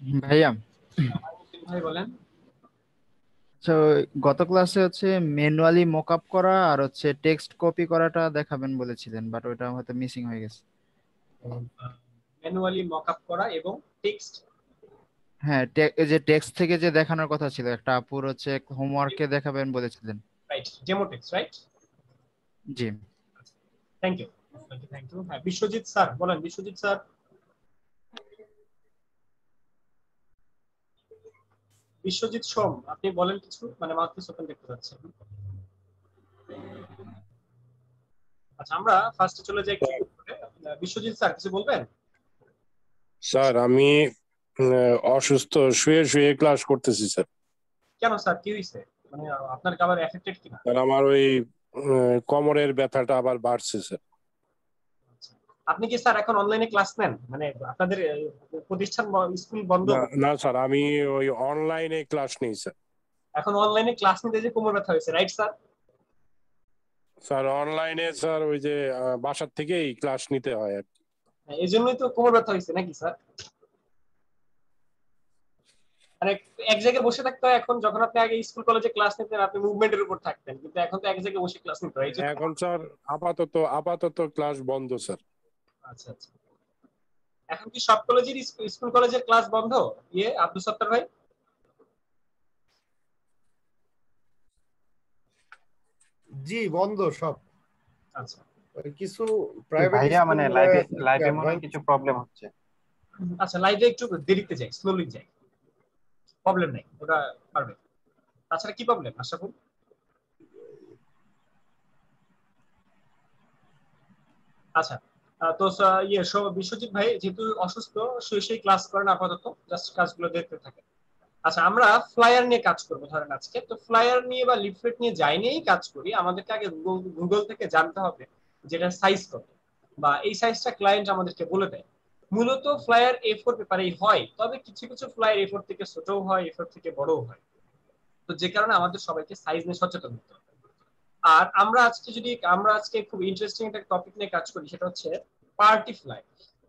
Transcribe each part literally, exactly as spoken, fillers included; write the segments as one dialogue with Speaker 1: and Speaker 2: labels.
Speaker 1: ভাইয়া,
Speaker 2: ভাই বলেন।
Speaker 1: তো গত ক্লাসে হচ্ছে ম্যানুয়ালি মকআপ করা আর হচ্ছে টেক্সট কপি করাটা দেখাবেন বলেছিলেন, বাট ওটা হয়তো মিসিং হয়ে গেছে।
Speaker 2: ম্যানুয়ালি মকআপ করা এবং টেক্সট।
Speaker 1: হ্যাঁ, টে- এই যে টেক্সট থেকে যে দেখানোর কথা ছিল, একটা আপুর হচ্ছে হোমওয়ার্কে দেখাবেন বলেছিলেন।
Speaker 2: Right, demo text, right.
Speaker 1: জি।
Speaker 2: Thank you. Thank you. হ্যাঁ, বিশ্বজিৎ স্যার বলেন। বিশ্বজিৎ স্যার, বিশ্বজিৎ সোম, আপনি বলেন কিছু, মানে মাউথপিস ওপেন দেখতে পাচ্ছেন। আচ্ছা, আমরা ফার্স্টে চলে যাই একটু করে। বিশ্বজিৎ স্যার কিছু বলবেন?
Speaker 3: স্যার আমি আহ, অসুস্থ, শুয়ে শুয়ে ক্লাস করতেছি স্যার।
Speaker 2: কেন স্যার, কি হয়েছে? মানে আপনার কাবার এফেক্টেড কিনা?
Speaker 3: স্যার আমার ওই আহ, কোমরের ব্যথাটা আবার বাড়ছে স্যার।
Speaker 2: আপনি কি স্যার এখন অনলাইনে ক্লাস নেন? মানে আপনাদের আহ, প্রতিষ্ঠান ব- স্কুল বন্ধ?
Speaker 3: না না স্যার, আমি ওই অনলাইনে ক্লাস নেই স্যার।
Speaker 2: এখন অনলাইনে ক্লাস নিতে যে কোমর ব্যথা হয়েছে, রাইট স্যার?
Speaker 3: স্যার অনলাইনে স্যার ওই যে আহ, বাসার থেকেই ক্লাস নিতে হয় আর কি।
Speaker 2: এই জন্যই তো কোমর ব্যথা হয়েছে নাকি স্যার? মানে এক জায়গায় বসে থাকতে হয় এখন, যখন আপনি আগে স্কুল কলেজে ক্লাস নিতেন আপনি মুভমেন্টের উপর থাকতেন, কিন্তু এখন তো এক জায়গায় বসে ক্লাস নিতে হয়, এই জন্য।
Speaker 3: এখন স্যার আপাতত আপাতত ক্লাস বন্ধ স্যার।
Speaker 2: আচ্ছা আচ্ছা। এখন কি সব কলেজের স্কুল কলেজের ক্লাস বন্ধ? ইয়ে আব্দুল সত্তার ভাই।
Speaker 4: জি, বন্ধ সব।
Speaker 2: আচ্ছা
Speaker 4: ওই কিছু প্রাইভেট
Speaker 5: ভাইয়া
Speaker 4: স্কুল
Speaker 5: মানে
Speaker 4: গুলো
Speaker 5: লাইভে
Speaker 4: একটু
Speaker 5: লাইভে মনে হয়
Speaker 4: অ্যাডভান্স।
Speaker 5: কিছু প্রবলেম হচ্ছে।
Speaker 2: আচ্ছা, লাইভে একটু দেরিতে যাই, স্লোলি যাই, প্রবলেম নেই, ওটা পারবে। তাছাড়া কি প্রবলেম আশরাফুল? আচ্ছা, আহ, তো স- ইয়ে সব- বিশ্বজিৎ ভাই যেহেতু অসুস্থ, সে সেই ক্লাস করেন আপাতত, জাস্ট কাজগুলো দেখতে থাকে। আচ্ছা, আমরা ফ্লায়ার নিয়ে কাজ করবো ধরেন আজকে। তো ফ্লায়ার নিয়ে বা লিফলেট নিয়ে যাই নিয়েই কাজ করি, আমাদেরকে আগে গুগল থেকে জানতে হবে যেটা সাইজ কত, বা এই সাইজটা ক্লায়েন্ট আমাদেরকে বলে দেয়। মূলত ফ্লায়ার এ ফোর পেপারেই হয়, তবে কিছু কিছু ফ্লায়ার এ ফোর থেকে ছোটও হয়, এ ফোর থেকে বড়ও হয়। তো যে কারণে আমাদের সবাইকে সাইজ নিয়ে সচেতন হতে হবে। আর আমরা আজকে যদি আমরা আজকে খুব ইন্টারেস্টিং একটা টপিক নিয়ে কাজ করি, সেটা হচ্ছে party flyer.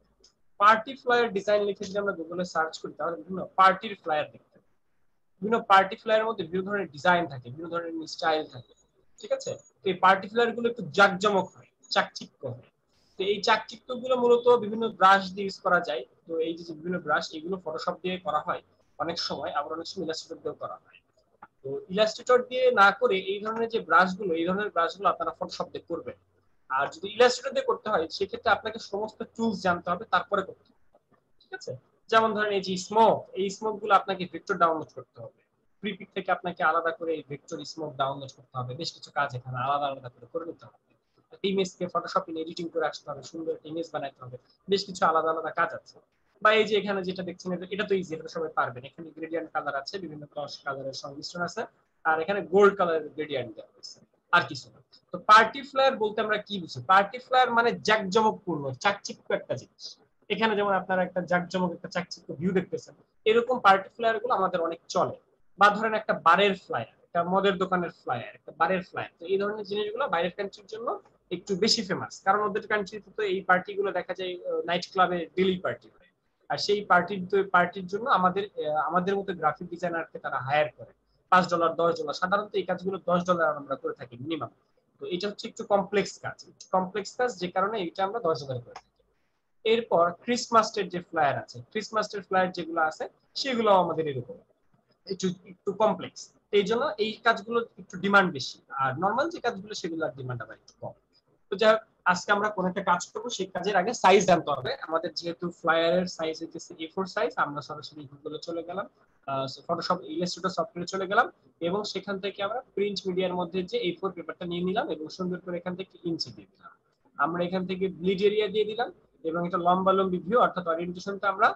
Speaker 2: Party flyer design লিখে যদি আমরা গুগলে সার্চ করি তাহলে বিভিন্ন পার্টির ফ্লায়ার দেখতে পাই। বিভিন্ন পার্টি ফ্লায়ারের মধ্যে বিভিন্ন ধরনের ডিজাইন থাকে, বিভিন্ন ধরনের স্টাইল থাকে। ঠিক আছে? তো এই পার্টি ফ্লায়ার গুলো একটু জাঁকজমক হয়, চাকচিক্য হয়। তো এই চাকচিক্য গুলো মূলত বিভিন্ন ব্রাশ দিয়ে ইউজ করা যায়। তো এই যে বিভিন্ন ব্রাশ, এগুলো ফটোশপ দিয়ে করা হয় অনেক সময়, আবার অনেক সময় ইলাস্ট্রেটর দিয়েও করা হয়। তো ইলাস্ট্রেটর দিয়ে না করে এই ধরনের যে ব্রাশ গুলো, এই ধরনের ব্রাশ গুলো আপনারা ফটোশপ দিয়ে করবেন। আর যদি ইলাস্ট্রেটর দিয়ে করতে হয় সেক্ষেত্রে আপনাকে সমস্ত টুলস জানতে হবে, তারপরে করতে হবে। ঠিক আছে? যেমন ধরেন এই যে স্মোক, এই স্মোক গুলো আপনাকে ভেক্টর ডাউনলোড করতে হবে। প্রিপিক থেকে আপনাকে আলাদা করে এই ভেক্টর স্মোক ডাউনলোড করতে হবে। বেশ কিছু কাজ এখানে আলাদা আলাদা করে করে নিতে হবে। ইমেজকে ফটোশপ এডিটিং করে আসতে হবে, সুন্দর একটা ইমেজ বানাতে হবে। বেশ কিছু আলাদা আলাদা কাজ আছে। বা এই যে এখানে যেটা দেখছেন, এটা এটা তো ইজি, এটা সবাই পারবেন। এখানে গ্রেডিয়েন্ট কালার আছে, বিভিন্ন ক্রস কালারের সংমিশ্রণ আছে। আর এখানে গোল্ড কালারের গ্রেডিয়েন্ট দেওয়া হয়েছে, আর কিছু না। তো পার্টি ফ্লায়ার বলতে আমরা কি বুঝি? পার্টি ফ্লায়ার মানে জাঁকজমকপূর্ণ, চাকচিক্য একটা জিনিস। এখানে যেমন আপনারা একটা জাঁকজমক, একটা চাকচিক্য ভিউ দেখতেছেন, এরকম পার্টি ফ্লায়ার গুলো আমাদের অনেক চলে। বা ধরেন একটা বারের ফ্লায়ার, একটা মদের দোকানের ফ্লায়ার, একটা বারের ফ্লায়ার, তো এই ধরনের জিনিসগুলো বাইরের কান্ট্রির জন্য একটু বেশি ফেমাস, কারণ ওদের কান্ট্রিতে তো এই পার্টি গুলো দেখা যায় নাইট ক্লাবে ডেলি পার্টি হয়। আর সেই পার্টির পার্টির জন্য আমাদের আহ, আমাদের মতো গ্রাফিক ডিজাইনারকে তারা হায়ার করে। পাঁচ ডলার, দশ ডলার, সাধারণত এই কাজগুলো দশ ডলার আমরা করে থাকি মিনিমাম। তো এটা হচ্ছে একটু কমপ্লেক্স কাজ, একটু কমপ্লেক্স কাজ, যে কারণে এটা আমরা দশ ডলার করে থাকি। এরপর ক্রিসমাসের যে ফ্লায়ার আছে, ক্রিসমাসের ফ্লায়ার যেগুলো আছে সেগুলো আমাদের এরকম একটু একটু কমপ্লেক্স। এই জন্য এই কাজগুলো একটু ডিমান্ড বেশি, আর নর্মাল যে কাজগুলো সেগুলোর ডিমান্ড আবার একটু কম। তো যাই হোক, আজকে আমরা কোন একটা কাজ করবো, সেই কাজের আগে সাইজ জানতে হবে আমাদের। যেহেতু ফ্লায়ারের সাইজ হচ্ছে এ ফোর সাইজ, আমরা সরাসরি গুগলে চলে গেলাম, ফটোশপ ইলাস্ট্রেটর সফটওয়্যারে চলে গেলাম, এবং সেখান থেকে আমরা প্রিন্ট মিডিয়ার মধ্যে যে এ ফোর পেপারটা নিয়ে নিলাম এবং সুন্দর করে এখান থেকে ইঞ্চি দিয়ে দিলাম। আমরা এখান থেকে ব্লিড এরিয়া দিয়ে দিলাম, এবং এটা লম্বা লম্বি ভিউ অর্থাৎ ওরিয়েন্টেশনটা আমরা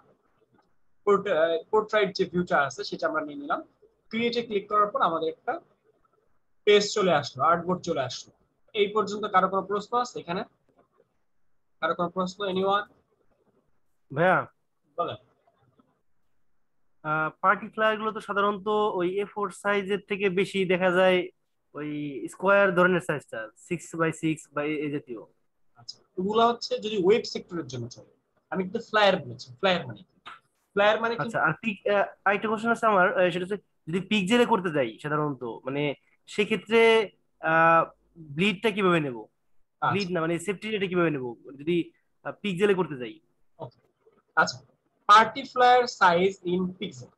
Speaker 2: পোর্ট্রাইট যে ভিউটা আছে সেটা আমরা নিয়ে নিলাম। ক্রিয়েটে ক্লিক করার পর আমাদের একটা পেজ চলে আসলো, আর্টবোর্ড চলে আসলো। এই পর্যন্ত কারো কোনো প্রশ্ন আছে এখানে? কারো কোনো প্রশ্ন? এনিওয়ান?
Speaker 6: ভাইয়া,
Speaker 2: বলেন।
Speaker 6: পার্টি ফ্লায়ার গুলো তো সাধারণত ওই এ ফোর সাইজের থেকে বেশি দেখা যায় ওই স্কোয়ার ধরনের সাইজটা, সিক্স বাই সিক্স বা এই জাতীয়।
Speaker 2: আচ্ছা, এগুলো হচ্ছে যদি ওয়েব সেক্টরের জন্য চলে। আমি কিন্তু ফ্লায়ার বলেছি, ফ্লায়ার মানে কি? ফ্লায়ার মানে
Speaker 6: আচ্ছা,
Speaker 2: কিন্তু
Speaker 6: আর পিক আরেকটা কোশ্চেন আছে আমার, আহ, সেটা হচ্ছে যদি পিকজেলে করতে যাই সাধারণত, মানে সেক্ষেত্রে আহ ব্লিডটা কিভাবে নেব? ব্লিড
Speaker 2: আচ্ছা
Speaker 6: না, মানে সেফটি রেটটা কিভাবে নেব যদি পিকজেলে করতে যাই?
Speaker 2: ওকে আচ্ছা party flyer size in pixel,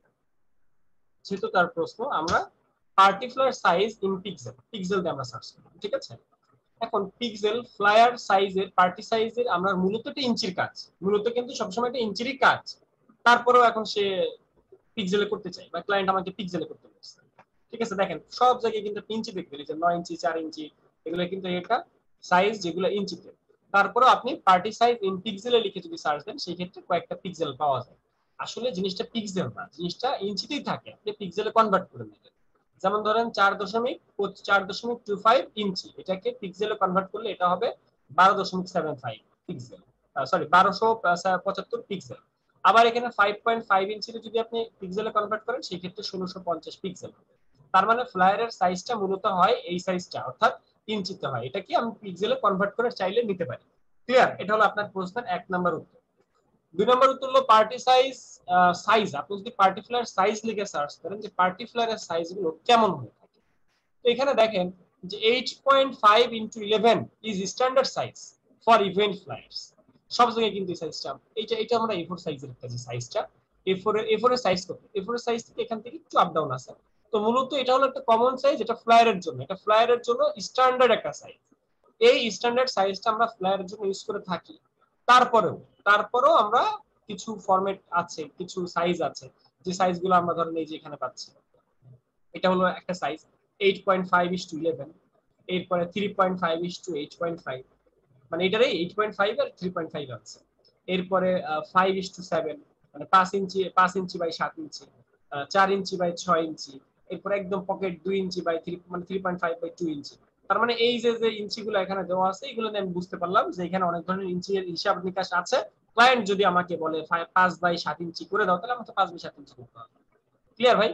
Speaker 2: যেহেতু তার প্রশ্ন আমরা party flyer size in pixel pixel দিয়ে আমরা সার্চ করব, ঠিক আছে। এখন পিক্সেল ফ্লায়ার সাইজের পার্টি সাইজের আমরা মূলত এটা ইঞ্চির কাজ, মূলত কিন্তু সবসময় এটা ইঞ্চিরই কাজ, তারপরেও এখন সে পিক্সেলে করতে চাই বা ক্লায়েন্ট আমাকে পিক্সেলে করতে বলছে, ঠিক আছে। দেখেন সব জায়গায় কিন্তু ইঞ্চি দেখতে যে নয় ইঞ্চি চার ইঞ্চি এগুলো কিন্তু এটা সাইজ যেগুলো ইঞ্চিতে, তারপরে আপনি পার্টি সাইজ ইন পিক্সেলে লিখে যদি সার্চ দেন সেই ক্ষেত্রে কয়েকটা পিক্সেল পাওয়া যায়। আসলে জিনিসটা পিক্সেল না, জিনিসটা ইঞ্চিতেই থাকে, আপনি পিক্সেলে কনভার্ট করে নেবেন। যেমন ধরেন চার দশমিক চার দশমিক টু ফাইভ ইঞ্চি, এটাকে পিক্সেলে কনভার্ট করলে এটা হবে বারো দশমিক সেভেন ফাইভ পিক্সেল, সরি বারোশো পঁচাত্তর পিক্সেল। আবার এখানে ফাইভ পয়েন্ট ফাইভ ইঞ্চিতে যদি আপনি পিক্সেলে কনভার্ট করেন সেই ক্ষেত্রে ষোলোশো পঞ্চাশ পিক্সেল হবে। তার মানে ফ্লায়ারের সাইজটা মূলত হয় এই সাইজটা, অর্থাৎ ইঞ্চিতে হয়। এটা কি আমি পিক্সেলে কনভার্ট করে চাইলে নিতে পারি। ক্লিয়ার? এটা হলো আপনার প্রশ্নের এক নাম্বার উত্তর। দুই নম্বর উত্তর হলো পার্টি সাইজ সাইজ আপনি যদি পার্টি ফ্লায়ার সাইজ লিখে সার্চ করেন যে পার্টি ফ্লায়ারের সাইজ গুলো কেমন হয়ে থাকে, তো এখানে দেখেন যে eight point five into eleven is standard size for event flyers. সব জায়গায় কিন্তু এই সাইজটা এইটা এটা আমরা এ ফোর সাইজের একটা যে সাইজটা এ ফোর এর এ ফোর এর সাইজ কত, এ ফোর এর সাইজ থেকে এখান থেকে একটু আপ ডাউন আছে। তো মূলত এটা হলো একটা কমন সাইজ, এটা ফ্লায়ারের জন্য, এটা ফ্লায়ারের জন্য স্ট্যান্ডার্ড একটা সাইজ। এই স্ট্যান্ডার্ড সাইজটা আমরা ফ্লায়ারের জন্য ইউজ করে থাকি। তারপরেও তারপরেও আমরা কিছু ফরম্যাট আছে, কিছু সাইজ আছে, যে সাইজগুলো আমরা ধরেন এই যে এখানে পাচ্ছি, এটা হলো একটা size eight point five is to eleven, এরপরে three point five is to eight point five, মানে এটারই এইট পয়েন্ট ফাইভ আর থ্রি পয়েন্ট ফাইভ আছে। এরপরে ফাইভ ইস টু সেভেন, মানে পাঁচ ইঞ্চি পাঁচ ইঞ্চি বাই সাত ইঞ্চি, চার ইঞ্চি বাই ছয় ইঞ্চি, এরপরে একদম পকেট দুই ইঞ্চি বাই থ্রি মানে three point five by two inch. তার মানে এই যে যে ইঞ্চিগুলো এখানে দেওয়া আছে এগুলো নিয়ে আমি বুঝতে পারলাম যে এখানে অনেক ধরনের ইঞ্চির হিসাব নিকাশ আছে। ক্লায়েন্ট যদি আমাকে বলে পাঁচ বাই সাত ইঞ্চি করে দাও তাহলে আমাকে পাঁচ বাই সাত ইঞ্চি করতে হবে। ক্লিয়ার ভাই?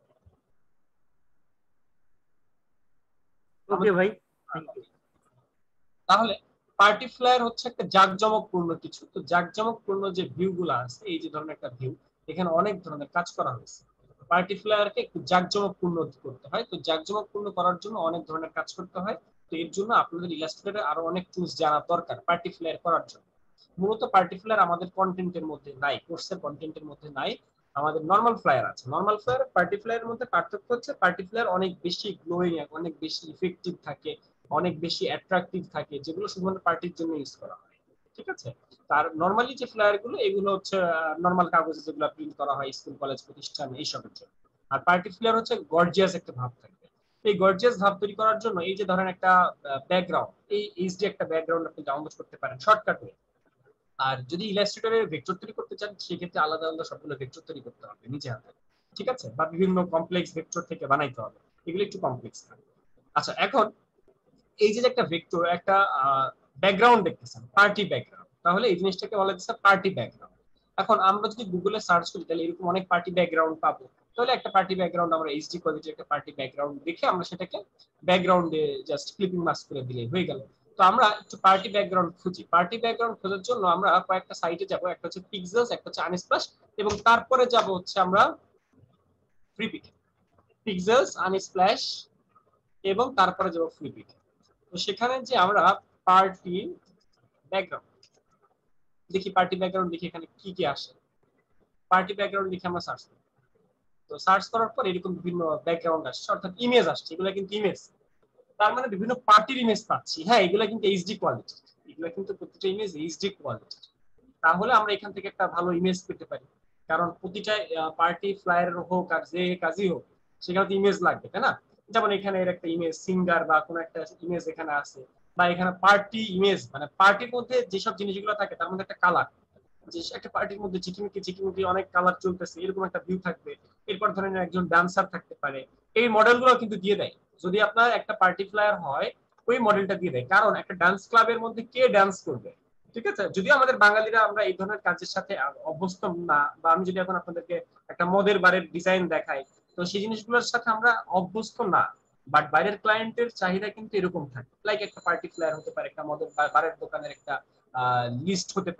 Speaker 6: ওকে ভাই, থ্যাংক ইউ।
Speaker 2: তাহলে পার্টি ফ্লায়ার হচ্ছে একটা জাঁকজমকপূর্ণ কিছু। তো জাঁকজমকপূর্ণ যে ভিউ গুলো আছে, এই যে ধরনের একটা ভিউ, এখানে অনেক ধরনের কাজ করা হয়েছে। পার্টি ফ্লায়ারকে একটু জাঁকজমকপূর্ণ করতে হয়, তো জাঁকজমকপূর্ণ করার জন্য অনেক ধরনের কাজ করতে হয়। তো এর জন্য আপনাদের ইলাস্ট্রেটরে আরো অনেক টুলস জানা দরকার পার্টি ফ্লায়ার করার জন্য। মূলত পার্টি ফ্লায়ার আমাদের কন্টেন্টের মধ্যে নাই, কোর্সের কন্টেন্টের মধ্যে নাই, আমাদের নর্মাল ফ্লায়ার আছে। নর্মাল ফ্লায়ার পার্টি ফ্লায়ারের মধ্যে পার্থক্য হচ্ছে পার্টি ফ্লায়ার অনেক বেশি গ্লোয়িং, অনেক বেশি ইফেক্টিভ থাকে, অনেক বেশি অ্যাট্রাকটিভ থাকে, যেগুলো শুধুমাত্র পার্টির জন্য ইউজ করা হয়, ঠিক আছে। তার নর্মালি যে ফ্লায়ার গুলো এগুলো হচ্ছে নর্মাল কাগজে যেগুলো প্রিন্ট করা হয় স্কুল কলেজ প্রতিষ্ঠান এইসবের জন্য। আর পার্টি ফ্লায়ার হচ্ছে গর্জিয়াস একটা ভাব থাকবে। এই গর্জিয়াস ভাব তৈরি করার জন্য এই যে ধরেন একটা ব্যাকগ্রাউন্ড, এই এইচডি একটা ব্যাকগ্রাউন্ড আপনি ডাউনলোড করতে পারেন শর্টকাট ওয়ে। আর যদি ইলাস্ট্রেটরে ভেক্টর তৈরি করতে চান সেক্ষেত্রে আলাদা আলাদা সবগুলো ভেক্টর তৈরি করতে হবে নিজে হাতে, ঠিক আছে, বা বিভিন্ন কমপ্লেক্স ভেক্টর থেকে বানাইতে হবে, এগুলো একটু কমপ্লেক্স থাকে। আচ্ছা, এখন এই যে একটা ভেক্টর একটা ব্যাকগ্রাউন্ড দেখতেছেন পার্টি ব্যাকগ্রাউন্ড, তাহলে এই জিনিসটাকে বলা যাচ্ছে পার্টি ব্যাকগ্রাউন্ড। এখন আমরা যদি গুগলে সার্চ করি তাহলে এরকম অনেক পার্টি ব্যাকগ্রাউন্ড পাবো। তাহলে একটা পার্টি ব্যাকগ্রাউন্ড আমরা এইচডি কোয়ালিটির একটা পার্টি ব্যাকগ্রাউন্ড দেখে আমরা সেটাকে ব্যাকগ্রাউন্ডে জাস্ট ক্লিপিং মাস্ক করে দিলেই হয়ে গেল। তো আমরা একটু পার্টি ব্যাকগ্রাউন্ড খুঁজি। পার্টি ব্যাকগ্রাউন্ড খোঁজার জন্য আমরা কয়েকটা সাইটে যাব, একটা হচ্ছে পিক্সেলস, একটা হচ্ছে আনস্প্লাশ, এবং তারপরে যাব হচ্ছে আমরা ফ্লিপিক। পিক্সেলস, আনস্প্লাশ এবং তারপরে যাব ফ্লিপিক। তো সেখানে যে আমরা পার্টি ব্যাকগ্রাউন্ড দেখি, পার্টি ব্যাকগ্রাউন্ড দেখি এখানে কি কি আসে। পার্টি ব্যাকগ্রাউন্ড লিখে আমরা সার্চ করি। তো সার্চ করার পর এরকম বিভিন্ন ব্যাকগ্রাউন্ড আসছে, অর্থাৎ ইমেজ আসছে, এগুলো কিন্তু ইমেজ, তার মানে বিভিন্ন পার্টির ইমেজ পাচ্ছি। হ্যাঁ, এগুলো কিন্তু এইচডি কোয়ালিটি, এগুলো কিন্তু প্রতিটা ইমেজ এইচডি কোয়ালিটি। তাহলে আমরা এখান থেকে একটা ভালো ইমেজ পেতে পারি, কারণ প্রতিটা পার্টি ফ্লায়ার হোক আর যে কাজই হোক সেখানে তো ইমেজ লাগবে, তাই না? যেমন এখানে এর একটা ইমেজ সিঙ্গার বা কোনো একটা ইমেজ এখানে আছে, বা এখানে পার্টি ইমেজ, মানে পার্টির মধ্যে যেসব জিনিসগুলো থাকে তার মধ্যে একটা কালার, যে একটা পার্টির মধ্যে চিকিমিকি চিকিমিকি অনেক কালার চলতেছে এরকম একটা ভিউ থাকবে। এরপর ধরেন একজন ডান্সার থাকতে পারে, এই মডেলগুলো কিন্তু দিয়ে দেয়। যদি আপনার একটা পার্টি ফ্লায়ার হয় ওই মডেলটা দিয়ে দেয়, কারণ একটা ডান্স ক্লাবের মধ্যে কে ডান্স করবে, ঠিক আছে। যদিও আমাদের বাঙালিরা আমরা এই ধরনের কাজের সাথে অভ্যস্ত না, বা আমি যদি এখন আপনাদেরকে একটা মদের বারের ডিজাইন দেখাই তো সেই জিনিসগুলোর সাথে আমরা অভ্যস্ত না, বাট বাইরের ক্লায়েন্টের চাহিদা কিন্তু এরকম থাকে। লাইক একটা পার্টি ফ্লায়ার হতে পারে, একটা মদের বারের দোকানের একটা লিস্ট হতে পারে।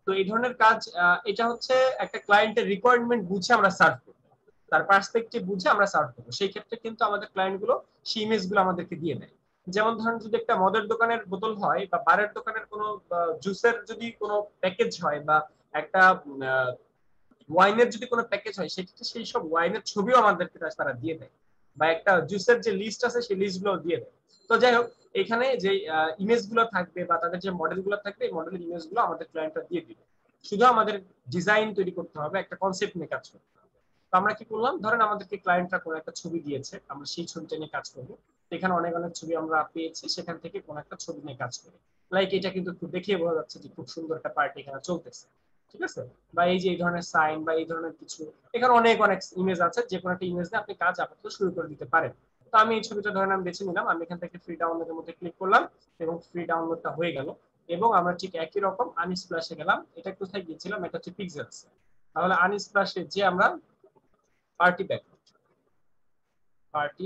Speaker 2: তো এই ধরনের কাজ, এটা হচ্ছে একটা ক্লায়েন্টের রিকোয়ারমেন্ট বুঝে আমরা সার্ভ করব, তার পার্সপেক্টিভ বুঝে আমরা সার্ভ করব। সেই ক্ষেত্রে কিন্তু আমাদের ক্লায়েন্ট গুলো সেই ইমেজ গুলো আমাদেরকে দিয়ে দেয়। যেমন ধরেন যদি একটা মদের দোকানের বোতল হয় বা বারের দোকানের কোনো জুসের যদি কোনো প্যাকেজ হয় বা একটা ওয়াইনের যদি কোনো প্যাকেজ হয়, সেক্ষেত্রে সেই সব ওয়াইনের ছবিও আমাদেরকে তারা দিয়ে দেয়, বা একটা জুসের যে লিস্ট আছে সেই লিস্ট গুলো দিয়ে দেয়। তো যাই হোক, এখানে যে ইমেজ গুলো থাকবে বা তাদের যে মডেল গুলো থাকবে, এই মডেলের ইমেজ গুলো আমাদের ক্লায়েন্টরা দিয়ে দিবে। শুধু আমাদের ডিজাইন তৈরি করতে হবে, একটা কনসেপ্ট নিয়ে কাজ করতে হবে। তো আমরা কি করলাম, ধরেন আমাদেরকে ক্লায়েন্টরা কোনো একটা ছবি দিয়েছে, আমরা সেই ছবিটা নিয়ে কাজ করবো। এখানে অনেক অনেক ছবি আমরা পেয়েছি, সেখান থেকে কোনো একটা ছবি নিয়ে কাজ করি। লাইক এটা কিন্তু খুব দেখিয়ে বোঝা যাচ্ছে যে খুব সুন্দর একটা পার্টি এখানে চলতেছে, ঠিক আছে? বা এই যে এই ধরনের সাইন বা এই ধরনের কিছু, এখানে অনেক অনেক ইমেজ আছে, যে কোনো একটা ইমেজ দিয়ে আপনি কাজ আপাতত শুরু করে দিতে পারেন। তো আমি এই ছবিটা ধরেন আমি বেছে নিলাম, আমি এখান থেকে ফ্রি ডাউনলোডের মধ্যে ক্লিক করলাম এবং ফ্রি ডাউনলোডটা হয়ে গেল। এবং আমরা ঠিক একই রকম আনস্প্ল্যাশে গেলাম। এটা কোথায় গিয়েছিলাম, এটা হচ্ছে পিক্সেলস। তাহলে আনস্প্ল্যাশে যে আমরা পার্টি ব্যাক পার্টি,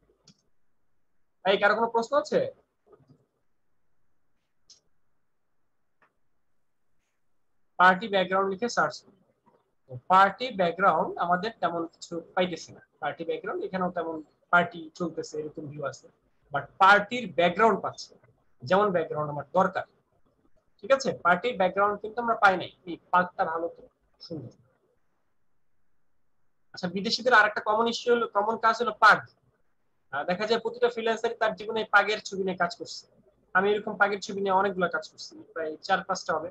Speaker 2: এই কারো কোনো প্রশ্ন আছে? পার্টি ব্যাকগ্রাউন্ড লিখে সার্চ করুন। পার্টি ব্যাকগ্রাউন্ড আমাদের তেমন কিছু পাইতেছি না। পার্টি ব্যাকগ্রাউন্ড এখানেও তেমন পার্টি চলতেছে এরকম ভিউ আছে, বাট পার্টির ব্যাকগ্রাউন্ড পাচ্ছি, যেমন ব্যাকগ্রাউন্ড আমার দরকার। ঠিক আছে, পার্টির ব্যাকগ্রাউন্ড কিন্তু আমরা পাই নাই। এই পার্কটা ভালো তো সুন্দর। আচ্ছা, বিদেশিদের আরেকটা কমন ইস্যু হলো, কমন কাজ হলো পাগ। দেখা যায় প্রতিটা ফ্রিল্যান্সার তার জীবনে পাগের ছবি নিয়ে কাজ করছে। আমি এরকম পাগের ছবি নিয়ে অনেকগুলো কাজ করছি, প্রায় চার পাঁচটা হবে।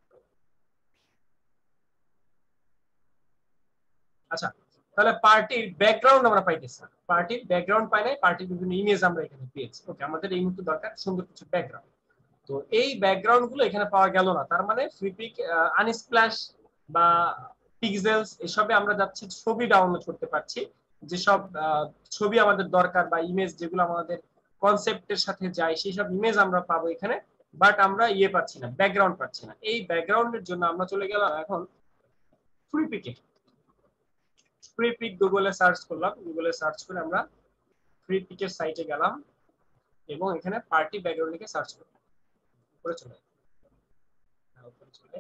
Speaker 2: আচ্ছা, তাহলে পার্টির ব্যাকগ্রাউন্ড আমরা পাইতেছি না, পার্টির ব্যাকগ্রাউন্ড পাই নাই, পার্টির বিভিন্ন ইমেজ আমরা এখানে পেয়েছি। ওকে, আমাদের এই মুহূর্তে দরকার সুন্দর কিছু ব্যাকগ্রাউন্ড। তো এই ব্যাকগ্রাউন্ড গুলো এখানে পাওয়া গেল না, তার মানে ফ্রিপিক, আনস্প্ল্যাশ বা পিক্সেলস এসবে আমরা যাচ্ছি ছবি ডাউনলোড করতে পারছি। যেসব ছবি আমাদের দরকার বা ইমেজ যেগুলো আমাদের কনসেপ্টের সাথে যায়, সেই সব ইমেজ আমরা পাবো এখানে। বাট আমরা ইয়ে পাচ্ছি না, ব্যাকগ্রাউন্ড পাচ্ছি না। এই ব্যাকগ্রাউন্ডের জন্য আমরা চলে গেলাম এখন ফ্রিপিকে। ফ্রিপিক গুগলে সার্চ করলাম, গুগলে সার্চ করে আমরা ফ্রিপিকের সাইটে গেলাম এবং এখানে পার্টি ব্যাকগ্রাউন্ড লিখে সার্চ করলাম। উপরে চলে উপরে চলে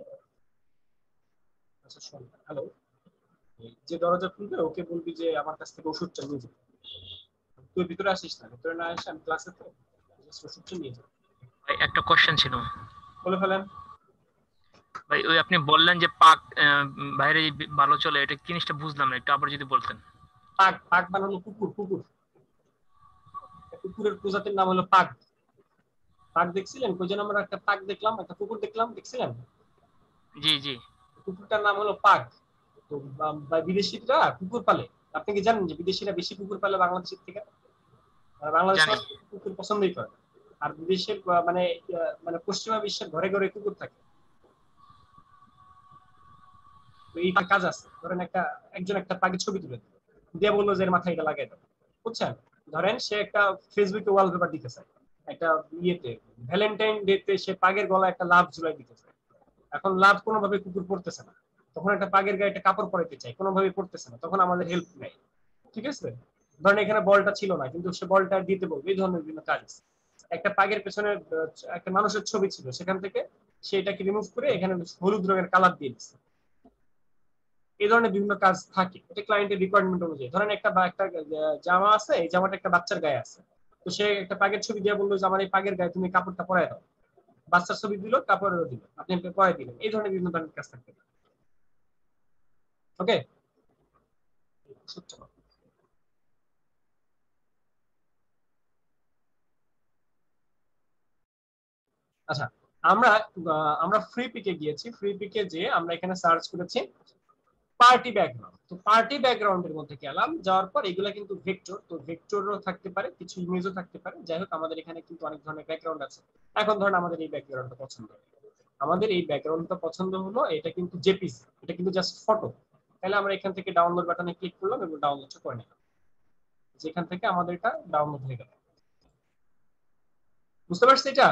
Speaker 2: আচ্ছা শোন, হ্যালো, যে দরজা খুলবে ওকে বলবি যে আমার কাছ থেকে ওষুধটা নিয়ে যেতে। তুই ভিতরে আসিস না, ভিতরে না এসে আমি ক্লাসে তো ওষুধটা নিয়ে যাবো।
Speaker 5: ভাই একটা কোশ্চেন ছিল।
Speaker 2: বলে ফেলেন
Speaker 5: ভাই। ওই আপনি বললেন যে পাক বাইরে ভালো চলে, এটা কি জিনিসটা বুঝলাম না, একটু আবার যদি বলতেন।
Speaker 2: পাক, পাক বানানো কুকুর, কুকুর, কুকুরের প্রজাতির নাম হলো পাক। পাক দেখছিলেন? কই যেন আমরা একটা পাক দেখলাম, একটা কুকুর দেখলাম, দেখছিলেন?
Speaker 5: জি জি।
Speaker 2: কুকুরটার নাম হলো পাক। তো বিদেশিরা কুকুর পালে। আপনি কি জানেন যে বিদেশিরা বেশি কুকুর পালে বাংলাদেশের থেকে? বাংলাদেশে কুকুর পছন্দই করে। আর বিদেশের মানে মানে পশ্চিমা বিশ্বের ঘরে ঘরে কুকুর থাকে। তো এই কাজ আছে, ধরেন একটা একজন একটা পাখির ছবি তুলে দিয়ে বললো যে এর মাথায় এটা লাগাই দাও, বুঝছেন? ধরেন সে একটা ফেসবুকে ওয়ালপেপার দিতে চায়, একটা ইয়েতে ভ্যালেন্টাইন ডে তে সে পাগের গলায় একটা লাভ ঝুলাই দিতে চায়। এখন লাভ কোনোভাবে কুকুর পড়তেছে না, তখন একটা পাগের গায়ে একটা কাপড় পরাইতে চাই, কোনোভাবে পড়তেছে না, তখন আমাদের হেল্প নেই। ঠিক আছে, ধরেন এখানে বলটা ছিল না কিন্তু সে বলটা দিতে বলবে। এই ধরনের বিভিন্ন কাজ। একটা পাগের পেছনে একটা মানুষের ছবি ছিল, সেখান থেকে সেটাকে রিমুভ করে এখানে হলুদ রঙের কালার দিয়ে দিচ্ছে। এই ধরনের বিভিন্ন কাজ থাকে, এটা ক্লায়েন্টের রিকোয়ারমেন্ট অনুযায়ী। ধরেন একটা বা একটা জামা আছে, এই জামাটা একটা বাচ্চার গায়ে আছে, তো সে একটা পাগের ছবি দিয়ে বললো যে আমার এই পাগের গায়ে তুমি কাপড়টা পরাই দাও। বাচ্চার ছবি দিল, কাপড়েরও দিল, আপনি পরাই দিলেন। এই ধরনের বিভিন্ন ধরনের কাজ থাকতে পারে। ওকে, আচ্ছা, আমরা আমরা ফ্রি পিকে গিয়েছি। ফ্রি পিকে যে আমরা এখানে সার্চ করেছি পার্টি ব্যাকগ্রাউন্ড। তো পার্টি ব্যাকগ্রাউন্ডের মধ্যে গেলাম, যাওয়ার পর এগুলা কিন্তু ভেক্টর, তো ভেক্টরও থাকতে পারে, কিছু ইমেজও থাকতে পারে। যাই হোক, আমাদের এখানে কিন্তু অনেক ধরনের ব্যাকগ্রাউন্ড আছে। এখন ধরেন আমাদের এই ব্যাকগ্রাউন্ডটা পছন্দ, আমাদের এই ব্যাকগ্রাউন্ডটা পছন্দ হলো, এটা কিন্তু জেপিজি, এটা কিন্তু জাস্ট ফটো। তাহলে আমরা এখান থেকে ডাউনলোড বাটনে ক্লিক করলাম এবং ডাউনলোডটা করে নিলাম। যেখান থেকে আমাদের এটা ডাউনলোড হয়ে গেল। বুঝতে পারছি এটা?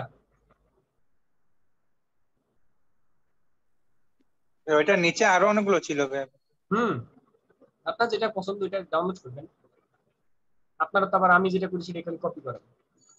Speaker 7: ওইটা নিচে আরো অনেকগুলো ছিল।
Speaker 2: হুম, আপনার যেটা পছন্দ এটা ডাউনলোড করবেন। আপনারা তো আবার আমি যেটা করি সেটা খালি কপি করেন,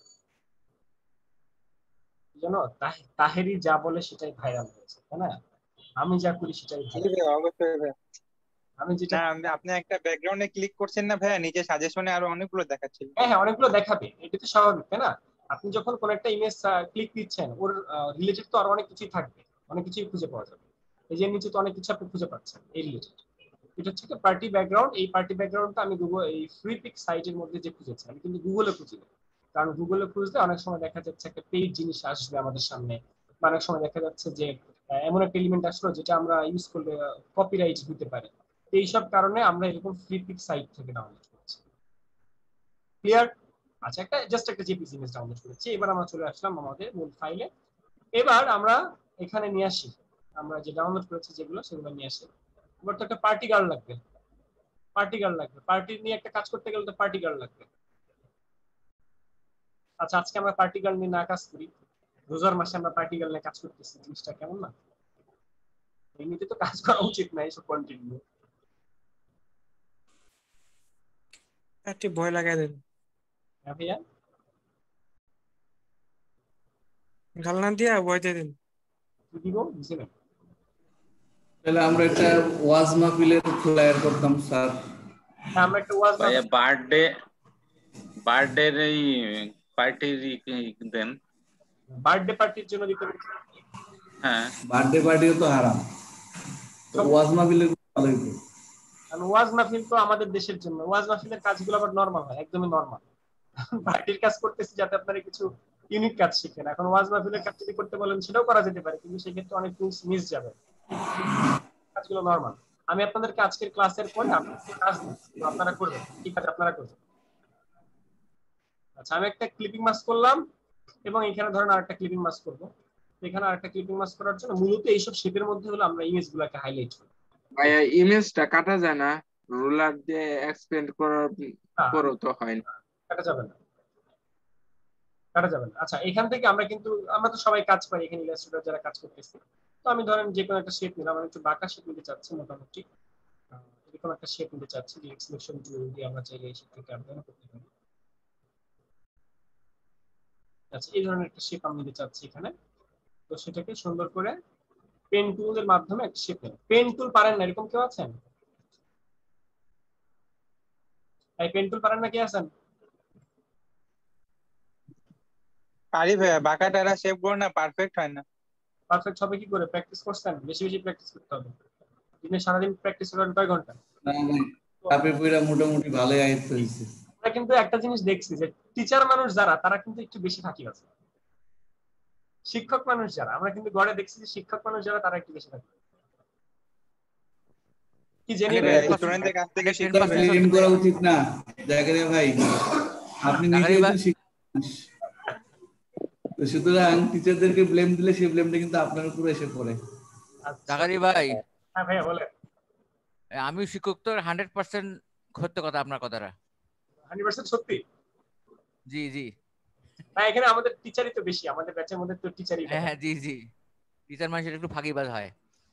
Speaker 2: জানো? তাহেরি যা বলে সেটাই ভাইরাল হয়েছে, তাই না? আমি যা করি সেটাই
Speaker 7: জি
Speaker 2: ভালো।
Speaker 7: ভাইয়া, অবশ্যই ভাইয়া।
Speaker 2: আমি যেটা
Speaker 7: না আমি- আপনি একটা ব্যাকগ্রাউন্ডে ক্লিক করছেন না ভাইয়া, নিচে সাজেশনে আরো অনেকগুলো দেখাচ্ছিল।
Speaker 2: হ্যাঁ হ্যাঁ অনেকগুলো দেখাবে, এটা তো স্বাভাবিক তাই না? আপনি যখন কোন একটা ইমেজ ক্লিক দিচ্ছেন ওর রিলেটেড তো আরো অনেক কিছুই থাকবে, অনেক কিছুই খুঁজে পাওয়া যাবে। এই যে নিচে তো অনেক কিছু আপনি খুঁজে পাচ্ছেন এই রিলেটেড। এটা হচ্ছে পার্টি ব্যাকগ্রাউন্ড। এই পার্টি ব্যাকগ্রাউন্ডটা আমি গুগল এই ফ্রি পিক সাইটের মধ্যে যে খুঁজেছি, আমি কিন্তু গুগলে খুঁজি না। কারণ গুগলে খুঁজলে অনেক সময় দেখা যাচ্ছে একটা পেইড জিনিস আসবে আমাদের সামনে, বা অনেক সময় দেখা যাচ্ছে যে আহ, এমন একটা এলিমেন্ট আসলো যেটা আমরা ইউজ করলে কপিরাইট দিতে পারে। তো এইসব কারণে আমরা এরকম ফ্রি পিক সাইট থেকে ডাউনলোড করছি। ক্লিয়ার? আচ্ছা, একটা জাস্ট একটা জেপিজি ইমেজ ডাউনলোড করেছি। এবার আমরা চলে আসলাম আমাদের মূল ফাইলে। এবার আমরা এখানে নিয়ে আসি আমরা যে ডাউনলোড করেছি যেগুলো, সেগুলো নিয়ে আসি। এবার তো একটা পার্টি গার্ল লাগবে, পার্টি গার্ল লাগবে। পার্টি নিয়ে একটা কাজ করতে গেলে তো পার্টি গার্ল লাগবে। আচ্ছা, আজকে আমরা পার্টি গার্ল নিয়ে না কাজ করি, রোজার মাসে আমরা পার্টি গার্ল নিয়ে কাজ করতেছি, জিনিসটা কেমন না? এমনিতে তো কাজ করা উচিত না এইসব কন্টিনিউ।
Speaker 8: একটু ভয় লাগাই দেন,
Speaker 2: হ্যাঁ ভাইয়া,
Speaker 8: গালনা দিয়া ভয় দিয়ে দিন।
Speaker 2: কি দিব বুঝি না।
Speaker 9: তাহলে আমরা একটা ওয়াজ মাহফিলের ফ্লায়ার করতাম স্যার।
Speaker 2: হ্যাঁ, আমরা একটা ওয়াজ
Speaker 10: ভাইয়া বার্থডে বার্থডে এই পার্টির দেন।
Speaker 2: বার্থডে পার্টির জন্য দিতে পারি।
Speaker 10: হ্যাঁ,
Speaker 9: বার্থডে পার্টিও তো হারাম, তো ওয়াজ মাহফিলের ভালো হইতো।
Speaker 2: কারণ ওয়াজ মাহফিল তো আমাদের দেশের জন্য, ওয়াজ মাহফিলের কাজগুলো আবার নরমাল হয়, একদমই নরমাল। পার্টির কাজ করতেছি যাতে আপনারা কিছু ইউনিক কাজ শিখেন। এখন ওয়াজ মাহফিলের কাজ যদি করতে বলেন সেটাও করা যেতে পারে, কিন্তু সেক্ষেত্রে অনেক থিংস মিস যাবে। কাজগুলো নরমাল। আমি আপনাদেরকে আজকের ক্লাসের পরে আপনাদের কাজ দিচ্ছি, আপনারা করবেন, ঠিক আছে? আপনারা করবেন। আচ্ছা, আমি একটা ক্লিপিং মাস্ক করলাম এবং এখানে ধরেন আরেকটা ক্লিপিং মাস্ক করবো। এখানে আরেকটা ক্লিপিং মাস্ক করার জন্য মূলত এইসব শেপের মধ্যে হলো আমরা ইমেজ গুলাকে হাইলাইট করি।
Speaker 11: ভাইয়া ইমেজটা কাটা যায় না, রুলার দিয়ে এক্সপেন্ড করার পরও তো হয় না।
Speaker 2: কাটা যাবে না, কাটা যাবে না। আচ্ছা, এখান থেকে আমরা কিন্তু আমরা তো সবাই কাজ পাই এখানে, ইলাস্ট্রেটর যারা কাজ করতেছি। তো আমি ধরেন যে কোনো একটা শেপ নিলাম, আমি একটু বাঁকা শেপ নিতে চাচ্ছি মোটামুটি, এরকম একটা শেপ নিতে চাচ্ছি। ডিরেক্ট সিলেকশন টুল দিয়ে আমরা চাইলে এই শেপ থেকে আপডেট করতে পারি। আচ্ছা, এই ধরনের একটা শেপ আমি নিতে চাচ্ছি এখানে। তো সেটাকে সুন্দর করে পেন টুলের মাধ্যমে একটা শেপ নেব। পেন টুল পারেন না এরকম কেউ আছেন? এই পেন টুল পারেন না, কি আছেন?
Speaker 7: পারি ভাইয়া, বাঁকা টারা শেপ গুলো না পারফেক্ট হয় না।
Speaker 2: পারফেক্ট হবে কি করে? প্র্যাকটিস করছেন, বেশি বেশি প্র্যাকটিস করতে হবে। দিনে সারাদিন প্র্যাকটিস করেন কয় ঘন্টা?
Speaker 9: না ভাই, চাপে পড়া মোটামুটি ভালোই আয়ত্ত হয়েছে।
Speaker 2: আমরা কিন্তু একটা জিনিস দেখছি যে টিচার মানুষ যারা, তারা কিন্তু একটু বেশি ফাঁকি আছে। শিক্ষক মানুষ যারা, আমরা কিন্তু গড়ে দেখছি যে শিক্ষক মানুষ যারা, তারা একটু বেশি ফাঁকি। কি জানি
Speaker 7: স্টুডেন্টদের কাছ থেকে শিখতে হবে।
Speaker 9: ব্লেম করা উচিত না জাকারিয়া ভাই, আপনি নিজেই তো শিক্ষক মানুষ। তো সুতরাং টিচারদেরকে ব্লেম দিলে সেই ব্লেমটা কিন্তু আপনার উপর এসে পড়ে।
Speaker 12: জাকারিয়া ভাই,
Speaker 2: হ্যাঁ ভাইয়া বলেন।
Speaker 12: আমি শিক্ষক তো হান্ড্রেড পার্সেন্ট সত্য কথা, আপনার কথাটা
Speaker 2: হান্ড্রেড পার্সেন্ট সত্যি।
Speaker 12: জি জি,
Speaker 2: না এখানে আমাদের টিচারই তো বেশি, আমাদের ব্যাচের মধ্যে তো টিচারই।
Speaker 12: হ্যাঁ হ্যাঁ জি জি, টিচার মানুষের একটু ফাঁকিবাজ হয়।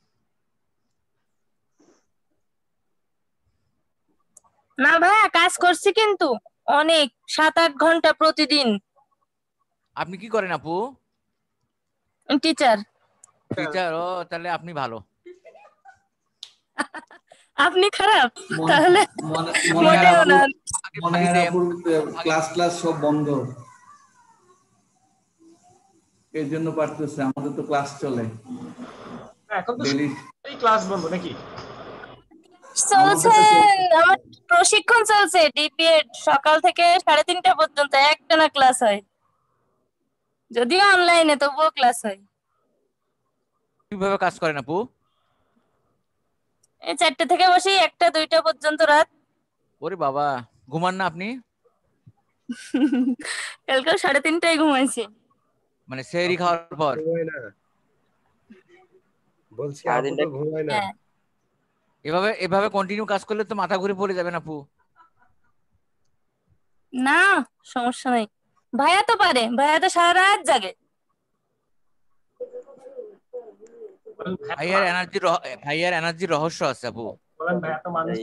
Speaker 13: না ভাইয়া, কাজ করছি কিন্তু অনেক, সাত আট ঘন্টা প্রতিদিন।
Speaker 12: আপনি কি করেন আপু?
Speaker 13: টিচার।
Speaker 12: টিচার? ও তাহলে আপনি ভালো।
Speaker 13: আপনি খারাপ তাহলে?
Speaker 9: মোটেও না। মনে হয় আপুর ক্লাস ক্লাস সব বন্ধ, এর জন্য পারতেছে। আমাদের তো ক্লাস চলে
Speaker 2: এখন তো এই ক্লাস বন্ধ নাকি?
Speaker 13: চলছে, আমার প্রশিক্ষণ চলছে ডিপিএড, সকাল থেকে সাড়ে তিনটা পর্যন্ত একটানা ক্লাস হয়, যদিও অনলাইনে তবুও ক্লাস হয়।
Speaker 12: কিভাবে কাজ করেন আপু?
Speaker 13: এই চারটে থেকে বসে একটা দুইটা পর্যন্ত রাত।
Speaker 12: ওরে বাবা, ঘুমান না আপনি?
Speaker 13: কালকে সাড়ে তিনটায় ঘুমাইছি,
Speaker 12: মানে সেহরি খাওয়ার পর?
Speaker 4: বলছি আপু তো ঘুমায় না।
Speaker 12: এভাবে এভাবে কন্টিনিউ কাজ করলে তো মাথা ঘুরে পড়ে যাবেন আপু।
Speaker 13: না সমস্যা নাই, ভাইয়া তো পারে, ভাইয়া তো সারা রাত জাগে।
Speaker 12: ভাইয়ার এনার্জি, ভাইয়ার এনার্জির রহস্য আছে আপু।
Speaker 2: বলেন ভাইয়া তো মানুষ।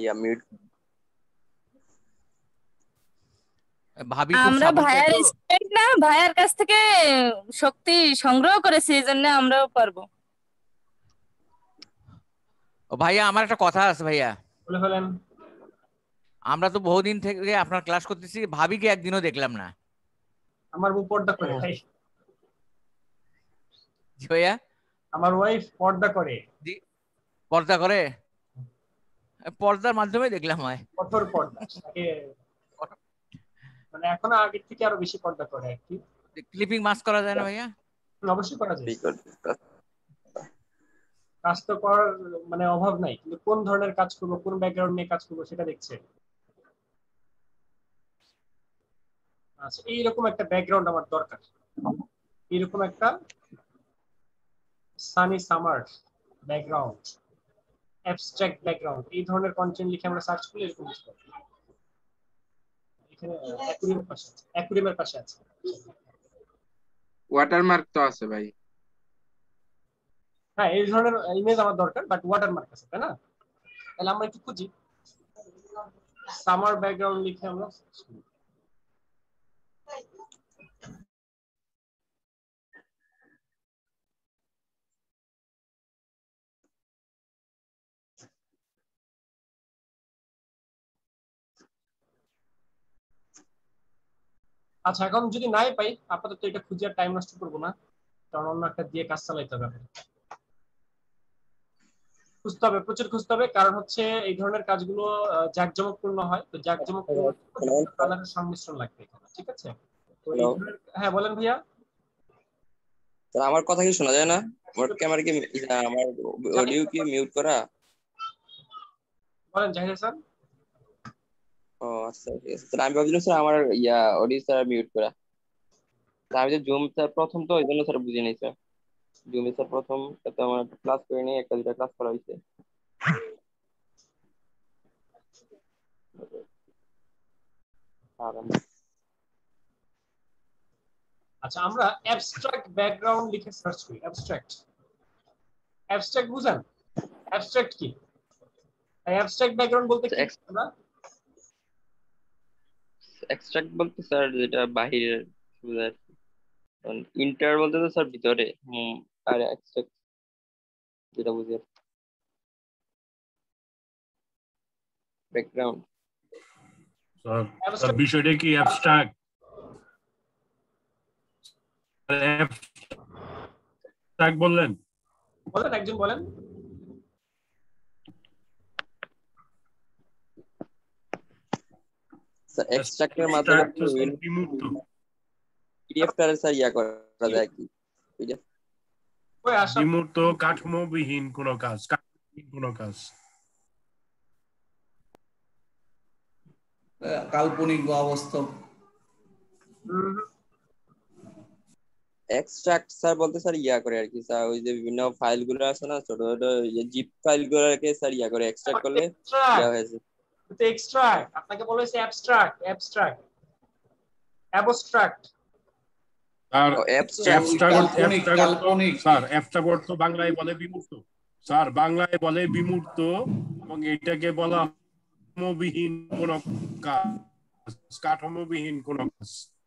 Speaker 12: ভাবি
Speaker 13: আমরা ভাইয়ার স্টুডেন্ট না, ভাইয়ার কাছ থেকে শক্তি সংগ্রহ করেছি, এই জন্য আমরাও পারবো।
Speaker 12: ও ভাইয়া আমার একটা কথা আছে ভাইয়া।
Speaker 2: বলে ফেলেন।
Speaker 12: আমরা তো বহুদিন থেকে আপনার ক্লাস করতেছি, ভাবিকে একদিনও দেখলাম না।
Speaker 2: আমার বউ পর্দা করে ভাই।
Speaker 12: জি ভাইয়া।
Speaker 2: আমার ওয়াইফ পর্দা করে।
Speaker 12: জি পর্দা করে? পর্দার মাধ্যমে দেখলাম হয়।
Speaker 2: কঠোর পর্দা। মানে এখন আগের থেকে আরো বেশি পর্দা করে আর কি।
Speaker 12: ক্লিপিং মাস্ক করা যায় না ভাইয়া?
Speaker 2: অবশ্যই করা যায়। কাজ তো করার মানে অভাব নাই, কিন্তু কোন ধরনের কাজ করবো, কোন ব্যাকগ্রাউন্ড নিয়ে কাজ করবো সেটা দেখছে। আচ্ছা, এইরকম একটা ব্যাকগ্রাউন্ড আমার দরকার, এইরকম একটা sunny summer background, abstract background, এই ধরনের কন্টেন্ট লিখে আমরা সার্চ করলে এরকম কিছু পাবো। এখানে অ্যাকুরিয়ামের পাশে আছে, অ্যাকুরিয়ামের পাশে আছে।
Speaker 11: ওয়াটারমার্ক তো আছে ভাই।
Speaker 2: হ্যাঁ, এই ধরনের ইমেজ আমার দরকার, বাট ওয়াটারমার্ক আছে, তাই না? তাহলে আমরা একটু খুঁজি, সামার ব্যাকগ্রাউন্ড লিখে আমরা আচ্ছা, এখন যদি নাই পাই, আপাতত এটা খুঁজে আর টাইম নষ্ট করবো না, কারণ অন্য একটা দিয়ে কাজ চালাইতে হবে। খুঁজতে হবে, প্রচুর খুঁজতে হবে, কারণ হচ্ছে এই ধরনের কাজগুলো জাঁকজমকপূর্ণ হয়, তো জাঁকজমকপূর্ণ কালারের সংমিশ্রণ লাগবে এখানে, ঠিক আছে? তো এই ধরনের, হ্যাঁ বলেন ভাইয়া।
Speaker 14: স্যার আমার কথা কি শোনা যায় না? আমার ক্যামেরা কি, আমার অডিও কি মিউট করা?
Speaker 2: বলেন জাহিদ স্যার।
Speaker 14: ও আচ্ছা ঠিক আছে স্যার, আমি ভাবছিলাম স্যার আমার ইয়া অডিও স্যার মিউট করা। আমি যে জুম স্যার প্রথম তো ওই জন্য স্যার বুঝি নাই স্যার। জুমে স্যার প্রথম তো আমার একটা ক্লাস করে নিয়ে একটা দুটা ক্লাস করা হয়েছে।
Speaker 2: আচ্ছা, আমরা অ্যাবস্ট্রাক্ট ব্যাকগ্রাউন্ড লিখে সার্চ করি। অ্যাবস্ট্রাক্ট, অ্যাবস্ট্রাক্ট বুঝেন? অ্যাবস্ট্রাক্ট কি? অ্যাবস্ট্রাক্ট ব্যাকগ্রাউন্ড বলতে কি আমরা?
Speaker 14: এক্সট্রাক্ট বলতে স্যার যেটা বাহিরের বোঝায়, ইন্টার বলতে তো স্যার ভিতরে। হুম, আর এক্সট্রাক্ট যেটা বুঝি ব্যাকগ্রাউন্ড।
Speaker 3: স্যার বিষয়টা কি অ্যাবস্ট্রাক্ট? অ্যাবস্ট্রাক্ট বললেন?
Speaker 2: বলেন, একজন বলেন।
Speaker 14: স্যার এক্সট্রাক্টের মাধ্যমে পিডিএফটার স্যার ইয়া করা যায় কি? পিডিএফ
Speaker 3: বিমূর্ত কাঠামোবিহীন কোন কাজ, কাঠামোবিহীন কোন কাজ,
Speaker 9: কাল্পনিক বা অবাস্তব।
Speaker 14: এক্সট্রাক্ট স্যার বলতে স্যার ইয়া করে আর কি স্যার, ওই যে বিভিন্ন ফাইল গুলো আছে না ছোট ছোট জিপ ফাইল গুলোকে স্যার ইয়া করে এক্সট্রাক্ট করলে ইয়া হয়েছে।
Speaker 2: তো এক্সট্রাক্ট আপনাকে বলা হয়েছে অ্যাবস্ট্রাক্ট, অ্যাবস্ট্রাক্ট, অ্যাবস্ট্রাক্ট।
Speaker 3: আর অ্যাবস্ট্রাক্ট কাল্পনিক স্যার, অ্যাবস্ট্রাক্ট তো বাংলায় বলে বিমূর্ত স্যার, বাংলায় বলে বিমূর্ত, এবং এটাকে বলা কাঠামোবিহীন কোন কাজ, কাঠামোবিহীন কোন কাজ।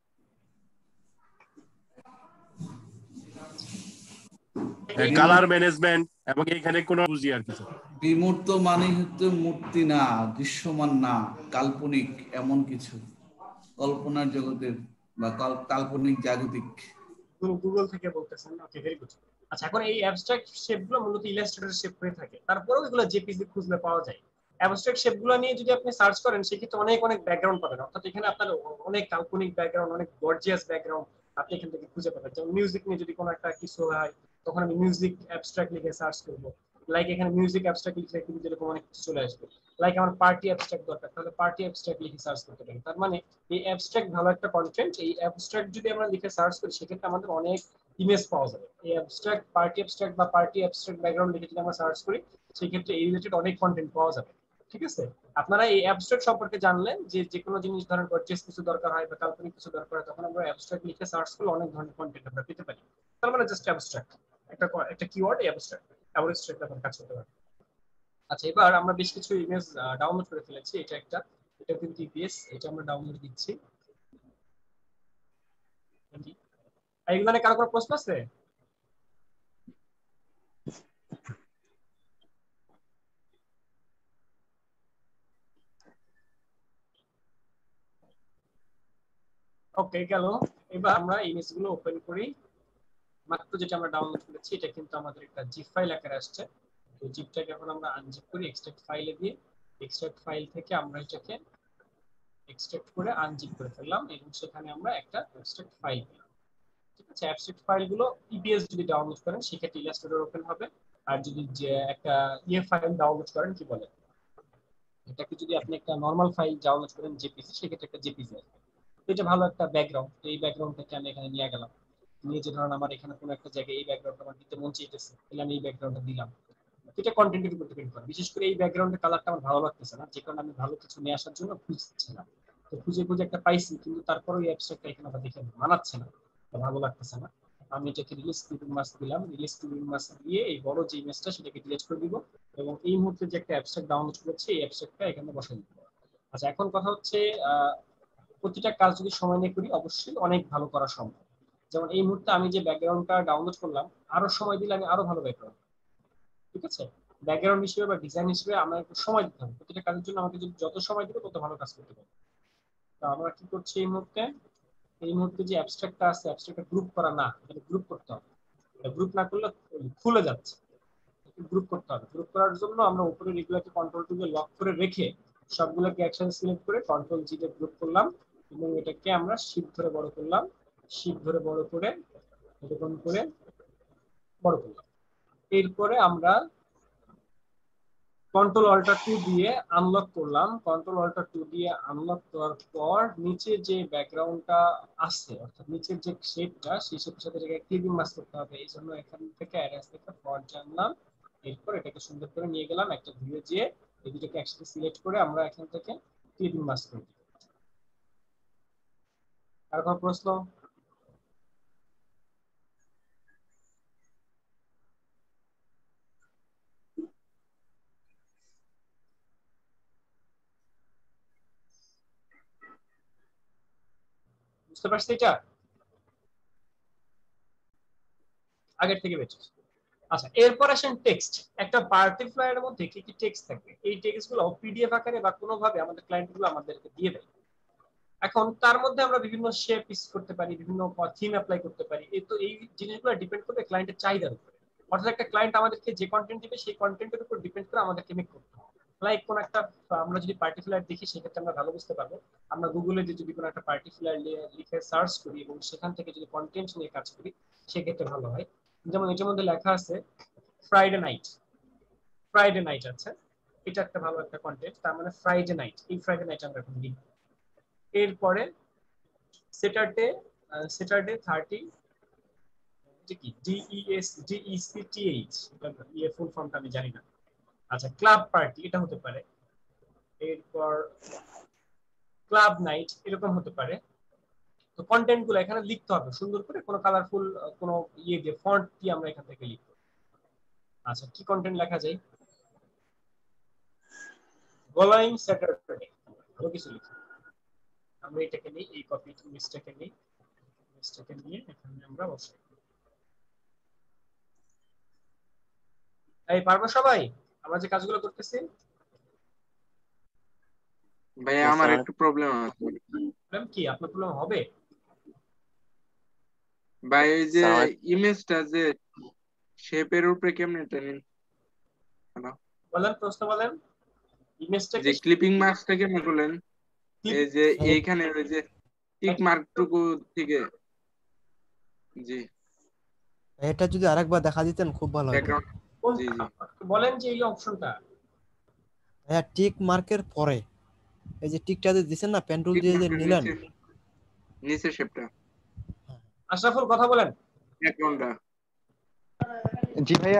Speaker 3: কালার ম্যানেজমেন্ট এবং এখানে কোন বুঝি আর কিছু।
Speaker 9: বিমূর্ত মানে হচ্ছে মূর্তি না, দৃশ্যমান না, কাল্পনিক এমন কিছু, কল্পনার জগতের বা কাল্পনিক জাগতিক।
Speaker 2: গুগল থেকে বলতেছেন, ওকে ভেরি গুড। আচ্ছা, এখন এই অ্যাবস্ট্রাক্ট শেপগুলো মূলত ইলাস্ট্রেটর শেপ হয়ে থাকে, তারপরেও এগুলো জেপিজি খুঁজলে পাওয়া যায়। অ্যাবস্ট্রাক্ট শেপগুলো নিয়ে যদি আপনি সার্চ করেন সেক্ষেত্রে অনেক অনেক ব্যাকগ্রাউন্ড পাবেন, অর্থাৎ এখানে আপনার অনেক কাল্পনিক ব্যাকগ্রাউন্ড, অনেক গর্জিয়াস ব্যাকগ্রাউন্ড আপনি এখান থেকে খুঁজে পাবেন। যেমন মিউজিক নিয়ে যদি কোনো একটা কিছু হয়, তখন আমি মিউজিক অ্যাবস্ট্রাক্ট লিখে সার্চ করবো, লাইক এখানে মিউজিক অ্যাবস্ট্রাক্ট লিখলে কিন্তু যেরকম অনেক কিছু চলে আসবে। লাইক আমার পার্টি অ্যাবস্ট্রাক্ট দরকার, তাহলে পার্টি অ্যাবস্ট্রাক্ট লিখে সার্চ করতে পারি। তার মানে এই অ্যাবস্ট্রাক্ট ভালো একটা কন্টেন্ট, এই অ্যাবস্ট্রাক্ট যদি আমরা লিখে সার্চ করি সেক্ষেত্রে আমাদের অনেক ইমেজ পাওয়া যাবে। এই অ্যাবস্ট্রাক্ট, পার্টি অ্যাবস্ট্রাক্ট বা পার্টি অ্যাবস্ট্রাক্ট ব্যাকগ্রাউন্ড লিখে যদি আমরা সার্চ করি সেক্ষেত্রে এই রিলেটেড অনেক কন্টেন্ট পাওয়া যাবে, ঠিক আছে? আপনারা এই অ্যাবস্ট্রাক্ট সম্পর্কে জানলেন যে যে কোনো জিনিস ধরেন গর্জিয়াস কিছু দরকার হয় বা কাল্পনিক কিছু দরকার হয়, তখন আমরা অ্যাবস্ট্রাক্ট লিখে সার্চ করলে অনেক ধরনের কন্টেন্ট আমরা পেতে পারি। তার মানে জাস্ট অ্যাবস্ট্রাক্ট একটা একটা কিওয়ার্ড, অ্যাবস্ট্রাক্ট অ্যাবস্ট্রাক্ট আপনার কাজ করতে পারে। আচ্ছা, এবার আমরা বেশ কিছু ইমেজ ডাউনলোড করে ফেলেছি, এটা একটা, এটা কিন্তু ইপিএস, এটা আমরা ডাউনলোড দিচ্ছি। এইগুলো কারো কোনো প্রশ্ন আছে? ওকে গেল। এবার আমরা ইমেজগুলো ওপেন করি। মাত্র যেটা আমরা ডাউনলোড করেছি এটা কিন্তু আমাদের একটা জিপ ফাইল আকারে আসছে। তো জিপটাকে এখন আমরা আনজিপ করি এক্সট্রাক্ট ফাইলে দিয়ে। এক্সট্রাক্ট ফাইল থেকে আমরা এটাকে এক্সট্রাক্ট করে আনজিপ করে ফেললাম এবং সেখানে আমরা একটা এক্সট্রাক্ট ফাইল পেলাম। ঠিক আছে, অ্যাবস্ট্রাক্ট ফাইলগুলো ইপিএস যদি ডাউনলোড করেন সেক্ষেত্রে ইলাস্ট্রেটর ওপেন হবে। আর যদি যে একটা ইয়ে ফাইল ডাউনলোড করেন কি বলে এটাকে যদি আপনি একটা নরমাল ফাইল ডাউনলোড করেন জেপিজি সেক্ষেত্রে একটা জেপিজি আসবে। এটা ভালো একটা ব্যাকগ্রাউন্ড। এই ব্যাকগ্রাউন্ডটাকে আমি এখানে নিয়ে গেলাম। নিয়ে যে ধরুন আমার এখানে কোনো একটা জায়গায় এই ব্যাকগ্রাউন্ড আমার দিতে মন চাইতেছে তাহলে আমি এই ব্যাকগ্রাউন্ডটা দিলাম। এটা কন্টেন্টের উপর ডিপেন্ড করে। বিশেষ করে এই ব্যাকগ্রাউন্ডের কালারটা আমার ভালো লাগতেছে না, যে কারণে আমি ভালো কিছু নিয়ে আসার জন্য খুঁজছিলাম। তো খুঁজে খুঁজে একটা পাইছি, কিন্তু তারপরেও এই অ্যাবস্ট্রাক্টটা এখানে আবার দেখে মানাচ্ছে না, ভালো লাগতেছে না। আমি এটাকে রিলিজ ক্লিপিং মাস্ক দিলাম। রিলিজ ক্লিপিং মাস্ক দিয়ে এই বড় যে ইমেজটা সেটাকে ডিলিট করে দিব এবং এই মুহূর্তে যে একটা অ্যাবস্ট্রাক্ট ডাউনলোড করেছি এই অ্যাবস্ট্রাক্টটা এখানে বসাই দিব। আচ্ছা, এখন কথা হচ্ছে প্রতিটা কাজ যদি সময় নিয়ে করি অবশ্যই অনেক ভালো করা সম্ভব। যেমন এই মুহূর্তে আমি যে ব্যাকগ্রাউন্ডটা ডাউনলোড করলাম আরো সময় দিলে আমি আরো ভালো ব্যাকগ্রাউন্ড, ঠিক আছে, ব্যাকগ্রাউন্ড হিসেবে বা ডিজাইন হিসেবে আমার একটু সময় দিতে হবে। প্রতিটা কাজের জন্য আমাকে যদি যত সময় দিব তত ভালো কাজ করতে পারবো। তো আমরা কি করছি এই মুহূর্তে, এই মুহূর্তে যে অ্যাবস্ট্রাক্টটা আছে অ্যাবস্ট্রাক্টটা গ্রুপ করা না, এটা গ্রুপ করতে হবে। এটা গ্রুপ না করলে খুলে যাচ্ছে, গ্রুপ করতে হবে। গ্রুপ করার জন্য আমরা উপরে এগুলোকে কন্ট্রোল টুলে লক করে রেখে সবগুলোকে একসাথে সিলেক্ট করে কন্ট্রোল জি তে গ্রুপ করলাম এবং এটাকে আমরা শিফট ধরে বড় করলাম, শিফট ধরে বড় করে এরকম করে বড় করলাম। এরপরে আমরা কন্ট্রোল অল্টার টু দিয়ে আনলক করলাম। কন্ট্রোল অল্টার টু দিয়ে আনলক করার পর নিচে যে ব্যাকগ্রাউন্ডটা আছে অর্থাৎ নিচের যে শেপটা সেই শেপের সাথে এটাকে ক্লিপিং মাস্ক করতে হবে। এই জন্য এখান থেকে অ্যারেঞ্জ থেকে ফন্ট জানলাম, এরপর এটাকে সুন্দর করে নিয়ে গেলাম একটা ভিউয়ে যেয়ে এই দুটোকে একসাথে সিলেক্ট করে আমরা এখান থেকে ক্লিপিং মাস্ক করে দিই। আর কোনো প্রশ্ন? বুঝতে পারছি এটা আগের থেকে বেঁচে। আচ্ছা, এরপর আসেন টেক্সট। একটা পার্টি ফ্লায়ারের মধ্যে কি কি টেক্সট থাকবে, এই টেক্সটগুলো পিডিএফ আকারে বা কোনোভাবে আমাদের ক্লায়েন্টগুলো আমাদেরকে দিয়ে দেয়। এখন তার মধ্যে আমরা বিভিন্ন শেপ ইউজ করতে পারি, বিভিন্ন থিম অ্যাপ্লাই করতে পারি। এই তো এই জিনিসগুলো ডিপেন্ড করবে ক্লায়েন্টের চাহিদার উপরে। অর্থাৎ একটা ক্লায়েন্ট আমাদেরকে যে কন্টেন্ট দিবে সেই কন্টেন্টের উপর ডিপেন্ড করে আমাদেরকে মেক করতে হবে। লাইক কোন একটা আমরা যদি পার্টিকুলার দেখি সেক্ষেত্রে আমরা ভালো বুঝতে পারবো। আমরা গুগলে যে যদি কোনো একটা পার্টিকুলার লিখে সার্চ করি এবং সেখান থেকে যদি কন্টেন্ট নিয়ে কাজ করি সেক্ষেত্রে ভালো হয়। যেমন এটার মধ্যে লেখা আছে ফ্রাইডে নাইট, ফ্রাইডে নাইট আছে, এটা একটা ভালো একটা কন্টেন্ট। তার মানে ফ্রাইডে নাইট, এই ফ্রাইডে নাইট আমরা এখন লিখব। এরপরে স্যাটারডে, স্যাটারডে থার্টি, এটা কি ডিইএস ডিইসিটিএইচ, এটা ইয়ে ফুল ফর্মটা আমি জানি না। আচ্ছা, ক্লাব পার্টি এটা হতে পারে। এরপর ক্লাব নাইট এরকম হতে পারে। তো কন্টেন্ট গুলো এখানে লিখতে হবে সুন্দর করে, কোনো কালারফুল কোনো ইয়ে দিয়ে ফন্ট দিয়ে আমরা এখান থেকে লিখব। আচ্ছা, কি কন্টেন্ট লেখা যায়? গোলাইং স্যাটারডে, ভালো কিছু লিখি। আমরা এটাকে নিই, এই কপি মিস্টেকে নিই, মিস্টেকে নিয়ে এখানে আমরা বসাই। এই পারবো সবাই আমরা যে কাজগুলো করতেছি?
Speaker 11: ভাই আমার একটু প্রবলেম আছে।
Speaker 2: প্রবলেম কি? আপনার প্রবলেম হবে?
Speaker 11: ভাই এই যে ইমেজটা যে শেপের উপরে কেমনে টানেন? হ্যালো
Speaker 2: বলেন, প্রশ্ন বলেন। ইমেজটা
Speaker 11: যে ক্লিপিং মার্কসটা কেমনে করলেন? এই যে এইখানে ওই যে টিক মার্কটুকু থেকে, জি
Speaker 15: এটা যদি আরেকবার দেখা দিতেন খুব ভালো হতো।
Speaker 11: জি জি
Speaker 2: বলেন যে এই অপশনটা।
Speaker 15: হ্যাঁ, টিক মার্কের পরে এই যে টিকটা যে দিবেন না, পেন টুল দিয়ে যে নিলেন
Speaker 11: নিচে শেপটা।
Speaker 2: আশরাফুল কথা বলেন।
Speaker 11: ব্যাকগ্রাউন্ডটা।
Speaker 16: জি ভাইয়া।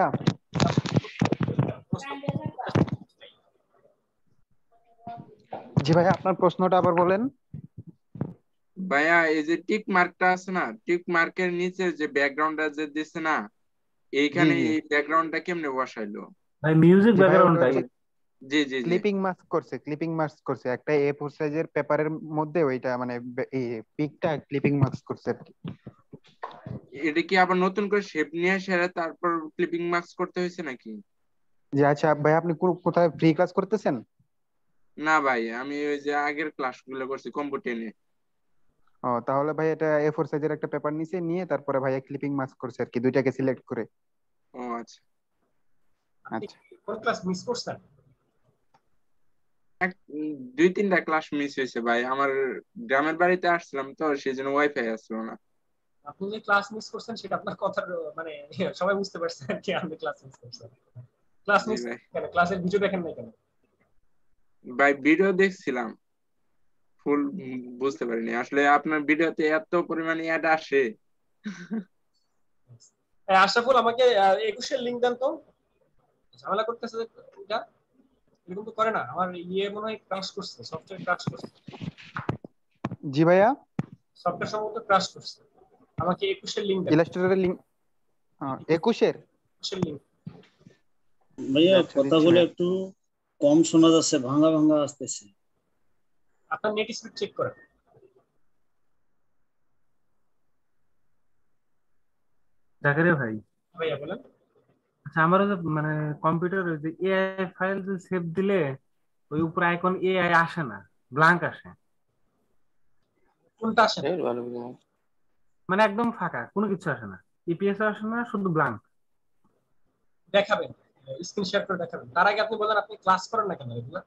Speaker 16: জি ভাইয়া, আপনার প্রশ্নটা আবার বলেন।
Speaker 11: ভাইয়া এই যে টিক মার্কটা আছে না, টিক মার্কের নিচে যে ব্যাকগ্রাউন্ডটা যে দিছে না, এইখানে এই ব্যাকগ্রাউন্ডটা কেমনে বসাইলো?
Speaker 6: ভাই মিউজিক ব্যাকগ্রাউন্ডটাই
Speaker 11: জি জি
Speaker 16: ক্লিপিং মাস্ক করছে, ক্লিপিং মাস্ক করছে একটা এ ফোর সাইজের পেপারের মধ্যে, ওইটা মানে এই পিকটা ক্লিপিং মাস্ক করছে আর কি।
Speaker 11: এটা কি আবার নতুন করে শেপ নিয়ে এসে তারপর ক্লিপিং মাস্ক করতে হয়েছে নাকি?
Speaker 16: জি আচ্ছা ভাই, আপনি কোথায় ফ্রি ক্লাস করতেছেন?
Speaker 11: না ভাই, আমি ওই যে আগের ক্লাসগুলো করছি কম্পিউটারে।
Speaker 16: ও ও তাহলে ভাই এটা এ ফোর সাইজের একটা পেপার নিচে নিয়ে তারপরে ভাই ক্লিপিং মাস্ক করছে আর কি, দুইটাকে সিলেক্ট করে।
Speaker 11: ও আচ্ছা
Speaker 16: আচ্ছা
Speaker 2: কোন ক্লাস মিস করছেন?
Speaker 11: এক উম, দুই তিনটা ক্লাস মিস হয়েছে ভাই, আমার গ্রামের বাড়িতে আসছিলাম তো সেই জন্য ওয়াইফাই আসছিল না।
Speaker 2: আপনি যে ক্লাস মিস করছেন সেটা আপনার কথার মানে সবাই বুঝতে পারছে আর কি, আপনি ক্লাস মিস করছেন। ক্লাস
Speaker 11: জি
Speaker 2: মিস
Speaker 11: ভাই।
Speaker 2: কেন? ক্লাসের ভিডিও দেখেন নাই কেন?
Speaker 11: ভাই ভিডিও দেখছিলাম, ফুল বুঝতে পারিনি আসলে। আপনার ভিডিওতে এত পরিমাণে অ্যাড আসে।
Speaker 2: এই আশরাফুল আমাকে একুশের লিংক দেন তো। ঝামেলা করতেছে যে এটা এরকম তো করে না। আমার ইয়ে মনে হয় ক্রাশ করছে, সফটওয়্যার ক্রাশ করছে।
Speaker 16: জি ভাইয়া,
Speaker 2: সফটওয়্যার সম্ভবত ক্রাশ করছে। আমাকে একুশের লিংক দেন।
Speaker 16: ইলাস্ট্রেটরের লিংক একুশের
Speaker 2: একুশের লিংক।
Speaker 17: ভাইয়া
Speaker 16: আচ্ছা, দিচ্ছি
Speaker 17: কথাগুলো
Speaker 16: ভাইয়া।
Speaker 17: একটু কম শোনা যাচ্ছে, ভাঙা ভাঙা আসতেছে।
Speaker 2: আপনার নেট স্পিড চেক করেন।
Speaker 6: জাকারিয়া ভাই,
Speaker 2: ভাইয়া বলেন।
Speaker 6: আচ্ছা আমার যে মানে কম্পিউটারে যে এআই ফাইল যে সেভ দিলে ওই উপরে আইকন এআই আসে না, ব্ল্যাঙ্ক আসে।
Speaker 2: কোনটা আসে?
Speaker 6: মানে একদম ফাঁকা, কোনো কিছু আসে না, ইপিএস আসে না, শুধু ব্ল্যাঙ্ক।
Speaker 2: দেখাবেন, স্ক্রিন শেয়ার করে দেখাবেন। তার আগে আপনি বলেন আপনি ক্লাস করেন না কেন এগুলা?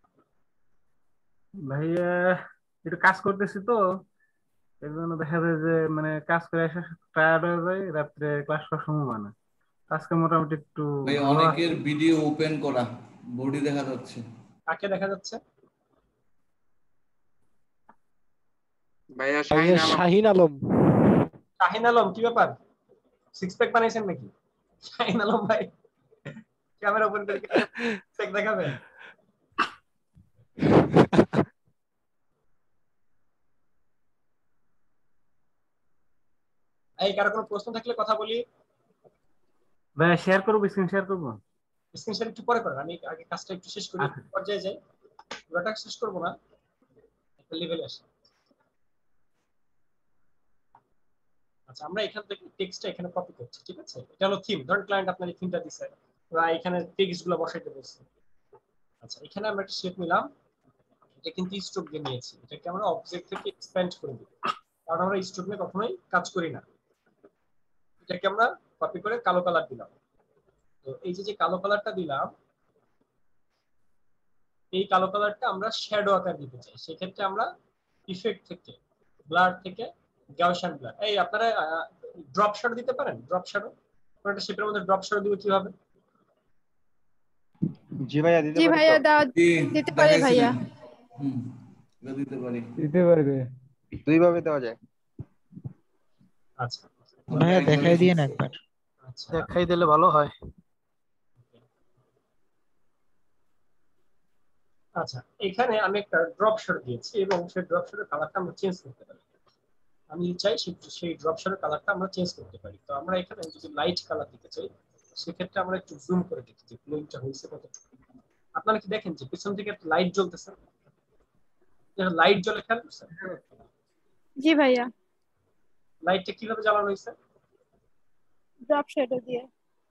Speaker 6: ভাইয়া একটু কাজ করতেছি তো, এই জন্য দেখা যায় যে মানে কাজ করে এসে টায়ার্ড হয়ে যায়, রাত্রে ক্লাস করার সময় হয় না। আজকে মোটামুটি একটু
Speaker 9: ভাই
Speaker 6: ভালো
Speaker 9: অনেকের
Speaker 6: আছে।
Speaker 9: ভিডিও ওপেন করা, বডি দেখা যাচ্ছে।
Speaker 2: কাকে দেখা যাচ্ছে?
Speaker 11: ভাইয়া শাহিন আলম।
Speaker 18: শাহিন আলম।
Speaker 2: শাহিন আলম কি ব্যাপার? সিক্স প্যাক বানাইছেন নাকি শাহিন আলম ভাই? ক্যামেরা ওপেন করে সিক্স প্যাক দেখাবেন? এই কারো কোনো প্রশ্ন থাকলে কথা বলি।
Speaker 6: ভাইয়া শেয়ার করবো, স্ক্রিন শেয়ার করবো।
Speaker 2: স্ক্রিন শেয়ার একটু পরে করেন, আমি আগে কাজটা একটু শেষ করি, পর্যায়ে যাই। পুরোটা শেষ করবো না, একটা লেভেলে আসি। আচ্ছা আমরা এখান থেকে টেক্সটটা এখানে কপি করছি, ঠিক আছে? এটা হলো থিম। ধরুন ক্লায়েন্ট আপনার এই থিমটা দিছে, বা এখানে টেক্সট গুলো বসাইতে বলছে। আচ্ছা এখানে আমরা একটা শেপ নিলাম, এটা কিন্তু স্ট্রোক দিয়ে নিয়েছি। এটাকে আমরা অবজেক্ট থেকে এক্সপ্যান্ড করে দিব, কারণ আমরা স্ট্রোক নিয়ে কখনোই কাজ করি না। এটাকে আমরা কপি করে কালো কালার দিলাম। তো এই যে যে কালো কালারটা দিলাম, এই কালো কালারটা আমরা শ্যাডো আকার দিতে চাই। সেক্ষেত্রে আমরা ইফেক্ট থেকে, ব্লার থেকে গাউসিয়ান ব্লার। এই আপনারা ড্রপ শ্যাডো দিতে পারেন? ড্রপ শ্যাডো, একটা শেপের মধ্যে ড্রপ শ্যাডো দিব কিভাবে?
Speaker 16: জি ভাইয়া দিতে
Speaker 19: জি
Speaker 16: পারি
Speaker 19: ভাইয়া
Speaker 16: তো?
Speaker 19: দাও, দিতে পারি ভাইয়া।
Speaker 9: হুম দিতে পারি।
Speaker 16: দিতে পারবে, দুই ভাবে দেওয়া যায়।
Speaker 2: আচ্ছা
Speaker 18: ভাইয়া দেখাই দিয়েন একবার।
Speaker 2: আচ্ছা
Speaker 18: দেখাই দিলে ভালো হয়।
Speaker 2: আচ্ছা এখানে আমি একটা ড্রপ শ্যাডো দিয়েছি এবং সেই ড্রপ শ্যাডোর কালারটা আমরা চেঞ্জ করতে পারি। আমি চাই সেই ড্রপ শ্যাডোর কালারটা আমরা চেঞ্জ করতে পারি। তো আমরা এখানে যদি লাইট কালার দিতে চাই, সেক্ষেত্রে আমরা একটু জুম করে দেখি যে গ্লোইংটা হয়েছে কতটুকু। আপনারা কি দেখেন যে পিছন থেকে একটা লাইট জ্বলতেছে? লাইট জ্বলে, খেয়াল করছেন?
Speaker 19: জি ভাইয়া।
Speaker 2: লাইটটা কিভাবে জ্বালানো হয়েছে?
Speaker 19: ড্রপ শ্যাডো দিয়ে।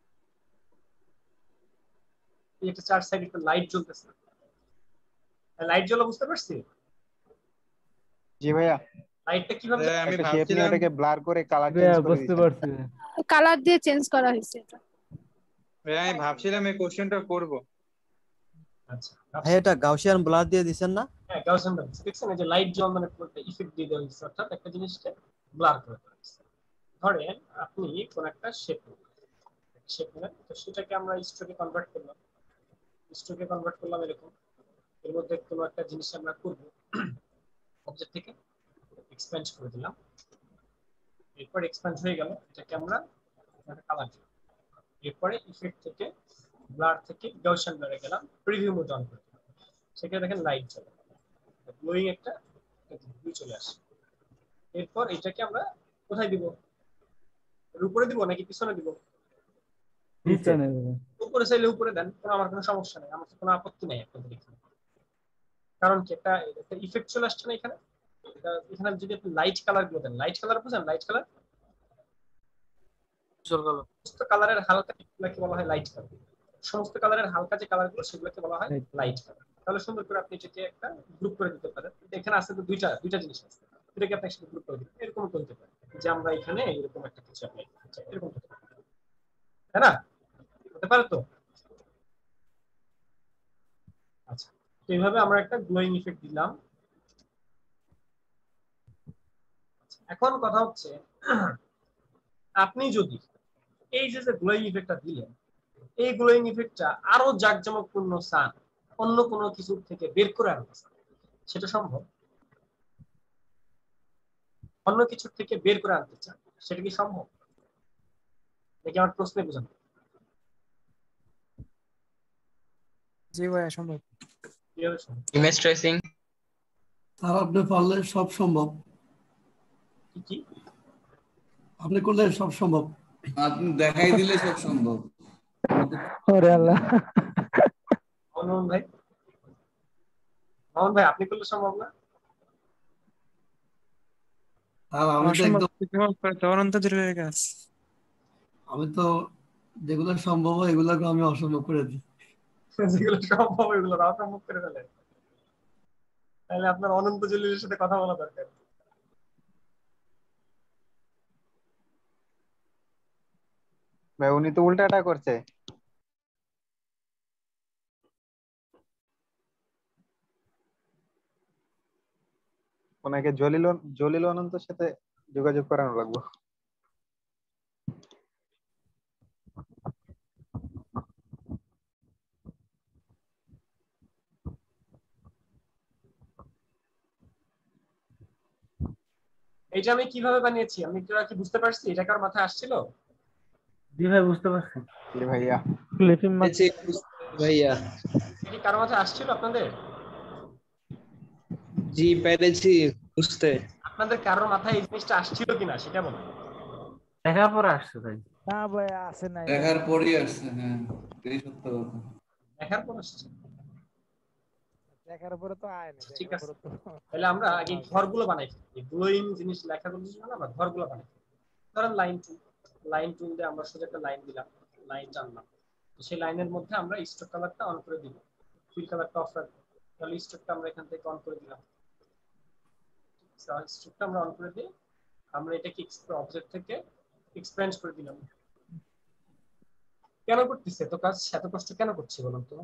Speaker 2: এই একটা চার সাইডে একটা লাইট জ্বলতেছে, লাইট জ্বলা বুঝতে পারছি?
Speaker 16: জি ভাইয়া।
Speaker 2: লাইটটা কিভাবে?
Speaker 16: আমি ভাবছিলাম এটাকে ব্লার করে কালার চেঞ্জ করে
Speaker 6: বুঝতে পারছি।
Speaker 19: কালার দিয়ে চেঞ্জ করা হয়েছে এটা।
Speaker 7: ভাইয়া আমি ভাবছিলাম এই কোশ্চেনটা করব।
Speaker 2: আচ্ছা
Speaker 15: ভাই এটা গাউসিয়ান ব্লার দিয়ে দিবেন না?
Speaker 2: হ্যাঁ গাউসিয়ান ব্লার। দেখছেন এই যে লাইট জ্বল মানে একটা ইফেক্ট দিয়ে দেওয়া হয়েছে, অর্থাৎ একটা জিনিসকে ব্লার করে দেওয়া হয়েছে। ধরেন আপনি কোন একটা শেপ শেপ নেন, তো সেটাকে আমরা স্ট্রোকে কনভার্ট করলাম। স্ট্রোকে কনভার্ট করলাম এরকম। এর মধ্যে কোনো একটা জিনিস আমরা করব, অবজেক্ট থেকে এক্সপ্যান্ড করে দিলাম। এরপর এক্সপ্যান্ড হয়ে গেল, এটাকে আমরা একটা কালার দিলাম। এরপরে ইফেক্ট থেকে ব্লার থেকে গাউসিয়ান ব্লারে গেলাম, প্রিভিউ মোড অন করে দিলাম। সেখানে দেখেন লাইট জ্বলে, গ্লোয়িং একটা ভিউ চলে আসে। এরপর এটাকে আমরা কোথায় দিব? এর উপরে দিব নাকি পিছনে দিব?
Speaker 6: নিচে।
Speaker 2: উপরে চাইলে উপরে দেন, কোনো আমার কোনো সমস্যা নেই, আমার কোনো আপত্তি নাই আপনাদের এখানে। কারণ কি একটা একটা ইফেক্ট চলে আসছে না এখানে। এটা এখানে যদি আপনি লাইট কালার গুলো দেন, লাইট কালার বুঝেন? লাইট কালার সমস্ত কালারের হালকা যেগুলোকে বলা হয় লাইট কালার। সমস্ত কালারের হালকা যে কালারগুলো সেগুলোকে বলা হয় লাইট কালার। তাহলে সুন্দর করে আপনি এটাকে একটা গ্রুপ করে দিতে পারেন। এখানে আছে তো দুইটা দুইটা জিনিস আছে। এটাকে আপনি একসাথে গ্রুপ করে দিবেন, এরকম করতে পারেন যে আমরা এখানে এরকম একটা কিছু অ্যাপ্লাই করতে চাই, এরকম করতে পারেন, তাই না? হতে পারে তো? আচ্ছা, তো এইভাবে আমরা একটা গ্লোয়িং ইফেক্ট দিলাম। এখন কথা হচ্ছে আপনি যদি এই যে যে গ্লোয়িং ইফেক্টটা দিলেন, এই গ্লোয়িং ইফেক্টটা আরো জাঁকজমকপূর্ণ চান, অন্য কোনো কিছু থেকে বের করে আনতে চান, সেটা সম্ভব? অন্য কিছু থেকে বের করে আনতে চান, সেটা কি সম্ভব? নাকি আমার প্রশ্নে বুঝান?
Speaker 8: জি ভাইয়া সম্ভব।
Speaker 2: কিভাবে সম্ভব?
Speaker 20: Image tracing.
Speaker 9: আর আপনি পারলে সব সম্ভব,
Speaker 2: কি কি
Speaker 9: আপনি করলে সব সম্ভব, আপনি দেখাই দিলে সব সম্ভব।
Speaker 18: ওরে আল্লাহ।
Speaker 2: মামুন ভাই, মামুন ভাই আপনি করলে সম্ভব না?
Speaker 9: আর আমি তো একদম
Speaker 8: অনন্ত জরুরি কাজ।
Speaker 9: আমি তো যেগুলো সম্ভব এগুলোকে আমি অসম্ভব করে দিই।
Speaker 2: যেগুলো সম্ভব এগুলো অসম্ভব করে ফেলে, তাহলে আপনার অনন্ত জলিলের সাথে কথা বলা দরকার।
Speaker 16: ভাই উনি তো উল্টাটা করছে। ওনাকে জলিল জলিল অনন্তর সাথে যোগাযোগ করানো লাগবে।
Speaker 2: এইটা আমি কিভাবে বানিয়েছি আমি কি কি বুঝতে পারছি? এটা কার মাথায় আসছিল?
Speaker 6: জি ভাই বুঝতে পারছি।
Speaker 16: জি ভাইয়া।
Speaker 18: ক্লিপিং মার্ক
Speaker 20: ভাইয়া
Speaker 2: এটা কার মাথায় আসছিল আপনাদের?
Speaker 20: জি পেরেছি বুঝতে।
Speaker 2: আপনাদের কারোর মাথায় এই জিনিসটা আসছিল কিনা সেটা বলুন।
Speaker 6: দেখার পরে আসছে ভাই।
Speaker 18: না ভাই আসে নাই।
Speaker 9: দেখার পরই আসছে। হ্যাঁ এই সত্য কথা।
Speaker 2: দেখার পর আসছে,
Speaker 18: দেখার পরে তো আয় না।
Speaker 2: ঠিক আছে, তাহলে আমরা আগে ঘরগুলো বানাই ফেলি। এই গ্লোয়িং জিনিস লেখাগুলো জন্য আমরা ঘরগুলো বানাই ফেলি। ধরেন লাইন টু, লাইন টু দিয়ে আমরা সোজা একটা লাইন দিলাম, লাইন টানলাম, তো সেই লাইনের মধ্যে আমরা স্ট্রোক কালারটা অন করে দিব, ফিল কালারটা অফ রাখবো। তাহলে স্ট্রোকটা আমরা এখান থেকে অন করে দিলাম, স্ট্রোকটা আমরা অন করে দিয়ে আমরা এটাকে অবজেক্ট থেকে এক্সপ্যান্ড করে দিলাম। কেন করতেছে এত কাজ, এত কষ্ট কেন করছি বলুন তো?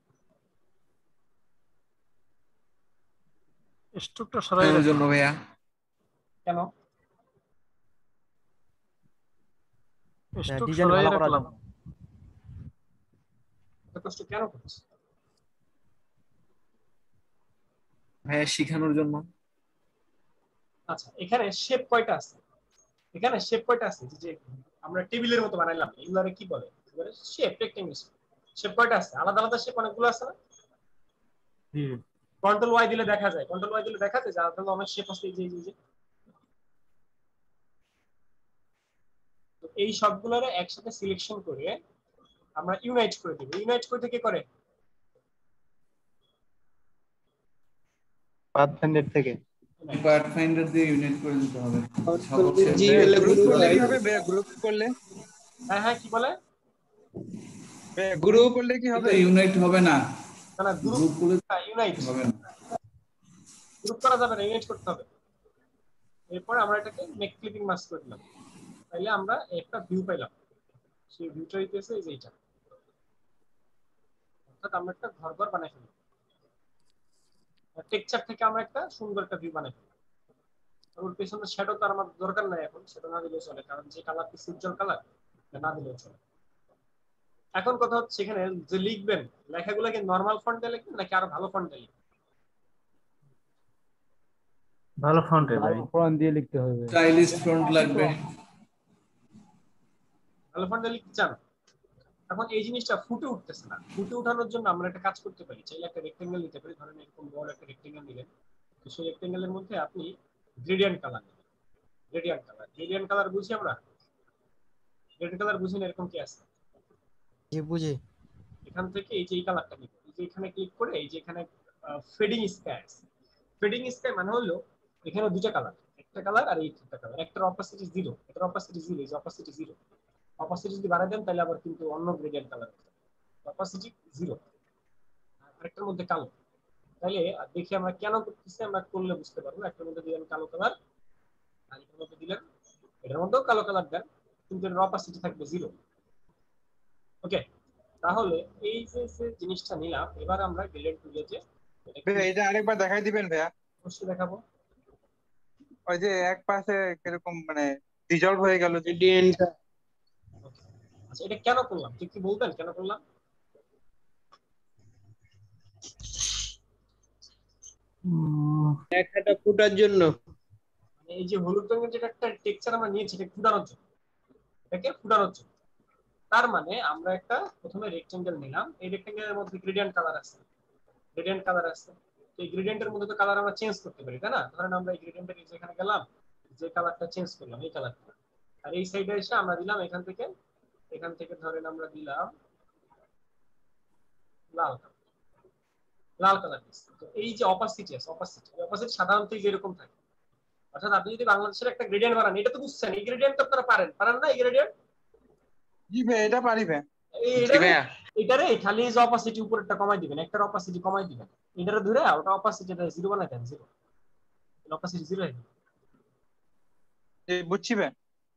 Speaker 18: স্ট্রোকটা সরাই রাখার
Speaker 9: জন্য ভাইয়া।
Speaker 2: কেন?
Speaker 18: স্ট্রোক সরাই রাখলাম।
Speaker 2: এত কষ্ট কেন করছি?
Speaker 9: ভাইয়া শিখানোর জন্য।
Speaker 2: আচ্ছা, এখানে শেপ কয়টা আছে? এখানে শেপ কয়টা আছে? যে আমরা টেবিলের মতো বানাইলাম, এগুলারে কি বলে? এগুলো শেপ, রেক্ট্যাঙ্গেল শেপ। শেপ কয়টা আছে? আলাদা আলাদা শেপ অনেকগুলো আছে না?
Speaker 6: জি।
Speaker 2: কন্ট্রোল ওয়াই দিলে দেখা যায়, কন্ট্রোল ওয়াই দিলে দেখা যায় যে আলাদা অনেক শেপ আছে। এই যে এই যে তো এই সবগুলোরে একসাথে সিলেকশন করে আমরা ইউনাইট করে দেব। ইউনাইট করতে কি করে?
Speaker 16: পাথফাইন্ডার থেকে
Speaker 9: পাথফাইন্ডার দিয়ে ইউনিট করে দিতে হবে।
Speaker 7: জি হলে গ্রুপ করলে কি হবে? গ্রুপ করলে
Speaker 2: হ্যাঁ হ্যাঁ কি বলে?
Speaker 7: গ্রুপ করলে কি হবে?
Speaker 9: ইউনাইট হবে না।
Speaker 2: না না গ্রুপ করলে ইউনাইট হবে না। গ্রুপ করা যাবে না, ইউনাইট করতে হবে। এরপর আমরা এটাকে মেক ক্লিপিং মাস্ক করে দিলাম, তাইলে আমরা একটা ভিউ পাইলাম। সেই ভিউটা হইতেছে এই যে এইটা, অর্থাৎ আমরা একটা ঘর ঘর বানাই ফেললাম। টেক্সচার থেকে আমরা একটা সুন্দর একটা ভিউ বানাই ফেললাম। ওর পেছনে শ্যাডো তো আমার দরকার নাই এখন, সেটা না দিলেও চলে, কারণ যে কালারটি উজ্জ্বল কালার না দিলেও চলে। এখন কথা হচ্ছে এখানে যে লিখবেন, লেখাগুলো কি নরমাল ফন্টে লিখবেন নাকি আরো ভালো ফন্টে লিখবেন?
Speaker 6: ভালো ফন্টে ভাই।
Speaker 18: ফন্ট দিয়ে লিখতে হবে।
Speaker 9: স্টাইলিশ ফন্ট লাগবে।
Speaker 2: ভালো ফন্টে লিখতে চান? এখন এই জিনিসটা ফুটে উঠতেছে না। ফুটে ওঠানোর জন্য আমরা একটা কাজ করতে পারি। চাইলে একটা রেক্টেঙ্গেল নিতে পারি। ধরেন এরকম বড় একটা রেক্টেঙ্গেল নিলেন, তো সেই রেক্টেঙ্গেলের মধ্যে আপনি গ্রেডিয়েন্ট কালার নেবেন। গ্রেডিয়েন্ট কালার, গ্রেডিয়েন্ট কালার বুঝি আমরা? গ্রেডিয়েন্ট কালার বুঝি না? এরকম কি আছে?
Speaker 15: জি বুঝি।
Speaker 2: এখান থেকে এই যে এই কালারটা নিব, এই যে এখানে ক্লিক করে এই যে এখানে ফেডিং স্কাই আছে। ফেডিং স্কাই মানে হলো এখানে দুটো কালার, একটা কালার আর এই একটা কালার। একটার অপাসিটি জিরো, এটার অপাসিটি জিরো, এই যে অপাসিটি জিরো। অপাসিটি যদি বাড়ায় দেন তাহলে আবার কিন্তু অন্য গ্রেডিয়েন্ট কালার হবে। অপাসিটি জিরো, আরেকটার মধ্যে কালো। তাহলে দেখি আমরা কেন করতেছি, আমরা করলে বুঝতে পারবো। একটার মধ্যে দিলেন কালো কালার, আরেকটার মধ্যে দিলেন, এটার মধ্যেও কালো কালার দেন, কিন্তু এর অপাসিটি থাকবে জিরো। ওকে, তাহলে এই যে যে জিনিসটা নিলাম, এবার আমরা গ্রেডিয়েন্ট টুলে যে
Speaker 7: এটা আরেকবার দেখাই দিবেন ভাইয়া?
Speaker 2: অবশ্যই দেখাবো।
Speaker 7: ওই যে এক পাশে কিরকম মানে ডিজলভ হয়ে গেল যে।
Speaker 2: আচ্ছা, এটা কেন করলাম ঠিক কি বলবেন কেন করলাম?
Speaker 20: দেখাটা ফুটার জন্য।
Speaker 2: মানে এই যে হলুদ রঙের যেটা একটা টেক্সচার আমরা নিয়েছি, এটা ফুটানোর জন্য, এটাকে ফুটানোর জন্য। তার মানে আমরা একটা প্রথমে রেক্টেঙ্গেল নিলাম, এই রেক্টেঙ্গেলের মধ্যে গ্রেডিয়েন্ট কালার আছে, গ্রেডিয়েন্ট কালার আছে। তো এই গ্রেডিয়েন্টের মধ্যে তো কালার আমরা চেঞ্জ করতে পারি, তাই না? ধরেন আমরা এই গ্রেডিয়েন্টের যেখানে গেলাম, যে কালারটা চেঞ্জ করলাম এই কালারটা, আর এই সাইডে এসে আমরা দিলাম এখান থেকে, এখান থেকে ধরেন আমরা দিলাম লাল কালার, লাল কালার দিচ্ছি। তো এই যে অপাসিটি আছে, অপাসিটি অপাসিটি সাধারণত যেরকম থাকে। অর্থাৎ আপনি যদি বাংলাদেশের একটা গ্রেডিয়েন্ট বানান, এটা তো বুঝছেন, এই গ্রেডিয়েন্ট তো আপনারা পারেন, পারেন না এই গ্রেডিয়েন্ট?
Speaker 7: জি ভাই, এটা পারি ভাই।
Speaker 2: এটারে খালি যে অপাসিটি উপরেরটা কমাই দিবেন, একটার অপাসিটি কমাই দিবেন, এটারে ধরে ওটা অপাসিটিটা জিরো বানাই দেন, জিরো, অপাসিটি জিরো হয়ে যাবে।
Speaker 7: এই বুঝছি ভাই।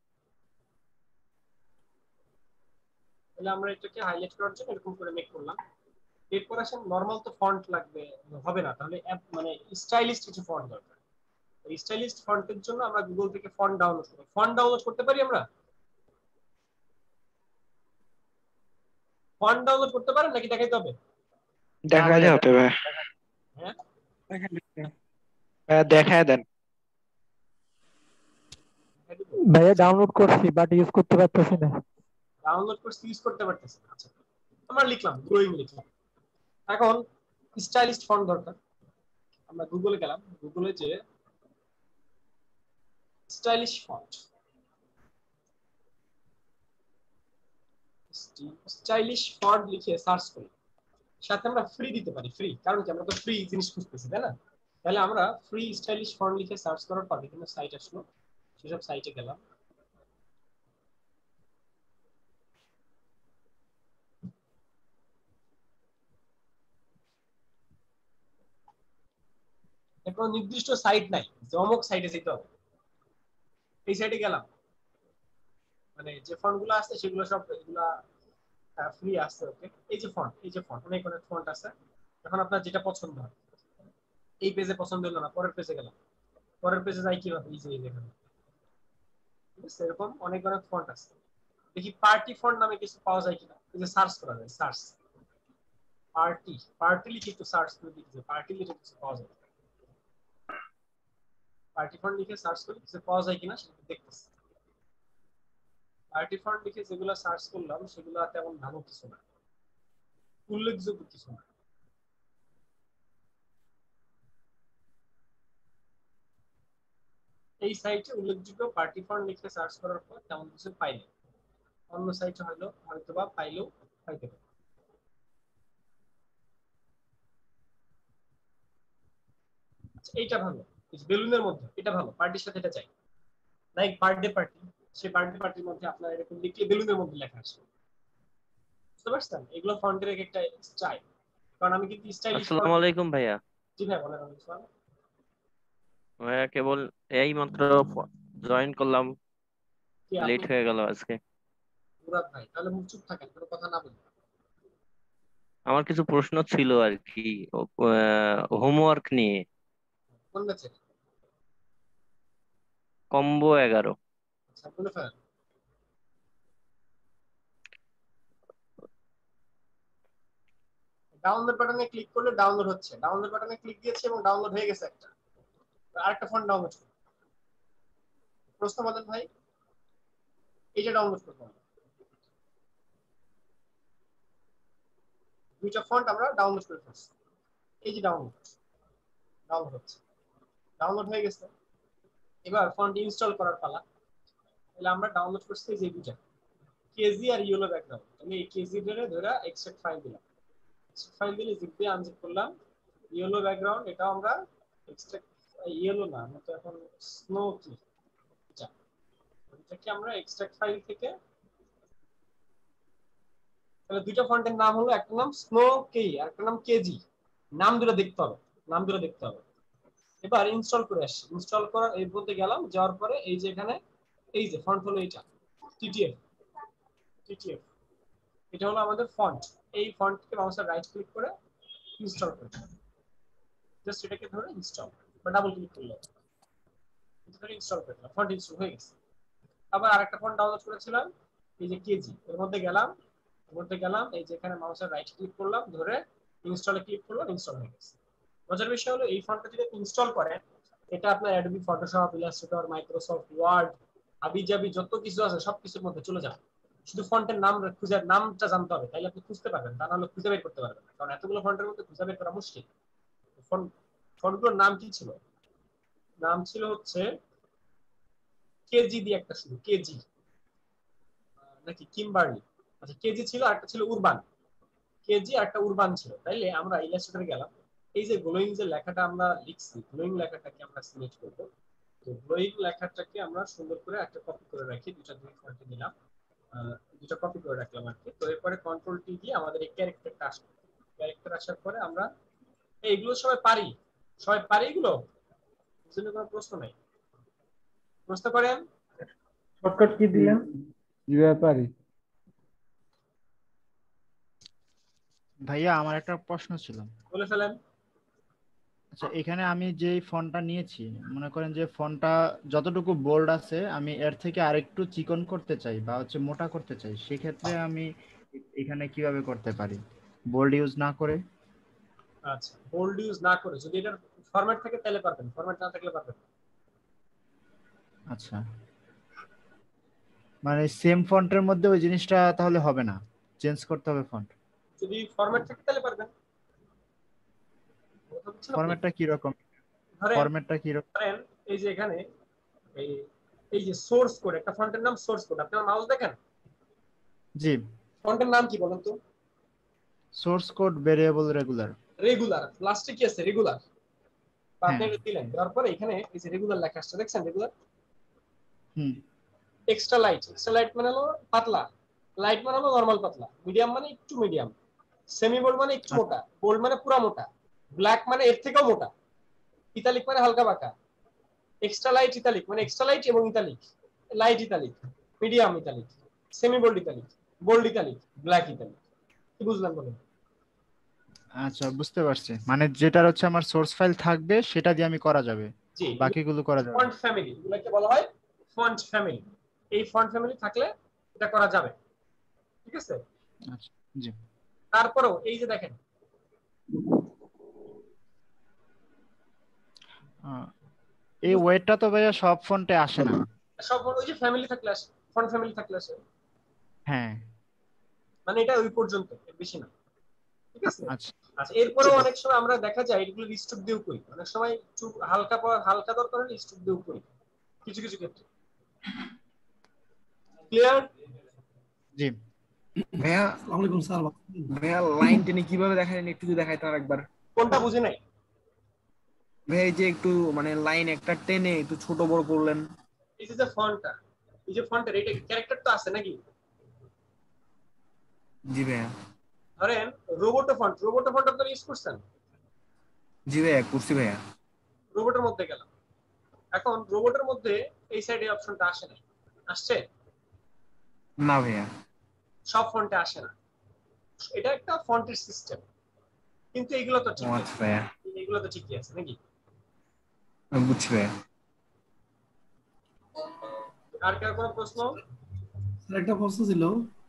Speaker 2: তাহলে আমরা এটাকে হাইলাইট করার জন্য এরকম করে মেক করলাম। এরপর আসেন নরমাল তো ফন্ট লাগবে, হবে না, তাহলে অ্যাপ মানে স্টাইলিশ কিছু ফন্ট দরকার। এই স্টাইলিশ ফন্টের জন্য আমরা গুগল থেকে ফন্ট ডাউনলোড করব। ফন্ট ডাউনলোড করতে পারি আমরা? ফন্ট ডাউনলোড করতে পারেন নাকি দেখাইতে হবে?
Speaker 8: দেখাই হবে ভাই।
Speaker 2: হ্যাঁ
Speaker 8: ভাই দেখায় দেন।
Speaker 18: ভাইয়া ডাউনলোড করছি বাট ইউজ করতে পারতেছি না।
Speaker 2: ডাউনলোড করছি ইউজ করতে পারতেছি না। আচ্ছা, আমরা লিখলাম গ্রোইং লিখলাম। এখন স্টাইলিশ ফন্ট দরকার। আমরা গুগলে গেলাম, গুগলে যে স্টাইলিশ ফন্ট, স্টাইলিশ ফন্ট লিখে সার্চ করি। সাথে আমরা ফ্রি দিতে পারি, ফ্রি, কারণ কি আমরা তো ফ্রি জিনিস খুঁজতেছি, তাই না? তাহলে আমরা ফ্রি স্টাইলিশ ফন্ট লিখে সার্চ করার পর বিভিন্ন সাইট আসলো, সেসব সাইটে গেলাম। কোনো নির্দিষ্ট সাইট নাই যে অমুক সাইটে যেতে হবে, এই সাইটে গেলাম, মানে যে ফন্ট গুলো আছে সেগুলো সব এগুলা ফ্রি আছে। ওকে, এই যে ফন্ট, এই যে ফন্ট, অনেক অনেক ফন্ট আছে। এখন আপনার যেটা পছন্দ হয়, এই পেজে পছন্দ হলো না, পরের পেজে গেলাম, পরের পেজে যাই কিভাবে, এই যে এখানে এরকম অনেক অনেক ফন্ট আছে। দেখি পার্টি ফন্ট নামে কিছু পাওয়া যায় কিনা, এই যে সার্চ করা যায়, সার্চ পার্টি, পার্টি লিখে একটু সার্চ করে দেখি যে পার্টি লিখে কিছু পাওয়া যায়, পার্টি ফন্ট লিখে সার্চ করি কিছু পাওয়া যায় কিনা সেটা দেখতেছি। পার্টি ফন্ট লিখে যেগুলো সার্চ করলাম সেগুলো তেমন ভালো কিছু না, উল্লেখযোগ্য কিছু না। এই সাইটে উল্লেখযোগ্য পার্টি ফন্ট লিখে সার্চ করার পর তেমন কিছু পাইনি। অন্য সাইটে হয়তো হয়তো বা পাইলেও পাইতে পারে। আচ্ছা, এইটা ভালো, বেলুনের মধ্যে এটা ভালো, পার্টির সাথে এটা চাই, লাইক বার্থডে পার্টি, সেই বার্থডে পার্টির মধ্যে আপনার এরকম লিখলে বেলুনের মধ্যে লেখা আসবে, বুঝতে পারছেন? এগুলো ফন্টের একটা স্টাইল, কারণ আমি কিন্তু স্টাইলিশ।
Speaker 21: আসসালামু আলাইকুম ভাইয়া।
Speaker 2: জি ভাই, ওয়ালাইকুম আসসালাম।
Speaker 21: ভাইয়া কেবল এই মাত্র জয়েন করলাম, লেট হয়ে গেল আজকে।
Speaker 2: মুরাদ ভাই, তাহলে মুখ চুপ থাকেন, কোনো কথা না বলুন।
Speaker 21: আমার কিছু প্রশ্ন ছিল আর কি, হোমওয়ার্ক নিয়ে।
Speaker 2: কোন ব্যাচে?
Speaker 21: কম্বো এগারো।
Speaker 2: আচ্ছা, বলে ফেলেন। ডাউনলোড বাটনে ক্লিক করলে ডাউনলোড হচ্ছে, ডাউনলোড বাটনে ক্লিক দিয়েছি এবং ডাউনলোড হয়ে গেছে একটা, আরেকটা ফন্ট ডাউনলোড করুন। প্রশ্ন বলেন ভাই, এইটা ডাউনলোড করতে হবে। দুইটা ফন্ট আমরা ডাউনলোড করে ফেলছি, এই যে ডাউনলোড, ডাউনলোড হচ্ছে, ডাউনলোড হয়ে গেছে। এবার ফন্ট ইনস্টল করার পালা। তাহলে আমরা ডাউনলোড করছি যে দুইটা, কেজি আর ইয়েলো ব্যাকগ্রাউন্ড। আমি এই কেজি ধরে ধরে এক্সট্রাক্ট ফাইল দিলাম, এক্সট্রাক্ট ফাইল দিলে জিপ দিয়ে আনজিপ করলাম। ইয়েলো ব্যাকগ্রাউন্ড, এটাও আমরা এক্সট্রাক্ট, ইয়েলো না, আমরা তো এখন স্নো কি, এটাকে আমরা এক্সট্রাক্ট ফাইল থেকে, তাহলে দুইটা ফন্টের নাম হলো, একটা নাম স্নো কে আর একটা নাম কেজি, নাম দুটো দেখতে হবে। নাম ধরে দেখতে হবে। এবার ইনস্টল করে আসি, ইনস্টল করার এই বলতে গেলাম, যাওয়ার পরে এই যে এখানে এই যে ফন্ট হলো এইটা টিটিএফ, টিটিএফ এটা হলো আমাদের ফন্ট। এই ফন্টকে মাউসের রাইট ক্লিক করে ইনস্টল করতে হবে। জাস্ট এটাকে ধরে ইনস্টল বা ডাবল ক্লিক করলে এটা ধরে ইনস্টল করতে হবে, ফন্ট ইনস্টল হয়ে গেছে। আবার আরেকটা ফন্ট ডাউনলোড করেছিলাম এই যে কেজি, এর মধ্যে গেলাম, এর মধ্যে গেলাম এই যে এখানে মাউসের রাইট ক্লিক করলাম, ধরে ইনস্টলে ক্লিক করলাম, ইনস্টল হয়ে গেছে। মজার বিষয় হলো এই ফন্টটা যদি ইনস্টল করেন, এটা আপনার Adobe Photoshop, Illustrator, Microsoft Word, আবিজাবি যত কিছু আছে সবকিছুর মধ্যে চলে যাবে। শুধু ফন্টের নাম খুঁজে নামটা জানতে হবে, তাইলে আপনি খুঁজতে পারবেন, তা নাহলে খুঁজে বের করতে পারবেন না, কারণ এতগুলো ফন্টের মধ্যে খুঁজে বের করা মুশকিল। ফন্ট ফন্টগুলোর নাম কি ছিল? নাম ছিল হচ্ছে কেজি দিয়ে একটা শুরু, কেজি নাকি কিমবার্লি, আচ্ছা কেজি ছিল, আর একটা ছিল উরবান, কেজি আর একটা উরবান ছিল। তাইলে আমরা ইলাস্ট্রেটরে গেলাম, এই যে গ্লোয়িং যে লেখাটা আমরা লিখছি, গ্লোয়িং লেখাটাকে আমরা সিলেক্ট করব। তো গ্লোয়িং লেখাটাকে আমরা সুন্দর করে একটা কপি করে রাখি, দুটো দুই ফন্টে নিলাম, দুটো কপি করে রাখলাম আর কি। তো এরপরে কন্ট্রোল টি দিয়ে আমাদের এই ক্যারেক্টারটা আসবে, ক্যারেক্টার আসার পরে আমরা এইগুলো সবাই পারি, সবাই পারি এগুলো, বুঝলে কোনো প্রশ্ন নাই? প্রশ্ন করেন।
Speaker 6: শর্টকাট কি দিলেন?
Speaker 1: জিবা পারি।
Speaker 22: ভাইয়া আমার একটা প্রশ্ন ছিল।
Speaker 2: বলে ফেলেন।
Speaker 22: আচ্ছা এখানে আমি যে ফন্টটা নিয়েছি, মনে করেন যে ফন্টটা যতটুকু বোল্ড আছে আমি এর থেকে আরেকটু চিকন করতে চাই বা হচ্ছে মোটা করতে চাই, সেক্ষেত্রে আমি এখানে কিভাবে করতে পারি বোল্ড ইউজ না করে?
Speaker 2: আচ্ছা বোল্ড ইউজ না করে যদি এটার ফরম্যাট থাকে তাহলে পারবেন, ফরম্যাট না থাকলে পারবেন।
Speaker 22: আচ্ছা মানে সেম ফন্টের মধ্যে ওই জিনিসটা তাহলে হবে না, চেঞ্জ করতে হবে ফন্ট?
Speaker 2: যদি ফরম্যাট থাকে তাহলে পারবেন।
Speaker 22: ফরম্যাটটা কি রকম? ফরম্যাটটা কি রকম?
Speaker 2: ধরেন এই যে এখানে এই এই যে সোর্স কোড, একটা ফন্টের নাম সোর্স কোড, আপনি আমার মাউস দেখেন?
Speaker 22: জি।
Speaker 2: ফন্টের নাম কি বলেন তো?
Speaker 22: Source code variable regular.
Speaker 2: Regular, লাস্টে কি আছে? রেগুলার। আপনি এটা দিলেন, দেওয়ার পরে এখানে এই যে রেগুলার লেখা আসছে, দেখছেন রেগুলার?
Speaker 22: হুম।
Speaker 2: এক্সট্রা লাইট, এক্সট্রা লাইট মানে হলো পাতলা, লাইট মানে হলো নরমাল পাতলা, মিডিয়াম মানে একটু মিডিয়াম, সেমি বোল্ড মানে একটু মোটা, বোল্ড মানে পুরো মোটা, ব্ল্যাক মানে এর থেকেও মোটা, ইতালিক মানে হালকা বাঁকা, এক্সট্রা লাইট ইতালিক মানে এক্সট্রা লাইট এবং italic, light italic, medium italic, semi bold italic, bold italic, black italic. কি বুঝলেন বলেন?
Speaker 22: আচ্ছা বুঝতে পারছি, মানে যেটা হচ্ছে আমার সোর্স ফাইল থাকবে সেটা দিয়ে আমি করা যাবে, বাকিগুলো করা যাবে।
Speaker 2: ফন্ট ফ্যামিলি এগুলোকে বলা হয় ফন্ট ফ্যামিলি। এই ফন্ট ফ্যামিলি থাকলে এটা করা যাবে, ঠিক আছে?
Speaker 22: আচ্ছা জি।
Speaker 2: তারপরেও এই যে দেখেন
Speaker 22: এই ওয়েটটা তো ভাইয়া সব ফন্টে আসে না।
Speaker 2: সব ওই যে ফ্যামিলি থাকলে আসে, ফন্ট ফ্যামিলি থাকলে আসে।
Speaker 22: হ্যাঁ
Speaker 2: মানে এটা ওই পর্যন্ত, এর বেশি না, ঠিক আছে?
Speaker 22: আচ্ছা
Speaker 2: আচ্ছা এরপরেও অনেক সময় আমরা দেখা যায় এগুলো রিস্ট্রিক্ট দিয়েও করি, অনেক সময় একটু হালকা হালকা দরকার হলে রিস্ট্রিক্ট দিয়েও করি কিছু কিছু ক্ষেত্রে। ক্লিয়ার?
Speaker 22: জি
Speaker 23: ভাইয়া আসসালামু আলাইকুম স্যার। ভাইয়া লাইন টেনে কিভাবে দেখালেন একটু যদি দেখাইতেন আরেকবার।
Speaker 2: কোনটা বুঝি নাই
Speaker 23: ভাই? যে একটু মানে লাইন একটা টেনে একটু ছোট বড় করলেন।
Speaker 2: এই যে ফন্টটা, এই যে ফন্টের এটা ক্যারেক্টার তো আছে নাকি?
Speaker 23: জি ভাইয়া।
Speaker 2: ধরেন রোবোটো ফন্ট, রোবোটো ফন্ট আপনারা ইউজ করছেন?
Speaker 23: জি ভাইয়া করছি ভাইয়া।
Speaker 2: রোবোটের মধ্যে গেলাম, এখন রোবোটের মধ্যে এই সাইডে অপশনটা আসে না, আসছে?
Speaker 23: না ভাইয়া
Speaker 2: সব ফন্টে আসে না, এটা একটা ফন্টের সিস্টেম, কিন্তু এগুলো তো ঠিক আছে
Speaker 23: ভাইয়া,
Speaker 2: এগুলো তো ঠিকই আছে নাকি?
Speaker 23: আমি বুঝছি ভাইয়া।
Speaker 2: আর কার কোনো প্রশ্ন?
Speaker 23: স্যার একটা প্রশ্ন ছিল,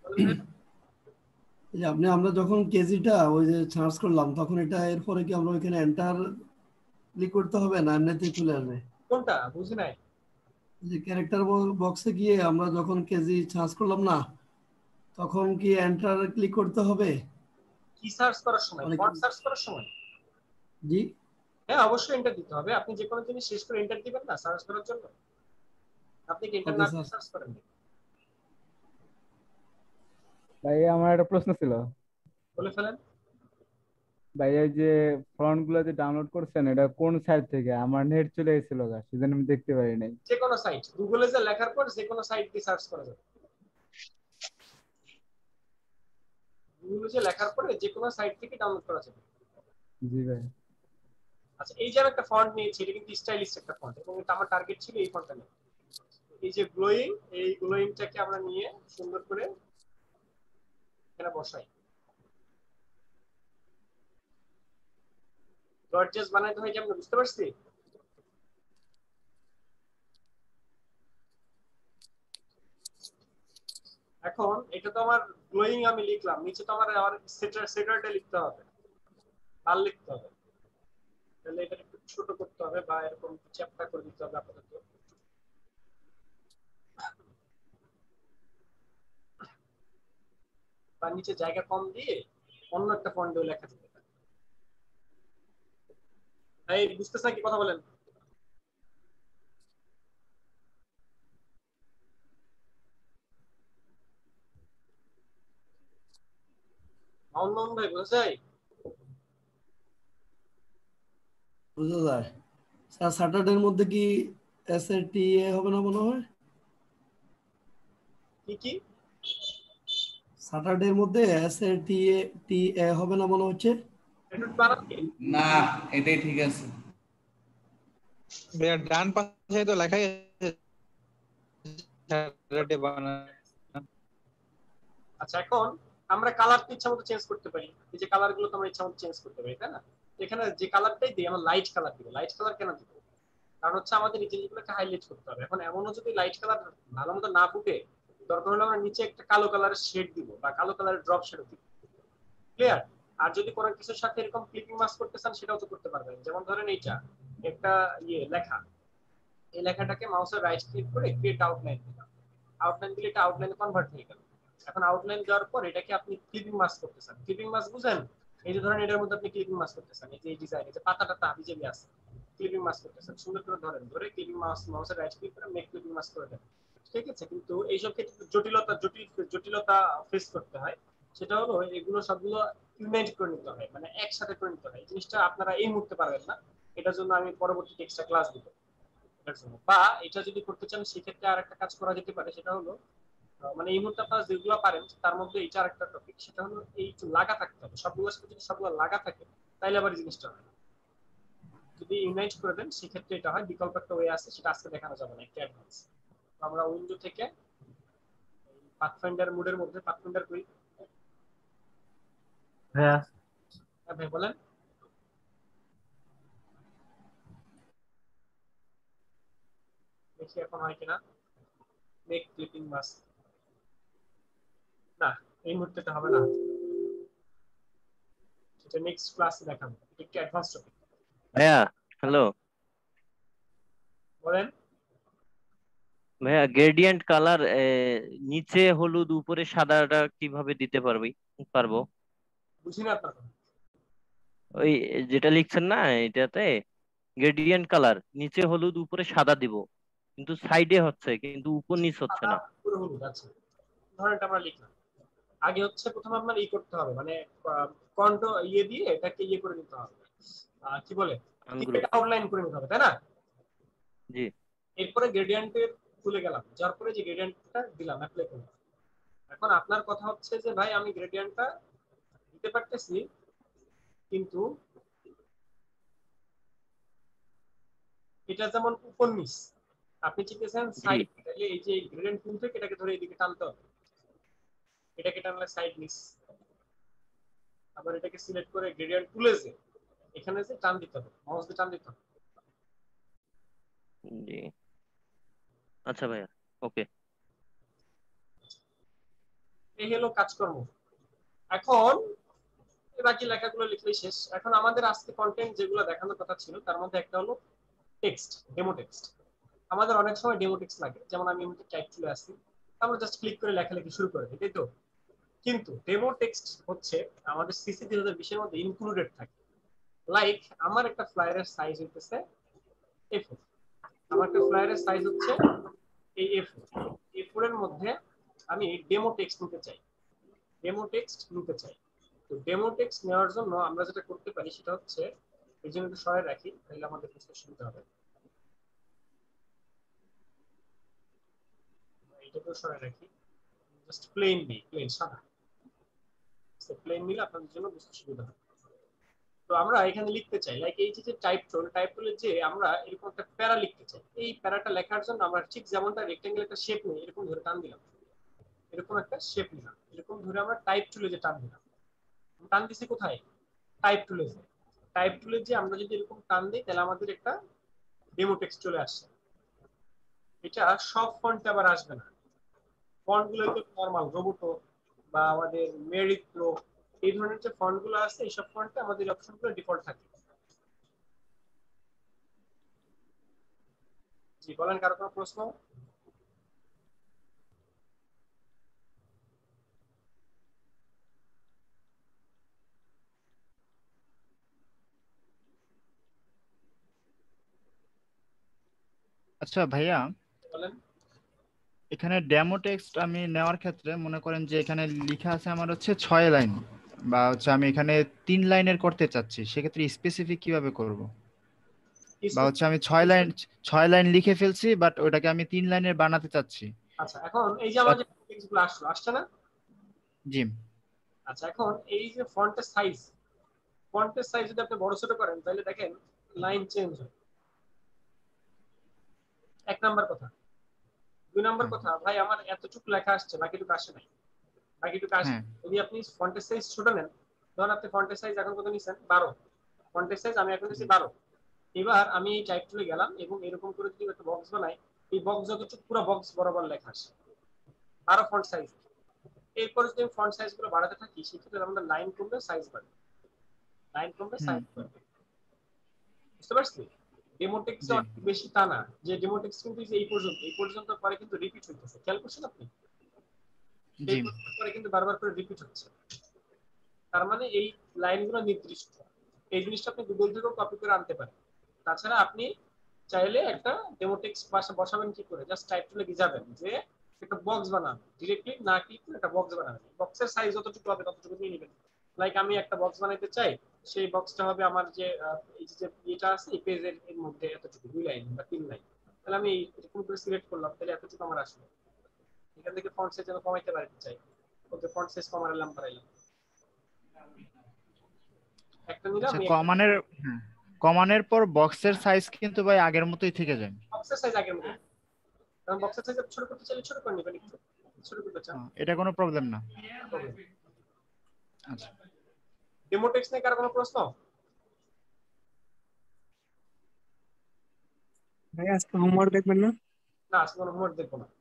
Speaker 23: যে আপনি আমরা যখন কেজিটা ওই যে সার্চ করলাম তখন এটা এরপরে কি আমরা ওইখানে এন্টার ক্লিক করতে হবে না এমনিতেই চলে আসবে?
Speaker 2: কোনটা বুঝি নাই?
Speaker 23: যে ক্যারেক্টার বক্সে গিয়ে আমরা যখন কেজি সার্চ করলাম না তখন কি এন্টার ক্লিক করতে হবে?
Speaker 2: কি সার্চ করার সময়? ফন্ট সার্চ করার সময়?
Speaker 23: জি
Speaker 2: হ্যাঁ অবশ্যই এন্টার দিতে হবে। আপনি যে কোনো জিনিস শেষ করে এন্টার দিবেন না সার্চ করার জন্য? আপনি কি এন্টার না দিয়ে সার্চ করেন?
Speaker 1: ভাই আমার একটা প্রশ্ন ছিল।
Speaker 2: বলে ফেলেন।
Speaker 1: ভাই এই যে ফন্ট গুলো যে ডাউনলোড করছেন এটা কোন সাইট থেকে? আমার নেট চলে গেছিল গা, সেজন্য আমি দেখতে পারি নাই।
Speaker 2: যে কোনো সাইট, গুগলে যে লেখার পর যে কোনো সাইট দিয়ে সার্চ করা যাবে। গুগলে যে লেখার পরে যে কোনো সাইট থেকে ডাউনলোড করা যাবে।
Speaker 1: জি ভাই।
Speaker 2: আচ্ছা এই যে আমি একটা ফন্ট নিয়েছি, এটা কিন্তু স্টাইলিশ একটা ফন্ট এবং এটা আমার টার্গেট ছিল এই ফন্টটা নিয়ে। এই যে গ্লোয়িং, এই গ্লোয়িংটাকে আমরা নিয়ে সুন্দর করে এখানে বসাই। গর্জিয়াস বানাইতে হয় কেমন বুঝতে পারছি? এখন এটা তো আমার গ্লোয়িং আমি লিখলাম, নিচে তো আমার আবার সেটার সেটারটা লিখতে হবে, লাল লিখতে হবে। তাহলে এটা একটু ছোট করতে হবে বা এরকম চ্যাপ্টা করে দিতে হবে আপাতত। বা নিচে জায়গা কম দিয়ে অন্য একটা ফন্ট দিয়ে লেখা যেতে পারে। এই বুঝতেছেন কি কথা বলেন? মাউন্ট ভাই বোঝা যায়?
Speaker 23: বোঝা যায় স্যার। স্যাটারডের মধ্যে কি এস এ টি এ হবে না মনে হয়?
Speaker 2: কি কি
Speaker 23: স্যাটারডের মধ্যে এস এ টি এ টি এ হবে না মনে হচ্ছে?
Speaker 9: না এটাই ঠিক আছে।
Speaker 7: ভাইয়া ডান পাশে তো লেখাই আছে স্যাটারডে বানান।
Speaker 2: আচ্ছা এখন আমরা কালার তো ইচ্ছা মতো চেঞ্জ করতে পারি, এই যে কালার গুলো তো আমরা ইচ্ছা মতো চেঞ্জ করতে পারি, তাই না? এখানে যে কালারটাই দিই আমরা লাইট কালার দিব। লাইট কালার কেন দিব? কারণ হচ্ছে আমাদের নিচে যেগুলোকে হাইলাইট করতে হবে। এখন এমনও যদি লাইট কালার ভালো মতো না ফুটে, দরকার হলে আমরা নিচে একটা কালো কালারের শেড দিব বা কালো কালারের ড্রপ শেড দিব। ক্লিয়ার? আর যদি কোনো কিছুর সাথে এরকম ক্লিপিং মাস্ক করতে চান সেটাও তো করতে পারবেন। যেমন ধরেন এইটা একটা ইয়ে লেখা, এই লেখাটাকে মাউসের রাইট ক্লিক করে ক্রিয়েট আউটলাইন দিলাম। আউটলাইন দিলে এটা আউটলাইনে কনভার্ট হয়ে গেল। এখন আউটলাইন দেওয়ার পর এটাকে আপনি ক্লিপিং মাস্ক করতে চান। ক্লিপিং মাস্ক বুঝেন? এই যে ধরেন এটার মধ্যে আপনি ক্লিপিং মাস্ক করতে চান, এই যে এই ডিজাইনে যে পাতাটা হাবি জাবি আছে, ক্লিপিং মাস্ক করতে চান, সুন্দর করে ধরেন, ধরে ক্লিপিং মাস্ক মাউসের রাইট ক্লিক করে মেক ক্লিপিং মাস্ক করে দেন। ঠিক আছে? কিন্তু এইসব ক্ষেত্রে জটিলতা জটিল জটিলতা ফেস করতে হয়। সেটা হলো এগুলো সবগুলো ইউনাইট করে নিতে হয়, মানে একসাথে করে নিতে হয়। জিনিসটা আপনারা এই মুহূর্তে পারবেন না, এটার জন্য আমি পরবর্তী এক্সট্রা ক্লাস দিব এটার জন্য। বা এটা যদি করতে চান সেক্ষেত্রে আর একটা কাজ করা যেতে পারে, সেটা হলো মানে এই মুহূর্তে আপনারা যেগুলো পারেন তার মধ্যে এইটা আরেকটা টপিক, সেটা হলো এই লাগা থাকতে হবে। সবগুলোর সাথে যদি সবগুলো লাগা থাকে তাইলে আবার জিনিসটা হয়। যদি ইউনাইট করে দেন সেক্ষেত্রে এটা হয়। বিকল্প একটা ওয়ে আছে, সেটা আজকে দেখানো যাবে না, একটা অ্যাডভান্স। আমরা উইন্ডো থেকে পাথফাইন্ডার মোডের মধ্যে পাথফাইন্ডার করি।
Speaker 6: হ্যাঁ
Speaker 2: হ্যাঁ ভাই বলেন। দেখি এখন হয় কিনা। মেক ক্লিপিং মাস্ক, না এই মুহূর্তে এটা হবে না, সেটা নেক্সট ক্লাসে দেখাবো। একটু অ্যাডভান্স টপিক।
Speaker 21: ভাইয়া হ্যালো
Speaker 2: বলেন।
Speaker 21: ভাইয়া গ্রেডিয়েন্ট কালার নিচে হলুদ উপরে সাদাটা কিভাবে দিতে পারবি পারবো?
Speaker 2: বুঝি না আপনার কথা।
Speaker 21: ওই যেটা লিখছেন না এটাতে গ্রেডিয়েন্ট কালার নিচে হলুদ উপরে সাদা দিব, কিন্তু সাইডে হচ্ছে কিন্তু উপর নিচ হচ্ছে না।
Speaker 2: পুরো হলুদ আছে, ধরেন এটা আমরা লিখলাম। আগে হচ্ছে প্রথমে আপনার ই করতে হবে, মানে কন্ট্রোল ইয়ে দিয়ে এটাকে ইয়ে করে নিতে হবে, কি বলে আউটলাইন করে নিতে হবে, তাই না?
Speaker 21: জি।
Speaker 2: এরপরে গ্রেডিয়েন্টের খুলে গেলাম, যার পরে যে গ্রেডিয়েন্টটা দিলাম অ্যাপ্লাই করলাম। এখন আপনার কথা হচ্ছে যে ভাই আমি গ্রেডিয়েন্টটা দিতে পারতেছি কিন্তু এটা যেমন উপর নিচ, আপনি চিন্তেছেন সাইড, তাহলে এই যে গ্রেডিয়েন্ট টুল থেকে এটাকে ধরে এদিকে টানতে হবে, এটাকে টানলে সাইড নিচ। আবার এটাকে সিলেক্ট করে গ্রেডিয়েন্ট টুলে যে এখানে যে টান দিতে হবে, মাউস দিয়ে টান দিতে হবে।
Speaker 21: জি আচ্ছা ভাইয়া ওকে।
Speaker 2: এই হলো কাজকর্ম। এখন বাকি লেখাগুলো লিখলেই শেষ। এখন আমাদের আজকে কন্টেন্ট যেগুলো দেখানোর কথা ছিল তার মধ্যে একটা হলো টেক্সট, ডেমো টেক্সট। আমাদের অনেক সময় ডেমো টেক্সট লাগে, যেমন আমি টাইপ চলে আসছি, আমরা জাস্ট ক্লিক করে লেখালেখি শুরু করে দিই, তাই তো? কিন্তু ডেমো টেক্সট হচ্ছে আমাদের সিসি দুই হাজার বিশ এর মধ্যে ইনক্লুডেড থাকে। লাইক আমার একটা ফ্লায়ারের সাইজ হইতেছে এ ফোর, আমার একটা ফ্লায়ারের সাইজ হচ্ছে এই এ ফোর। এ ফোর এর মধ্যে আমি ডেমো টেক্সট নিতে চাই, ডেমো টেক্সট নিতে চাই। তো ডেমো টেক্সট নেওয়ার জন্য আমরা যেটা করতে পারি সেটা হচ্ছে, এই জন্য একটু সরাই রাখি তাহলে আমাদের বুঝতে সুবিধা হবে। এটাকেও সরাই রাখি, জাস্ট প্লেন নেই, প্লেন সাদা, প্লেন নিলে আপনাদের জন্য বুঝতে সুবিধা হবে। তো আমরা এখানে লিখতে চাই লাইক এই যে টাইপ টুল টাইপ টুলে যে আমরা এরকম একটা প্যারা লিখতে চাই, এই প্যারাটা লেখার জন্য আমরা ঠিক যেমনটা রেক্টেঙ্গেল একটা শেপ নিই এরকম ধরে টান দিলাম, এরকম একটা শেপ নিলাম, এরকম ধরে আমরা টাইপ টুলে যে টান দিলাম, টান দিছি কোথায়? টাইপ টুলে। টাইপ টুলে যে আমরা যদি এরকম টান দিই তাহলে আমাদের একটা ডেমো টেক্সট চলে আসছে। এটা সব ফন্টে আবার আসবে না, ফন্ট গুলো একটু নরমাল রোবোটো বা আমাদের মেরিট প্রো এই ধরনের যে ফন্ট গুলো আছে এইসব ফন্টে আমাদের অপশন গুলো ডিফল্ট থাকে। জি বলেন, কারো কোনো প্রশ্ন?
Speaker 22: আচ্ছা ভাইয়া,
Speaker 2: বলেন।
Speaker 22: এখানে ডেমো টেক্সট আমি নেওয়ার ক্ষেত্রে মনে করেন যে এখানে লেখা আছে আমার হচ্ছে ছয় লাইন, বা হচ্ছে আমি এখানে তিন লাইনের করতে চাচ্ছি, সেক্ষেত্রে স্পেসিফিক কিভাবে করব? বা হচ্ছে আমি ছয় লাইন ছয় লাইন লিখে ফেলছি বাট ওটাকে আমি তিন লাইনের বানাতে চাচ্ছি।
Speaker 2: আচ্ছা এখন এই যে আমার যে টেক্সটগুলো আসলো, আসছে না?
Speaker 22: জি।
Speaker 2: আচ্ছা এখন এই যে ফন্টের সাইজ, ফন্টের সাইজ যদি আপনি বড় ছোট করেন তাহলে দেখেন লাইন চেঞ্জ হয়। এক নাম্বার কথা। দুই নাম্বার কথা, ভাই আমার এতটুকু লেখা আসছে বাকিটুকু আসে নাই, বাকিটুকু আসে। যদি আপনি ফন্টের সাইজ ছোট নেন, ধরুন আপনি ফন্টের সাইজ এখন কত নিছেন? বারো। ফন্টের সাইজ আমি এখন নিছি বারো। এবার আমি এই টাইপ টুলে গেলাম এবং এরকম করে যদি একটা বক্স বানাই, এই বক্স যতটুকু পুরো বক্স বরাবর লেখা আসে, বারো ফন্ট সাইজ। এরপর যদি আমি ফন্ট সাইজ গুলো বাড়াতে থাকি সেক্ষেত্রে আমাদের লাইন কমবে সাইজ বাড়বে, লাইন কমবে সাইজ বাড়বে। বুঝতে পারছি? ডেমো টেক্সট অনেক বেশি তা না যে ডেমো টেক্সট কিন্তু এই পর্যন্ত এই পর্যন্ত পরে কিন্তু রিপিট হইতেছে, খেয়াল করছেন আপনি? এই পরে কিন্তু বারবার করে রিপিট হচ্ছে, তার মানে এই লাইনগুলো নির্দিষ্ট। এই জিনিসটা আপনি গুগল থেকেও কপি করে আনতে পারেন। তাছাড়া আপনি চাইলে একটা ডেমো টেক্সট বসাবেন কি করে, জাস্ট টাইপ টুলে যাবেন যে একটা বক্স বানাবেন, ডিরেক্টলি না ক্লিক করে একটা বক্স বানাবেন, বক্সের সাইজ যতটুকু হবে ততটুকু নিয়ে নেবেন। লাইক আমি একটা বক্স বানাইতে চাই, সেই বক্সটা হবে আমার যে এই যে এটা আছে এই পেজের এর মধ্যে এতটুকু, দুই লাইন বা তিন লাইন, তাহলে আমি এরকম করে সিলেক্ট করলাম, তাহলে এতটুকু আমার আসলো। এখান থেকে ফন্ট সাইজ আমি কমাইতে পারতে চাই, ওকে ফন্ট সাইজ কমাইলাম বাড়াইলাম। একটা নিলাম,
Speaker 22: আচ্ছা কমানের কমানের পর বক্সের সাইজ কিন্তু ভাই আগের মতোই থেকে যায়।
Speaker 2: বক্সের সাইজ আগের মতোই, কারণ বক্সের সাইজ ছোট করতে চাইলে ছোট করে নেবেন, একটু ছোট করতে চান
Speaker 22: এটা কোনো প্রবলেম না। আচ্ছা
Speaker 2: ডেমো টেক্সট নিয়ে কার কোনো প্রশ্ন?
Speaker 4: ভাই আজকে হোমওয়ার্ক দেখবেন না?
Speaker 2: না আজকে কোনো হোমওয়ার্ক দেখব না।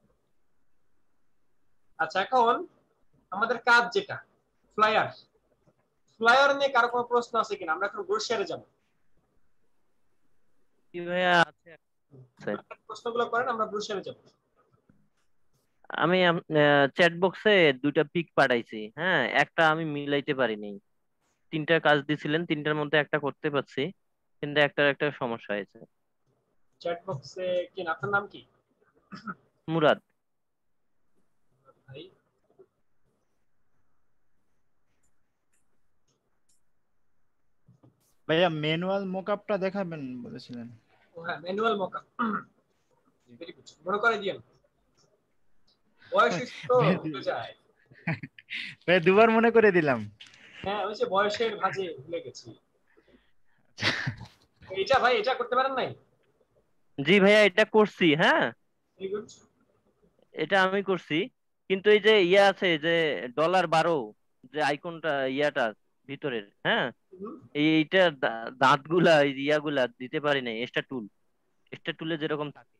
Speaker 2: আচ্ছা এখন আমাদের কাজ যেটা ফ্লায়ার, ফ্লায়ার নিয়ে কার কোনো প্রশ্ন আছে কিনা? আমরা এখন ব্রোশারে যাব।
Speaker 21: কি ভাইয়া আছে
Speaker 2: স্যার প্রশ্নগুলো করেন, আমরা ব্রোশারে যাব।
Speaker 21: আমি চ্যাট বক্সে দুইটা পিক পাঠাইছি, হ্যাঁ একটা আমি মিলাইতে পারিনি। তিনটা কাজ দিছিলেন, তিনটার মধ্যে একটা করতে পারছি, কিন্তু একটার একটা সমস্যা হয়েছে।
Speaker 2: চ্যাট বক্সে কি আপনার নাম কি?
Speaker 21: মুরাদ।
Speaker 2: ভাই
Speaker 22: ভাইয়া ম্যানুয়াল মকআপটা দেখাবেন বলেছিলেন।
Speaker 2: ও হ্যাঁ ম্যানুয়াল মকআপ, ভেরি গুড, মনে করে দিয়েন। বয়স তো ভুলে যায়
Speaker 22: ভাই, দুবার মনে করে দিলাম।
Speaker 2: হ্যাঁ ওই যে বয়সের ভাঁজে ভুলে গেছি। এটা ভাই এটা করতে পারেন নাই?
Speaker 21: জি ভাইয়া এটা করছি, হ্যাঁ
Speaker 2: ভেরি গুড,
Speaker 21: এটা আমি করছি, কিন্তু এই যে ইয়া আছে যে ডলার বারো যে আইকনটা ইয়াটা ভিতরের, হ্যাঁ এইটা দাঁত গুলা ইয়াগুলা দিতে পারি নাই। এক্সট্রা টুল, এক্সট্রা টুলে যেরকম থাকে।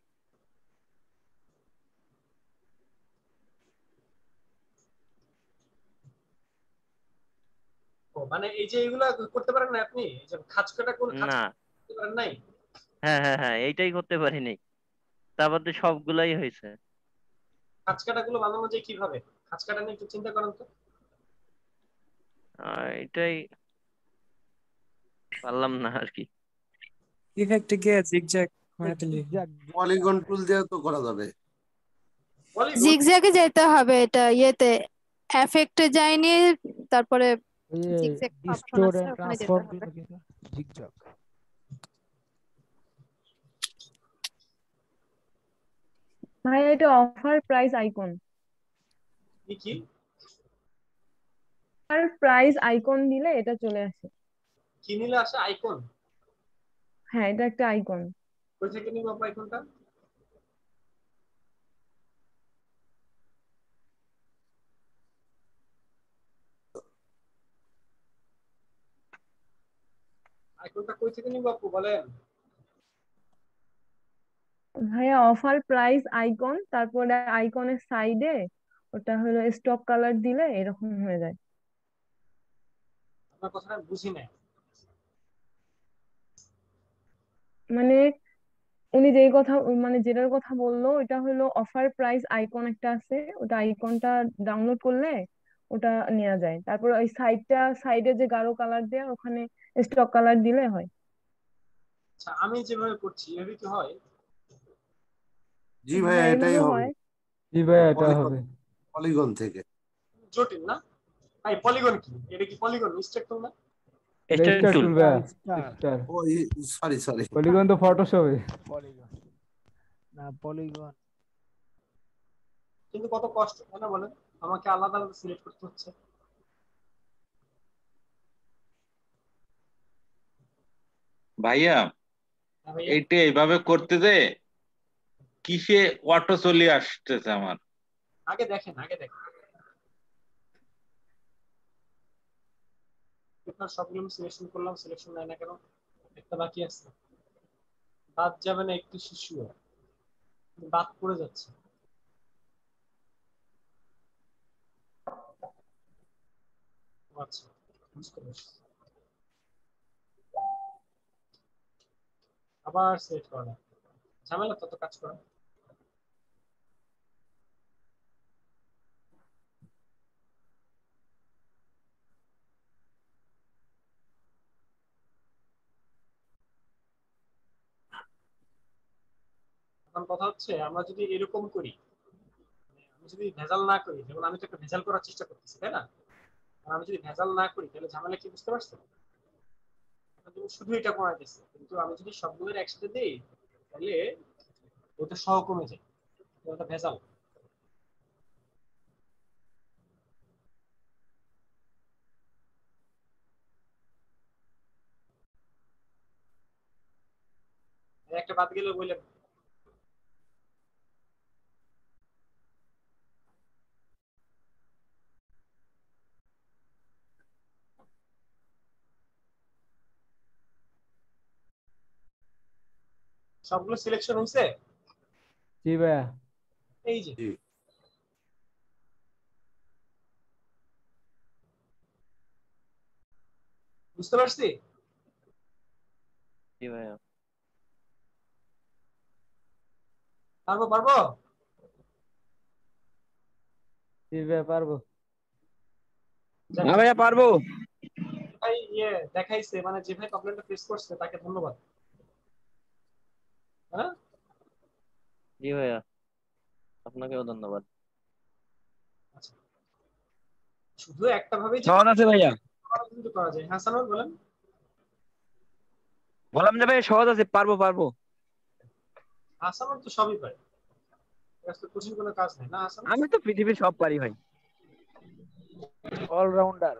Speaker 2: ও মানে এই যে এগুলা করতে পারেন না আপনি, এই যে খাঁজ কাটা কোন খাঁজ
Speaker 21: না
Speaker 2: করতে পারেন নাই?
Speaker 21: হ্যাঁ হ্যাঁ হ্যাঁ এইটাই করতে পারি নাই, তারপর তো সবগুলাই হয়েছে।
Speaker 2: খাঁজ কাটা গুলো বানানো যায় কিভাবে? খাঁজ কাটা নিয়ে একটু চিন্তা করেন তো।
Speaker 21: এটাই পারলাম না আর কি।
Speaker 4: ইফেক্টে গিয়ে জিগজ্যাগ বানাতে লিখি,
Speaker 5: পলিগন টুল দিয়ে তো করা যাবে।
Speaker 19: জিগজ্যাগে যেতে হবে, এটা ইয়েতে এফেক্টে যায়নি, তারপরে জিগজ্যাগ অপশন আছে ওখানে যেতে হবে।
Speaker 18: জিগজ্যাগ
Speaker 10: ভাই এটা অফার প্রাইস আইকন,
Speaker 2: কি কি
Speaker 10: অফার প্রাইস আইকন দিলে এটা চলে আসে।
Speaker 2: কি নিলে আসে আইকন?
Speaker 10: হ্যাঁ এটা একটা আইকন।
Speaker 2: কই থেকে নিব আপু আইকনটা? আইকনটা কই থেকে নিব আপু বলেন?
Speaker 10: ভাইয়া অফার প্রাইস আইকন, তারপরে আইকনের সাইডে ওটা হলো স্টক কালার দিলে এরকম হয়ে যায়।
Speaker 2: আপনার কথাটা বুঝি নাই।
Speaker 10: মানে উনি যেই কথা মানে যেটার কথা বললো এটা হলো অফার প্রাইস আইকন একটা আছে, ওটা আইকনটা ডাউনলোড করলে ওটা নেওয়া যায়। তারপর ওই সাইডটা সাইডে যে গাঢ় কালার দেয়া ওখানে স্টক কালার দিলে হয়।
Speaker 2: আচ্ছা আমি যেভাবে করছি এভাবে কি হয়?
Speaker 5: জি ভাই
Speaker 10: হ্যাঁ
Speaker 5: এটাই
Speaker 10: এইভাবে
Speaker 5: হবে।
Speaker 10: হয়।
Speaker 1: জি ভাই এটা হবে।
Speaker 5: পলিগন থেকে।
Speaker 2: জটিল না ভাই? পলিগন কি? এটা কি পলিগন স্টেট টুল না?
Speaker 1: স্টার টুল ভাই star.
Speaker 5: Oh sorry sorry.
Speaker 1: Polygon তো ফটোশপে।
Speaker 18: পলিগন না পলিগন।
Speaker 2: কিন্তু কত কষ্ট তাই না বলেন? আমাকে আলাদা আলাদা সিলেক্ট করতে হচ্ছে।
Speaker 12: ভাইয়া এটা এইভাবে করতে দে কিসে অটো চলে আসতেছে আমার।
Speaker 2: আগে দেখেন আগে দেখেন আপনার সবগুলো সিলেকশন করলাম, সিলেকশন নাই না কেন? একটা বাকি আছে, বাদ যাবে না একটু শিশু, বাদ পড়ে যাচ্ছে। আচ্ছা বুঝতে পারছি। আবার সিলেক্ট করা লাগবে, ঝামেলা তত কাজ করা। এখন কথা হচ্ছে আমরা যদি এরকম করি, আমি যদি ভেজাল না করি, যেমন আমি তো একটা ভেজাল করার চেষ্টা করতেছি তাই না? আমি যদি ভেজাল না করি তাহলে ঝামেলা কি বুঝতে পারছো? তুমি শুধু এটা করা গেছে, কিন্তু আমি যদি সবগুলোর একসাথে দিই তাহলে ওটা সহ কমে যায়, ওটা ভেজাল। একটা বাদ গেলে বললেন সবগুলো সিলেকশন হয়েছে?
Speaker 1: জি ভাইয়া।
Speaker 2: এই যে বুঝতে পারছি।
Speaker 21: জি ভাইয়া।
Speaker 2: পারবো পারবো
Speaker 1: জি ভাইয়া পারবো।
Speaker 20: হ্যাঁ ভাইয়া পারবো।
Speaker 2: ভাই ইয়ে দেখাইছে, মানে যে ভাই কমপ্লেন্টটা ফেস করছে তাকে ধন্যবাদ। হ্যাঁ
Speaker 21: জি ভাইয়া আপনাকেও ধন্যবাদ।
Speaker 2: শুধু একটা ভাবেই
Speaker 20: সহজ আছে ভাইয়া।
Speaker 2: কিন্তু করা যায়। হাসান বলেন।
Speaker 20: বললাম যে ভাই সহজ আছে, পারবো পারবো।
Speaker 2: হাসান তো সবই পারে, আজকে কঠিন কোনো কাজ নেই না হাসান?
Speaker 20: আমি তো পৃথিবীর সব পারি ভাই,
Speaker 18: অলরাউন্ডার।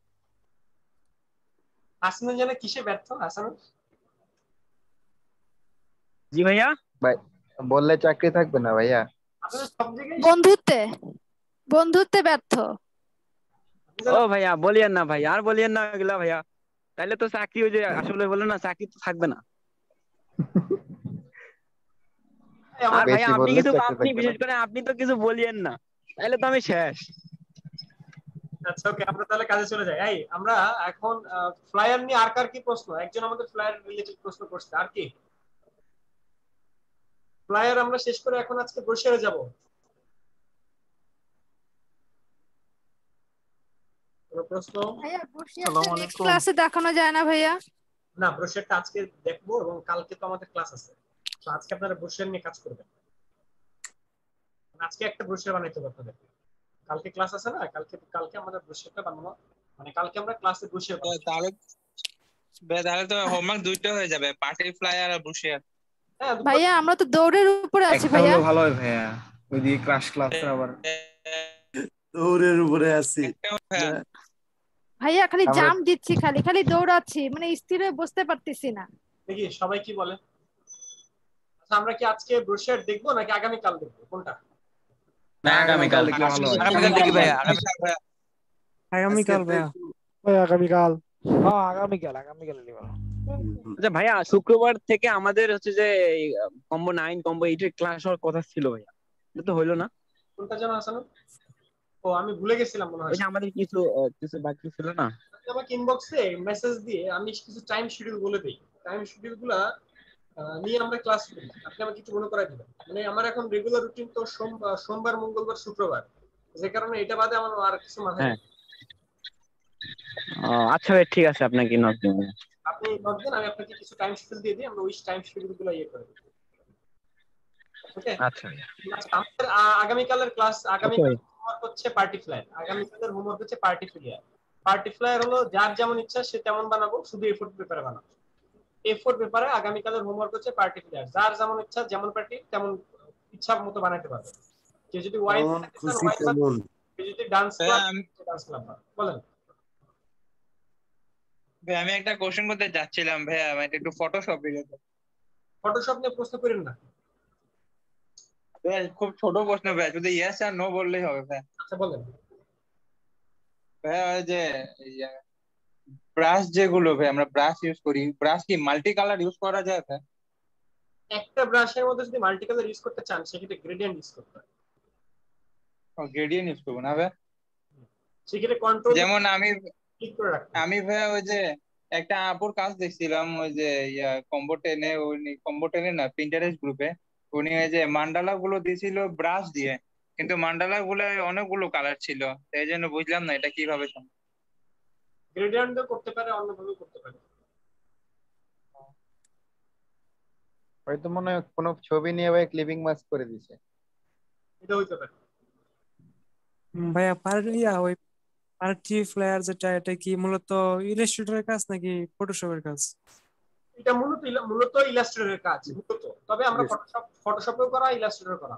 Speaker 2: হাসান জানে কিসে ব্যর্থ হাসান?
Speaker 20: জি ভাইয়া।
Speaker 16: ভাই বললে চাকরি থাকবে না ভাইয়া।
Speaker 19: বন্ধুত্বে বন্ধুত্বে ব্যর্থ।
Speaker 20: ও ভাইয়া বলিয়েন না ভাই, আর বলিয়েন না এগুলা ভাইয়া, তাইলে তো চাকরি ওই যে আসলে বলে না চাকরি তো থাকবে না। আর ভাইয়া আপনি কিছু আপনি বিশেষ করে আপনি তো কিছু বলিয়েন না, তাইলে তো আমি শেষ।
Speaker 2: আচ্ছা ওকে আমরা তাহলে কাজে চলে যাই। এই আমরা এখন ফ্লায়ার নিয়ে আর কার কি প্রশ্ন? একজন আমাদের ফ্লায়ার রিলেটেড প্রশ্ন করছে, আর কি? ফ্লায়ার আমরা শেষ করে এখন আজকে ব্রোশারে যাব। কোনো প্রশ্ন?
Speaker 19: ভাইয়া ব্রোশারটা নেক্সট ক্লাসে দেখানো যায় না ভাইয়া?
Speaker 2: না ব্রোশারটা আজকে দেখবো এবং কালকে তো আমাদের ক্লাস আছে, তো আজকে আপনারা ব্রোশার নিয়ে কাজ করবেন। আজকে একটা ব্রোশার বানাইতে হবে আপনাদের, কালকে ক্লাস আছে না? কালকে কালকে আমাদের ব্রোশারটা বানানো, মানে কালকে আমরা ক্লাসে ব্রোশার বানাবো।
Speaker 13: তাহলে তাহলে তো হোমওয়ার্ক দুইটা হয়ে যাবে, পার্টি ফ্লায়ার আর ব্রোশার।
Speaker 19: ভাইয়া আমরা তো দৌড়ের উপরে আছি ভাইয়া।
Speaker 14: ভালো হয় ভাইয়া, ওই দিকে ক্লাস ক্লাস আবার
Speaker 5: দৌড়ের উপরে আছি।
Speaker 3: ভাইয়া খালি
Speaker 7: আমরা
Speaker 3: জাম্প দিচ্ছি, খালি খালি দৌড়াচ্ছি, মানে স্থির হয়ে বসতে পারতেছি না।
Speaker 2: দেখি সবাই কি বলে। আচ্ছা আমরা কি আজকে ব্রোশার দেখবো নাকি আগামী কাল দেখবো, কোনটা?
Speaker 20: না আগামীকাল
Speaker 7: দেখলে ভালো হয়।
Speaker 4: আগামীকাল দেখি ভাইয়া,
Speaker 13: আগামীকাল ভাইয়া।
Speaker 4: আগামীকাল
Speaker 5: আজকে
Speaker 4: ভাইয়া।
Speaker 5: একটু-
Speaker 18: ওই আগামীকাল হ্যাঁ আগামীকাল আগামীকাল নিবা
Speaker 20: আচ্ছা ভাইয়া, শুক্রবার থেকে আমাদের হচ্ছে যে কম্বো নাইন কম্বো এইট এর ক্লাস হওয়ার কথা ছিল ভাইয়া, এটা তো হইলো না।
Speaker 2: কোনটা যেন আছে না? ও আমি ভুলে গেছিলাম মনে হয়।
Speaker 20: ওই যে আমাদের কিছু আহ, কিছু বাকি ছিল না।
Speaker 2: আপনি আমাকে ইনবক্সে মেসেজ দিয়ে আমি কিছু টাইম শিডিউল বলে দিই, টাইম শিডিউল গুলা আহ, নিয়ে আমরা ক্লাস করি। আপনি আমাকে কিছু মনে করাই দিবেন। মানে আমার এখন রেগুলার রুটিন তো সোমবার সোমবার মঙ্গলবার শুক্রবার, যে কারণে এটা বাদে আমার আর কিছু মাথায়
Speaker 20: হ্যাঁ
Speaker 2: নেই।
Speaker 20: ও, আচ্ছা ভাই ঠিক আছে, আপনাকে নক দিব।
Speaker 2: আপনি নক দেন, আমি আপনাকে কিছু টাইম শিডিউল দিয়ে দিই, আমরা ওই টাইম শিডিউল গুলো ইয়ে করে দিই। ওকে
Speaker 20: আচ্ছা ভাইয়া।
Speaker 2: আমাদের আ- আগামীকালের ক্লাস,
Speaker 20: আচ্ছা
Speaker 2: আগামীকাল
Speaker 20: ভাই।
Speaker 2: হোমওয়ার্ক হচ্ছে পার্টি ফ্লায়ার। আগামীকালের হোমওয়ার্ক হচ্ছে পার্টি ফ্লায়ার। পার্টি ফ্লায়ার হলো যার যেমন ইচ্ছা সে তেমন বানাবো, শুধু এ ফোর পেপারে বানাবো। এ ফোর পেপারে আগামীকালের হোমওয়ার্ক হচ্ছে পার্টি ফ্লায়ার। যার যেমন ইচ্ছা, যেমন পার্টি তেমন ইচ্ছা মতো বানাতে পারবে। কেউ যদি ওয়াইন
Speaker 5: যেমন
Speaker 2: বানাতে চান
Speaker 5: খুশি
Speaker 2: ওয়াইন বানাতে,
Speaker 5: তেমন।
Speaker 2: কেউ যদি ডান্স
Speaker 13: ভাইয়া
Speaker 2: ক্লাব
Speaker 13: আমি
Speaker 2: ডান্স ক্লাব বলেন।
Speaker 13: ভাইয়া, আমি একটা কোশ্চেন করতে যাচ্ছিলাম ভাইয়া, মানে একটু ফটোশপ রিলেটেড।
Speaker 2: ফটোশপ নিয়ে প্রশ্ন করেন না।
Speaker 13: ভাইয়া খুব ছোট প্রশ্ন ভাইয়া, শুধু ইয়েস আর নো বললেই হবে ভাইয়া।
Speaker 2: আচ্ছা বলেন।
Speaker 13: ভাইয়া ওই যে ব্রাশ যেগুলো ভাই আমরা ব্রাশ ইউজ করি, ব্রাশ কি মাল্টি কালার ইউজ করা যায় ভাই?
Speaker 2: একটা ব্রাশের মধ্যে যদি মাল্টি কালার ইউজ করতে চান সেক্ষেত্রে গ্রেডিয়েন্ট ইউজ করতে হয়।
Speaker 13: ও গ্রেডিয়েন্ট ইউজ করবো না ভাই?
Speaker 2: সেক্ষেত্রে কন্ট্রোল
Speaker 13: যেমন আমি
Speaker 2: ক্লিক করে রাখতে
Speaker 13: আমি ভাইয়া ওই যে একটা আপুর কাজ দেখছিলাম ওই যে ইয়া কম্বো টেনে, উনি কম্বো টেনে না পিন্টারেস্ট গ্রুপে, উনি ওই যে মান্ডালা গুলো দিয়েছিল ব্রাশ দিয়ে, কিন্তু মান্ডালা গুলো অনেকগুলো কালার ছিল, সেই জন্য বুঝলাম না এটা কিভাবে সম্ভব।
Speaker 2: গ্রেডিয়েন্ট করতে পারে, অন্যভাবে করতে পারে।
Speaker 16: হয়তো মনে হয় কোনো ছবি নিয়ে ভাই ক্লিপিং মাস্ক করে দিছে।
Speaker 2: এটা হইতে পারে।
Speaker 4: হুম, ভাইয়া পার ইয়া ওই পার্টি ফ্লায়ার যেটা, এটা কি মূলত ইলাস্ট্রেটরের কাজ নাকি ফটোশপের কাজ?
Speaker 2: এটা মূলত ইলা- মূলত ইলাস্ট্রেটরের কাজ মূলত, তবে আমরা ফটোশপ ফটোশপেও করা, ইলাস্ট্রেটর করা।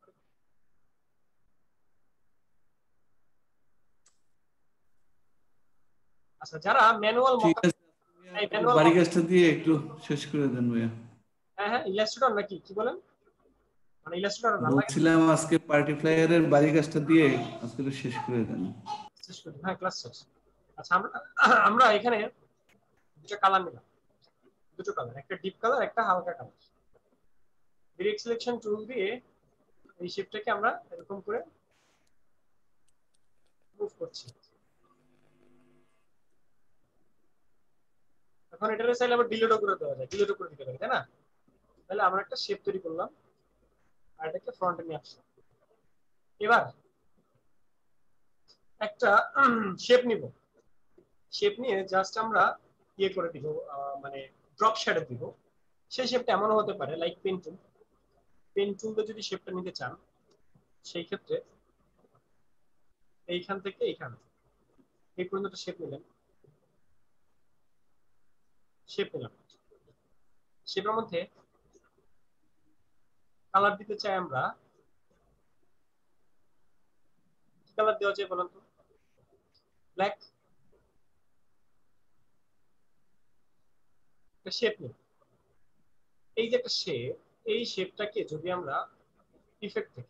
Speaker 2: আচ্ছা যারা ম্যানুয়াল
Speaker 9: ঠিক আছে,
Speaker 2: এই ম্যানুয়াল
Speaker 9: বাড়ি কাজটা দিয়ে একটু শেষ করে দেন ভাইয়া।
Speaker 2: হ্যাঁ হ্যাঁ ইলাস্ট্রেটর নাকি কি বলেন, মানে ইলাস্ট্রেটর ভালো লাগে।
Speaker 9: বলছিলাম আজকে পার্টি ফ্লায়ারের বাড়ি কাজটা দিয়ে আজকে একটু শেষ করে দেন।
Speaker 2: শেষ করি, হ্যাঁ ক্লাস শেষ। আচ্ছা আমরা আমরা এখানে দুটো কালার নিলাম, দুটো কালার, একটা ডিপ কালার একটা হালকা কালার। ডিরেক্ট সিলেকশন টুল দিয়ে এই শেপটাকে আমরা এরকম করে মুভ করছি। এখন এটারে চাইলে আবার ডিলিটও করে দেওয়া যায়, ডিলিটও করে দিতে পারি, তাই না? তাহলে আমরা একটা শেপ তৈরি করলাম আর এটাকে ফ্রন্টে নিয়ে আসলাম। এবার একটা শেপ নিব, শেপ নিয়ে জাস্ট আমরা ইয়ে করে দিব, মানে ড্রপ শ্যাডো দিব। সেই শেপটা এমন হতে পারে লাইক পেন টুল। পেন টুলতে যদি শেপটা নিতে চান সেই ক্ষেত্রে এইখান থেকে এইখান এই পর্যন্ত শেপ নিলেন, শেপ নিলাম। শেপের মধ্যে কালার দিতে চাই আমরা, কি কালার দেওয়া যায় বলুন তো? ব্ল্যাক। একটা শেপ নিই, এই যে একটা শেপ, এই শেপটাকে যদি আমরা ইফেক্ট থেকে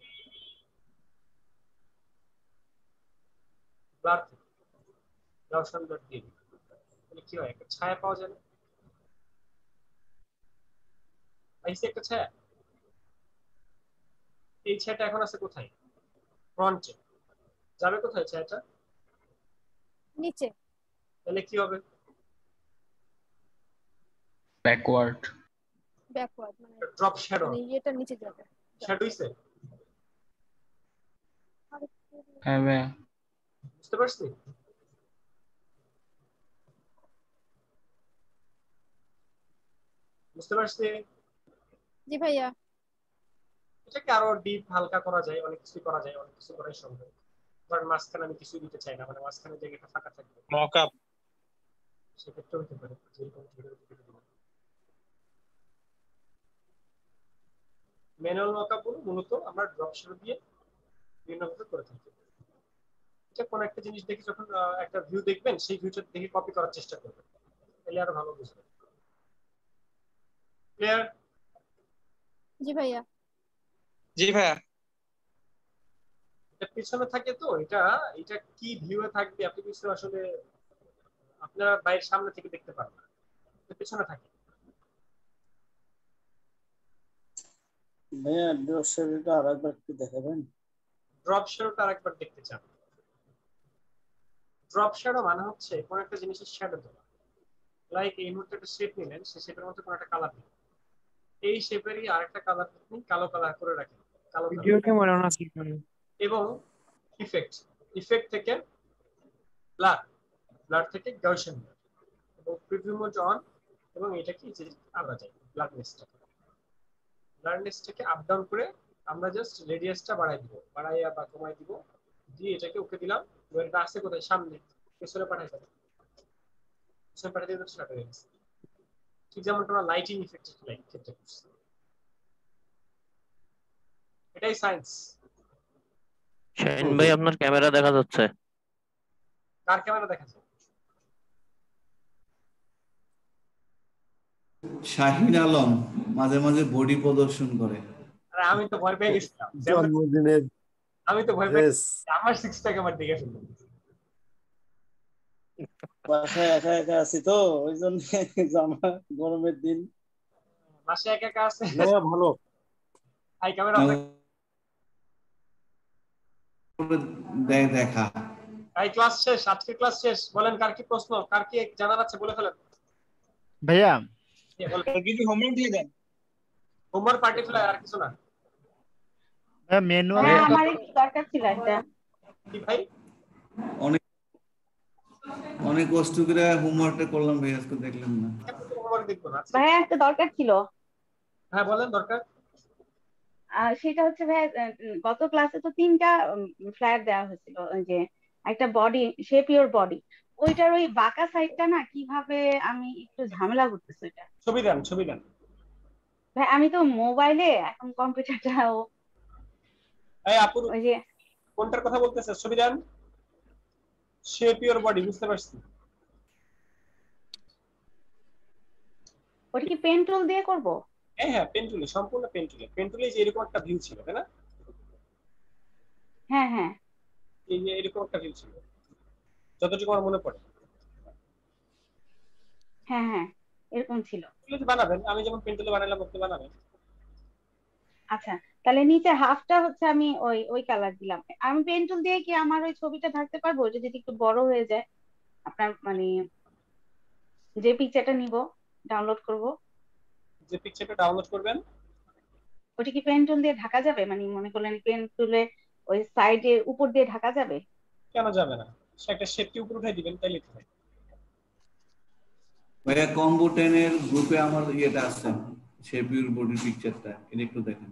Speaker 2: ব্লার থেকে গাউসিয়ান ব্লার দিয়ে দিই, তাহলে কি হয়? একটা ছায়া পাওয়া যায় না? পাইছি একটা ছায়া। এই ছায়াটা এখন আছে কোথায়? ফ্রন্টে। যাবে কোথায় ছায়াটা?
Speaker 3: নিচে।
Speaker 2: তাহলে কি হবে?
Speaker 21: ব্যাকওয়ার্ড।
Speaker 3: ব্যাকওয়ার্ড মানে
Speaker 2: ড্রপ শ্যাডো,
Speaker 3: মানে ইয়েটা নিচে যাবে।
Speaker 2: শ্যাডো হইছে?
Speaker 21: হ্যাঁ ভাইয়া।
Speaker 2: বুঝতে পারছি? বুঝতে পারছি?
Speaker 3: জি ভাইয়া।
Speaker 2: এটাকে আরো ডিপ হালকা করা যায়, অনেক কিছু করা যায়, অনেক কিছু করাই সম্ভব। ধরেন মাঝখানে আমি কিছু দিতে চাই না, মানে মাঝখানে জায়গাটা ফাঁকা থাকবে,
Speaker 13: মকআপ
Speaker 2: সেক্ষেত্রে হতে পারে যেরকম ম্যানুয়াল মকআপ গুলো মূলত আমরা ড্রপ শ্যাডো দিয়ে বিভিন্ন ভাবে করে থাকি। থেকে কোন একটা জিনিস দেখে যখন আহ, একটা ভিউ দেখবেন সেই ভিউটা দেখে কপি করার চেষ্টা করবেন, তাহলে আরো ভালো বুঝবেন। ক্লিয়ার?
Speaker 19: জি ভাইয়া।
Speaker 13: জি ভাইয়া।
Speaker 2: এটা পিছনে থাকে তো, এটা এটা কি ভিউ এ থাকবে আপনি পিছনে আসলে আপনারা বাইরের সামনে থেকে দেখতে পারবেন না, এটা পিছনে থাকে।
Speaker 11: ভাইয়া ড্রপ শ্যাডোটা আরেকবার একটু দেখাবেন?
Speaker 2: ড্রপ শ্যাডোটা আরেকবার দেখতে চান? ড্রপ শ্যাডো মানে হচ্ছে কোন একটা জিনিসের শ্যাডো দেওয়া, লাইক এই মুহূর্তে একটা শেপ নিলেন, সেই শেপের মধ্যে কোন একটা কালার দিলেন, এই শেপেরই আরেকটা কালার আপনি কালো কালার করে রাখেন, কালো
Speaker 4: ভিডিও
Speaker 2: কালার।
Speaker 4: ক্যামেরা অন আছে এখানে।
Speaker 2: এবং ইফেক্ট, ইফেক্ট থেকে ব্লার, ব্লার থেকে গাউসিয়ান এবং প্রিভিউ মোড অন, এবং এটা কি যে আমরা যাই ব্লারনেসটা, ব্লারনেসটাকে আপ ডাউন করে আমরা জাস্ট রেডিয়াসটা বাড়াই দিব, বাড়াইয়া বা কমাই দিব, দিয়ে এটাকে ওকে দিলাম। এটা আছে কোথায়? সামনে, পেছনে পাঠাই দেব, পেছনে পাঠিয়ে দিয়ে স্টার্ট হয়ে গেছে। ঠিক যেমন তোমরা লাইটিং ইফেক্ট লাইট ক্ষেত্রে করছি, এটাই সায়েন্স।
Speaker 21: শাহিন ভাই আপনার ক্যামেরা দেখা যাচ্ছে।
Speaker 2: কার ক্যামেরা দেখা যায়?
Speaker 9: শাহিন আলম মাঝে মাঝে বডি প্রদর্শন করে।
Speaker 2: আরে আমি তো ভয় পেয়ে গেছিলাম,
Speaker 5: জন্মদিনের
Speaker 2: আমি তো ভয় পেয়ে আমার সিক্স প্যাক আমার দিকে ফেললো।
Speaker 11: বাসায় একা একা আছি তো ওই জন্য জামা, গরমের দিন
Speaker 2: বাসায় একা একা আছে।
Speaker 5: ভাইয়া ভালো।
Speaker 2: হাই ক্যামেরা
Speaker 9: দে- দেখা
Speaker 2: হাই ক্লাস শেষ, আজকে ক্লাস শেষ। বলেন কার কি প্রশ্ন, কার কি জানার আছে বলে ফেলেন।
Speaker 22: ভাইয়া
Speaker 13: কিছু হোমওয়ার্ক দিয়ে দেন।
Speaker 2: হোমওয়ার্ক পার্টি ফ্লাই, আর কিছু না।
Speaker 22: ভাইয়া ম্যানুয়াল
Speaker 14: হ্যাঁ আমার একটু দরকার ছিল একটা।
Speaker 2: কি ভাই?
Speaker 9: অনেক অনেক কষ্ট করে হোমওয়ার্কটা করলাম ভাই, আজকে দেখলাম না।
Speaker 2: হোমওয়ার্ক দেখবো না।
Speaker 14: ভাইয়া একটা দরকার ছিল।
Speaker 2: হ্যাঁ বলেন দরকার।
Speaker 14: আহ সেটা হচ্ছে ভাইয়া, আহ, গত ক্লাসে তো তিনটা ফ্ল্যাট দেওয়া হয়েছিল, ওই যে একটা বডি শেপ ইওর বডি, ওইটার ওই বাঁকা সাইডটা না কিভাবে আমি একটু ঝামেলা করতেছি ওইটা।
Speaker 2: ছবি দেন, ছবি দেন।
Speaker 14: ভাই আমি তো মোবাইলে, এখন কম্পিউটারটাও
Speaker 2: এই আপুর
Speaker 14: ওই যে
Speaker 2: কোনটার কথা বলতেছে? ছবি দেন। শেপ ইওর বডি বুঝতে পারছি।
Speaker 14: ওটা কি পেন টুল দিয়ে করব?
Speaker 2: হ্যাঁ হ্যাঁ পেন টুলে, সম্পূর্ণ পেন টুলে। পেন টুলে যে এরকম একটা ভিউ ছিল তাই না?
Speaker 14: হ্যাঁ হ্যাঁ
Speaker 2: এই যে এরকম একটা ভিউ ছিল যতটুকু আমার মনে পড়ে।
Speaker 14: হ্যাঁ হ্যাঁ এরকম ছিল।
Speaker 2: টুলে বানাবেন, আমি যেমন পেন টুলে বানালাম আপনি বানাবেন।
Speaker 14: আচ্ছা তাহলে নিচে হাফটা হচ্ছে আমি ওই ওই কালার দিলাম। আমি পেন টুল দিয়ে কি আমার ওই ছবিটা থাকতে পারবো? ওটা যদি একটু বড় হয়ে যায়, আপনার মানে যে পিকচারটা নিব ডাউনলোড করব,
Speaker 2: যে পিকচারটা ডাউনলোড করবেন
Speaker 14: ওটা কি পেন টুল দিয়ে ঢাকা যাবে? মানে মনে করলেন পেন টুলে ওই সাইডে উপর দিয়ে ঢাকা যাবে?
Speaker 2: কেন যাবে না? সে একটা শেপকে উপরে উঠাই দিবেন তাইলে তো হয়।
Speaker 9: ভাইয়া কম্বো টেন এর গ্রুপে আমার ইয়েটা আছে, শেপ ইউর বডি পিকচারটা, এটা একটু দেখেন।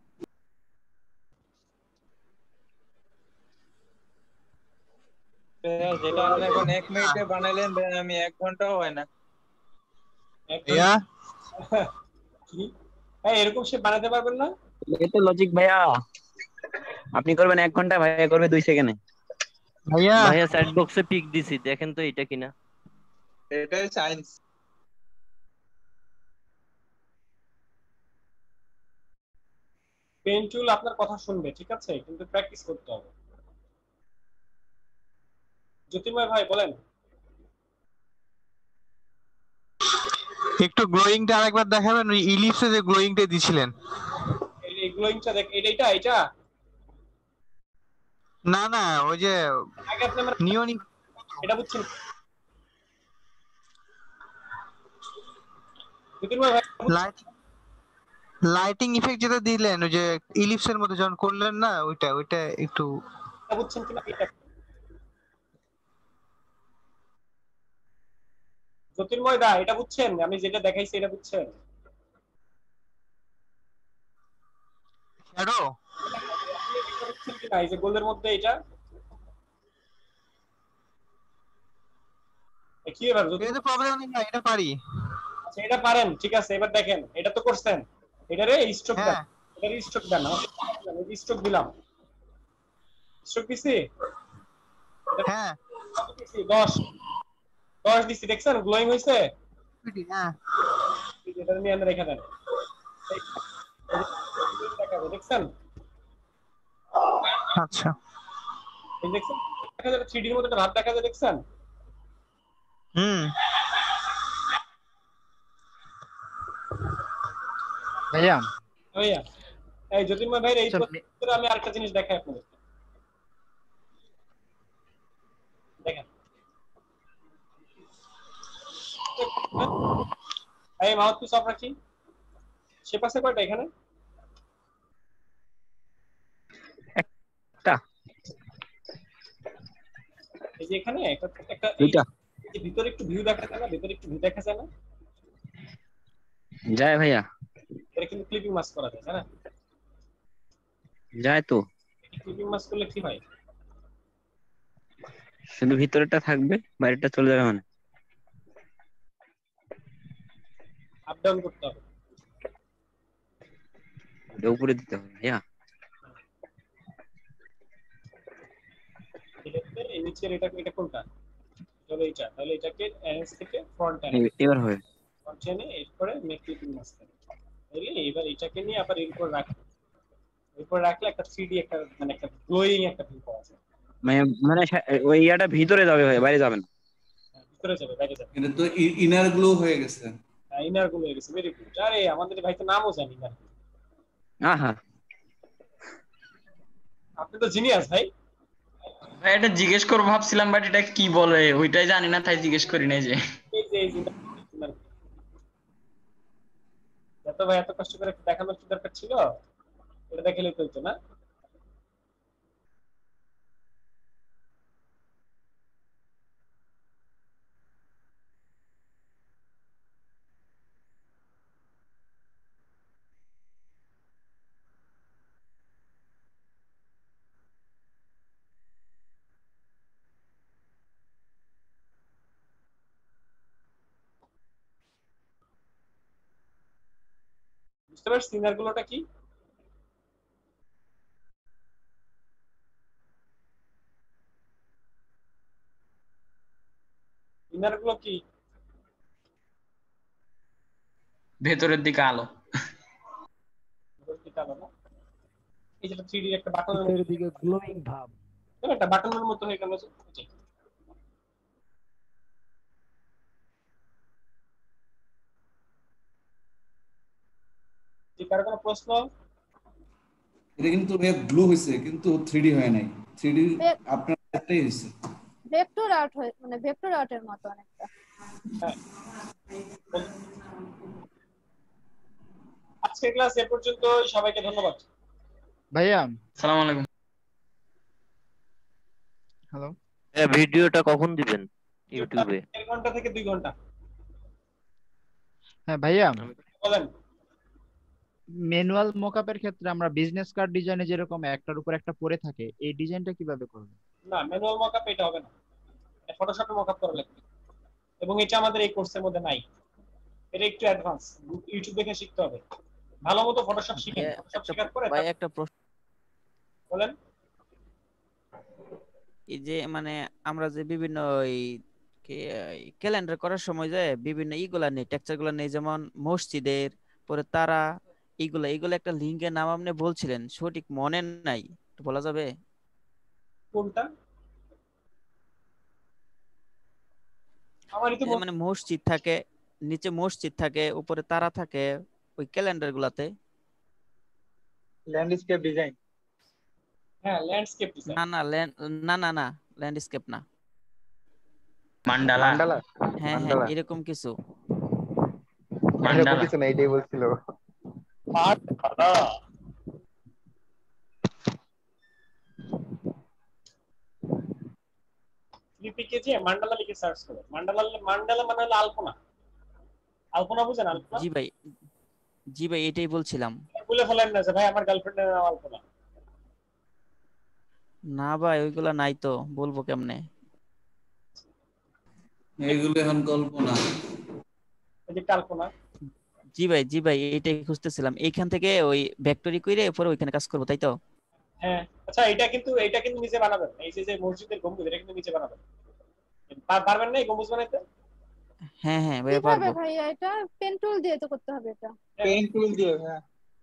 Speaker 13: যেটা আপনি এখন এক মিনিটে বানাইলেন ভাই, আমি এক ঘন্টাও হয় না।
Speaker 2: ভাইয়া কি ভাই এরকম শেপ বানাতে পারবেন না?
Speaker 20: এই তো লজিক ভাইয়া, আপনি করবেন এক ঘন্টা, ভাইয়া করবে দুই সেকেন্ডে।
Speaker 21: ভাইয়া ভাইয়া চ্যাট বক্সে পিক দিছি, দেখেন তো এটা কিনা।
Speaker 13: এটাই সায়েন্স।
Speaker 2: পেন টুল আপনার কথা শুনবে, ঠিক আছে, কিন্তু প্র্যাকটিস করতে হবে। জ্যোতির্ময় ভাই বলেন।
Speaker 17: একটু গ্লোয়িংটা আরেকবার দেখাবেন, ওই ইলিপসে যে গ্লোয়িংটা দিছিলেন।
Speaker 2: এই গ্লোয়িংটা দেখ, এটা এটা এটা
Speaker 17: না না ওই যে
Speaker 2: আগে আপনি আমার
Speaker 17: নিয়ন,
Speaker 2: এটা বুঝছেন? জ্যোতির্ময় ভাই
Speaker 17: লাইট লাইটিং ইফেক্ট যেটা দিলেন ওই যে ইলিপসের মধ্যে যখন করলেন না, ওইটা ওইটা একটু
Speaker 2: এটা বুঝছেন কিনা? এটা জ্যোতির্ময় দা এটা বুঝছেন? আমি যেটা দেখাইছি এটা বুঝছেন?
Speaker 17: শ্যাডো
Speaker 2: বুঝছেন কিনা? এই যে গোলের মধ্যে এটা কি এবার?
Speaker 17: এটা প্রবলেম নেই না, এটা পারি।
Speaker 2: আচ্ছা এটা পারেন, ঠিক আছে। এবার দেখেন, এটা তো করছেন, এটারে স্ট্রোক দেন, এটারে স্ট্রোক দেন। আমি স্ট্রোক দিলাম, স্ট্রোক দিছি।
Speaker 17: হ্যাঁ
Speaker 2: দশ দশ দিছি, দেখছেন গ্লোয়িং হইছে?
Speaker 17: হ্যাঁ
Speaker 2: এটা নিয়ে আমরা রেখে দেন, দেখছেন?
Speaker 17: আচ্ছা
Speaker 2: এই দেখছেন দেখা যায় থ্রি ডি এর মধ্যে একটা ভাব দেখা যায়, দেখছেন?
Speaker 17: হুম
Speaker 22: ভাইয়া
Speaker 2: ভাইয়া এই জ্যোতির্ময় ভাই এই ভিতরে আমি আরেকটা জিনিস দেখাই আপনাদের, দেখেন এই মাউথপিস অফ রাখি, সে পাশে কয়টা এখানে?
Speaker 20: একটা,
Speaker 2: এই যে এখানে একটা একটা
Speaker 20: দুইটা
Speaker 2: এই ভিতরে একটু ভিউ দেখা যায় না? ভিতরে একটু ভিউ দেখা যায় না?
Speaker 20: যায় ভাইয়া,
Speaker 2: এটা কিন্তু ক্লিপিং মাস্ক করা যায়, না?
Speaker 20: যায় তো,
Speaker 2: ক্লিপিং মাস্ক করলে কি হয়?
Speaker 20: শুধু ভিতরেরটা থাকবে, বাইরেটা চলে যাবে। মানে
Speaker 2: আপ ডাউন করতে হবে,
Speaker 20: এটা উপরে দিতে হবে ভাইয়া।
Speaker 2: এই নিচের এটা এটা কোনটা? চলো এইটা, তাহলে এটাকে এনএস থেকে ফ্রন্ট এনে
Speaker 20: এবার হবে
Speaker 2: ফ্রন্ট এনে এরপরে মেক ক্লিপিং মাস্ক করে, তাহলে এবার এটাকে নিয়ে আবার এরপর রাখ, এরপর রাখলে একটা থ্রি ডি একটা মানে একটা গ্লোয়িং একটা ভিউ পাওয়া যায়।
Speaker 20: মানে মানে ওই ইয়াটা ভিতরে যাবে ভাই, বাইরে যাবে না।
Speaker 2: ভিতরে যাবে, বাইরে যাবে।
Speaker 9: এটা তো ইনার গ্লো হয়ে গেছে।
Speaker 2: হ্যাঁ ইনার গ্লো হয়ে গেছে, ভেরি গুড। আরে আমাদের ভাই তো নামও জানি না।
Speaker 20: আহা
Speaker 2: আপনি তো জিনিয়াস ভাই।
Speaker 8: ভাই এটা জিজ্ঞেস করবো ভাবছিলাম, বাট এটা কি বলে ওইটাই জানি না, তাই জিজ্ঞেস করি নাই। যে
Speaker 2: এই যে এই যে এত ভাই এত কষ্ট করে দেখানোর কি দরকার ছিল? এটা দেখালেই তো হতো না? বুঝতে পারছ সিনার গুলোটা কি? ইনার গুলো কি?
Speaker 8: ভেতরের দিকে আলো,
Speaker 2: ভেতরের দিকে আলো না? এই যেটা থ্রি ডি একটা বাটনের
Speaker 18: ভিতরের দিকে গ্লোয়িং ভাব,
Speaker 2: একটা বাটনের মতো হয়ে গেল। যে কারো কোনো প্রশ্ন?
Speaker 9: এটা কিন্তু গ্লো হইছে, কিন্তু থ্রি ডি হয় নাই। থ্রি ডি আপনার একটাই হইছে,
Speaker 3: ভেক্টর আর্ট হয়, মানে ভেক্টর আর্টের মতো অনেকটা।
Speaker 2: আজকের ক্লাস এ পর্যন্ত, সবাইকে ধন্যবাদ।
Speaker 22: ভাইয়া
Speaker 8: আসসালামু আলাইকুম।
Speaker 22: হ্যালো,
Speaker 21: এই ভিডিওটা কখন দিবেন ইউটিউবে?
Speaker 2: এক ঘন্টা থেকে দুই ঘন্টা।
Speaker 22: হ্যাঁ ভাইয়া
Speaker 2: বলেন।
Speaker 22: ম্যানুয়াল মকআপের ক্ষেত্রে আমরা বিজনেস কার্ড ডিজাইনে যেরকম একটার উপর একটা পড়ে থাকে, এই ডিজাইনটা কিভাবে করব?
Speaker 2: না ম্যানুয়াল মকআপ এটা হবে না, ফটোশপে মকআপ করা লাগবে, এবং এটা আমাদের এই কোর্সের মধ্যে নাই। এটা একটু অ্যাডভান্স, ইউটিউব দেখে শিখতে হবে। ভালো মতো ফটোশপ শিখেন, ফটোশপ শেখার পরে
Speaker 15: ভাই একটা প্রশ্ন
Speaker 2: বলেন।
Speaker 15: এই যে মানে আমরা যে বিভিন্ন ওই ক্যালেন্ডার করার সময় যে বিভিন্ন ইগুলা নেই, টেক্সচার গুলা নেই, যেমন মসজিদের পরে তারা, এইগুলা এইগুলা একটা লিংকের নাম আপনি বলছিলেন, সঠিক মনে নাই, একটু বলা যাবে?
Speaker 2: কোনটা? আমার তো
Speaker 15: মানে মসজিদ থাকে, নিচে মসজিদ থাকে, উপরে তারা থাকে ওই ক্যালেন্ডার গুলাতে।
Speaker 7: Landscape design.
Speaker 2: হ্যাঁ ল্যান্ডস্কেপ ডিজাইন।
Speaker 15: না না না না না ল্যান্ডস্কেপ না,
Speaker 8: মান্ডালা।
Speaker 16: মান্ডালা
Speaker 15: হ্যাঁ হ্যাঁ এরকম কিছু।
Speaker 16: এরকম কিছু না, এইটাই বলছিল।
Speaker 2: পাট খাড়া লিপিকে যে মান্ডালা লিখে সার্চ করো। মান্ডালা মান্ডালা মানে হলো আলপনা। আলপনা বুঝেন? আলপনা।
Speaker 15: জি ভাই, জি ভাই এটাই বলছিলাম।
Speaker 2: বলে ফেলেন না যে ভাই আমার গার্লফ্রেন্ডের নাম আলপনা।
Speaker 15: না ভাই ওইগুলা নাই তো, বলবো কেমনে?
Speaker 9: এইগুলো এখন কল্পনা।
Speaker 2: এই যে কল্পনা।
Speaker 15: জি ভাই, জি ভাই এটাই খুঁজতেছিলাম। এইখান থেকে ওই ভেক্টরি কইরে পরে ওইখানে কাজ করব, তাই তো?
Speaker 2: হ্যাঁ আচ্ছা এটা কিন্তু এটা কিন্তু নিজে বানাবেন, এই যে যে মসজিদের গম্বুজ এটা কিন্তু নিজে বানাবেন। পার- পারবেন না এই গম্বুজ বানাইতে?
Speaker 15: হ্যাঁ হ্যাঁ ভাইয়া
Speaker 3: কিভাবে
Speaker 15: পারবো।
Speaker 3: ভাইয়া এটা পেন টুল দিয়ে তো করতে হবে এটা।
Speaker 13: পেন টুল দিয়ে হ্যাঁ।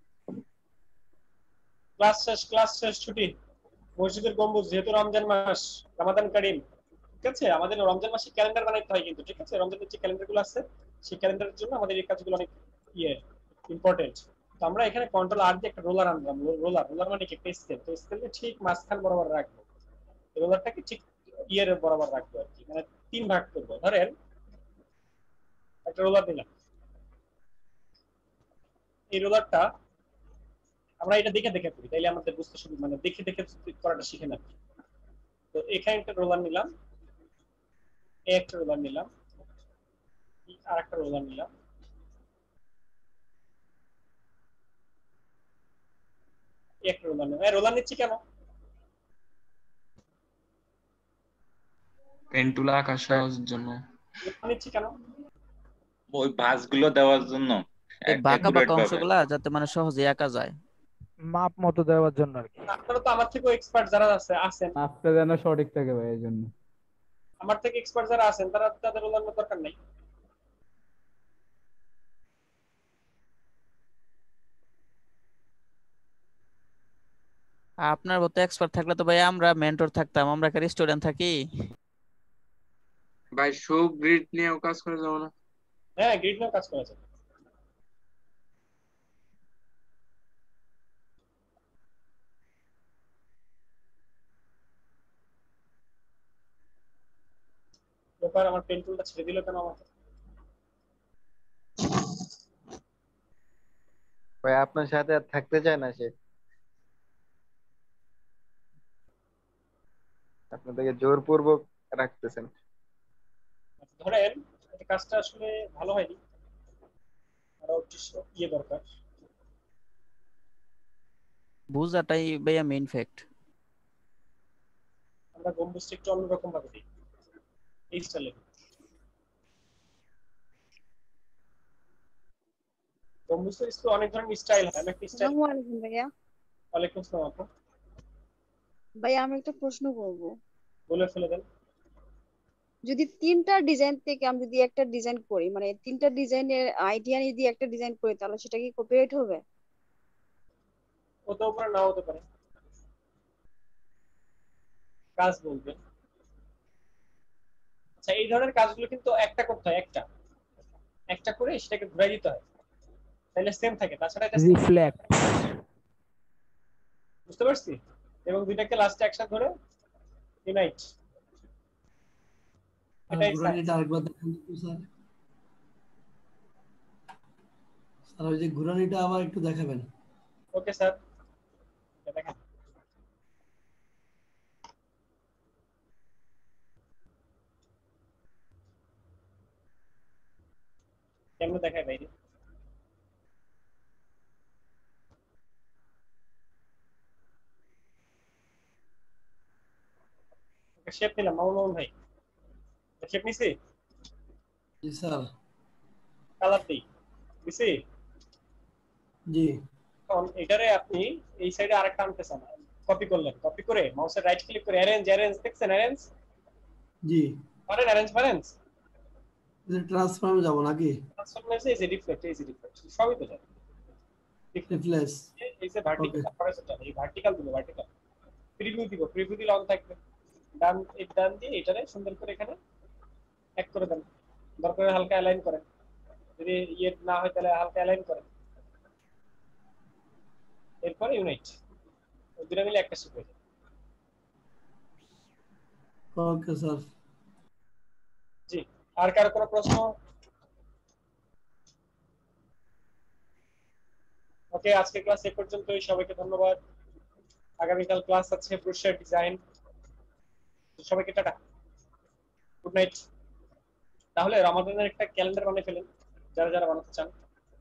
Speaker 2: ক্লাস শেষ ক্লাস শেষ ছুটি। মসজিদের গম্বুজ যেহেতু রমজান মাস, রমাদান কারিম, ঠিক আছে? আমাদের রমজান মাসে ক্যালেন্ডার বানাইতে হয় কিন্তু, ঠিক আছে? রমজানের যে ক্যালেন্ডার গুলো আছে সেই ক্যালেন্ডারের জন্য আমাদের এই কাজগুলো অনেক ইয়ে ইম্পর্টেন্ট। তো আমরা এখানে কন্ট্রোল আর দিয়ে একটা রোলার আনলাম। রোলার রোলার মানে কি? একটা স্কেল। তো স্কেলটা ঠিক মাঝখান বরাবর রাখবো, রোলারটাকে ঠিক ইয়ের বরাবর রাখবো আর কি, মানে তিন ভাগ করবো। ধরেন একটা রোলার দিলাম, এই রোলারটা আমরা এটা দেখে দেখে করি, তাইলে আমাদের বুঝতে সুবিধা, মানে দেখে দেখে করাটা শিখে না। তো এখানে একটা রোলার নিলাম, একটা রোলার নিলাম, আর একটা রোলার নিলাম, একটা রোলার নিলাম। এই রোলার নিচ্ছি কেন?
Speaker 8: পেন টুল আঁকা সহজের জন্য।
Speaker 2: রোলার নিচ্ছি কেন?
Speaker 12: ওই ভাঁজগুলো দেওয়ার জন্য
Speaker 15: এই বাঁকা
Speaker 12: অ্যাকুরেট
Speaker 15: বাঁকা
Speaker 12: ভাবে।
Speaker 15: অংশগুলা যাতে মানে সহজে আঁকা যায়।
Speaker 18: মাপ মতো দেওয়ার জন্য আর কি।
Speaker 2: আপনারা তো আমার থেকেও এক্সপার্ট যারা আছে আছেন,
Speaker 1: মাপটা যেন সঠিক থাকে ভাই, এই জন্য।
Speaker 2: আমার থেকে এক্সপার্ট যারা আছেন তারা তাদের রোলার দরকার নাই।
Speaker 15: আপনার মতো এক্সপার্ট থাকলে তো ভাই আমরা মেন্টর থাকতাম, আমরা কি স্টুডেন্ট থাকি?
Speaker 6: ভাই শো গ্রিড নিয়েও কাজ করে যাবো না?
Speaker 2: হ্যাঁ গ্রিড নিয়েও কাজ করা যায়। ব্যাপার আমার পেন টুলটা ছেড়ে দিল কেন আমাকে?
Speaker 16: ভাই আপনার সাথে আর থাকতে চায় না সে, আপনাদেরকে জোরপূর্বক রাখতেছেন।
Speaker 2: ধরেন এই কাজটা আসলে ভালো হয়নি, আরো একটু ইয়ে দরকার।
Speaker 15: বুঝাটাই ভাইয়া মেইন ফ্যাক্ট।
Speaker 2: আমরা গম্বুজটা একটু অন্যরকম ভাবে দিই, এই স্টাইলে। গম্বুজের তো অনেক ধরনের স্টাইল হয়, আমি একটা স্টাইল।
Speaker 10: আসসালামু আলাইকুম ভাইয়া।
Speaker 2: ওয়ালাইকুম আসসালাম আপু।
Speaker 10: ভাইয়া আমি একটা প্রশ্ন করব।
Speaker 2: বলে ফেলে দেন।
Speaker 10: যদি তিনটা ডিজাইন থেকে আমি যদি একটা ডিজাইন করি, মানে তিনটা ডিজাইনের আইডিয়া নিয়ে যদি একটা ডিজাইন করি, তাহলে সেটা কি কপিরাইট হবে?
Speaker 2: হতেও পারে, না হতে পারে, কাজ বলবেন। আচ্ছা এই ধরনের কাজগুলো কিন্তু একটা করতে হয়, একটা একটা করে সেটাকে ঘুরাই দিতে হয়, তাহলে সেম থাকে। তাছাড়া এটা
Speaker 18: রিফ্লেক্ট,
Speaker 2: বুঝতে পারছি। এবং দুইটাকে লাস্টে একসাথে ধরে ইউনাইট, এটাই
Speaker 9: ঘুরানিটা আরেকবার দেখান তো স্যার। স্যার ওই যে ঘুরানিটা আবার একটু দেখাবেন।
Speaker 2: ওকে স্যার, দেখেন। কেমন দেখায় বাইরে? শেপ নিলাম মামুন মামুন ভাই, শেপ নিছি।
Speaker 9: জি স্যার।
Speaker 2: কালার দিই দিছি।
Speaker 9: জি।
Speaker 2: এখন এটারে আপনি এই সাইডে আরেকটা আনতে চান, কপি করলেন, কপি করে মাউসের রাইট ক্লিক করে অ্যারেঞ্জ অ্যারেঞ্জ দেখছেন? অ্যারেঞ্জ
Speaker 9: জি।
Speaker 2: পারেন? অ্যারেঞ্জ পারেন?
Speaker 9: যে ট্রান্সফর্মে যাব নাকি?
Speaker 2: ট্রান্সফর্ম এই যে রিফ্লেক্ট, এই যে রিফ্লেক্ট সবই তো যায়।
Speaker 9: রিফ্লেক্স
Speaker 2: এই যে ভার্টিক্যাল হরিজন্টাল, এই ভার্টিক্যাল দিলো, ভার্টিক্যাল প্রিভিউ দিব, প্রিভিউ দিলে অন থাকবে। ডান এই ডান দিয়ে এটারে সুন্দর করে এখানে এক করে দেন, দরকার হলে হালকা অ্যালাইন করেন, যদি ইয়ে না হয় তাহলে হালকা অ্যালাইন করেন। এরপর ইউনাইট, ওই দুটো মিলে একটা শেপ হয়ে যায়।
Speaker 9: Okay sir.
Speaker 2: জি, আর কারো কোনো প্রশ্ন? ওকে, আজকে ক্লাস এ পর্যন্তই। সবাইকে ধন্যবাদ। আগামীকাল ক্লাস আছে ব্রোশার ডিজাইন। সবাইকে টাটা, গুড নাইট। তাহলে রমাদানের একটা ক্যালেন্ডার বানিয়ে ফেলেন যারা যারা বানাতে চান।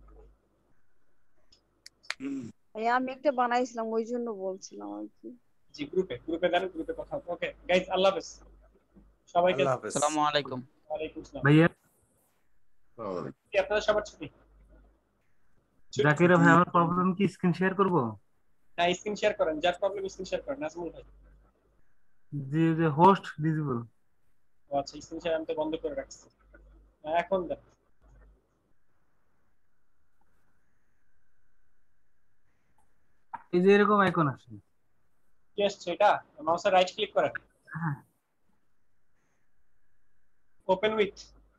Speaker 10: ভাইয়া আমি একটা বানাইছিলাম, ওই জন্য বলছিলাম আর কি।
Speaker 2: জি, গ্রুপে গ্রুপে দেন, গ্রুপে কথা হবে। ওকে গাইস, আল্লাহ হাফেজ সবাইকে।
Speaker 15: আসসালামু আলাইকুম।
Speaker 2: ওয়ালাইকুম আসসালাম
Speaker 23: ভাইয়া।
Speaker 2: আপনাদের সবার ছুটি।
Speaker 23: জাকির ভাই, আমার প্রবলেম কি স্ক্রিন শেয়ার করব?
Speaker 2: না স্ক্রিন শেয়ার করেন, যার প্রবলেম স্ক্রিন শেয়ার করেন নাজমুল ভাই।
Speaker 4: জি যে হোস্ট ডিসেবল।
Speaker 2: ও আচ্ছা স্ক্রিন শেয়ার আমি তো বন্ধ করে রাখছি, এখন দেখ।
Speaker 4: এই যে এরকম আইকন আসে,
Speaker 2: কি আসছে এটা? মাউসে রাইট ক্লিক করেন,
Speaker 4: হ্যাঁ
Speaker 2: ওপেন উইথ,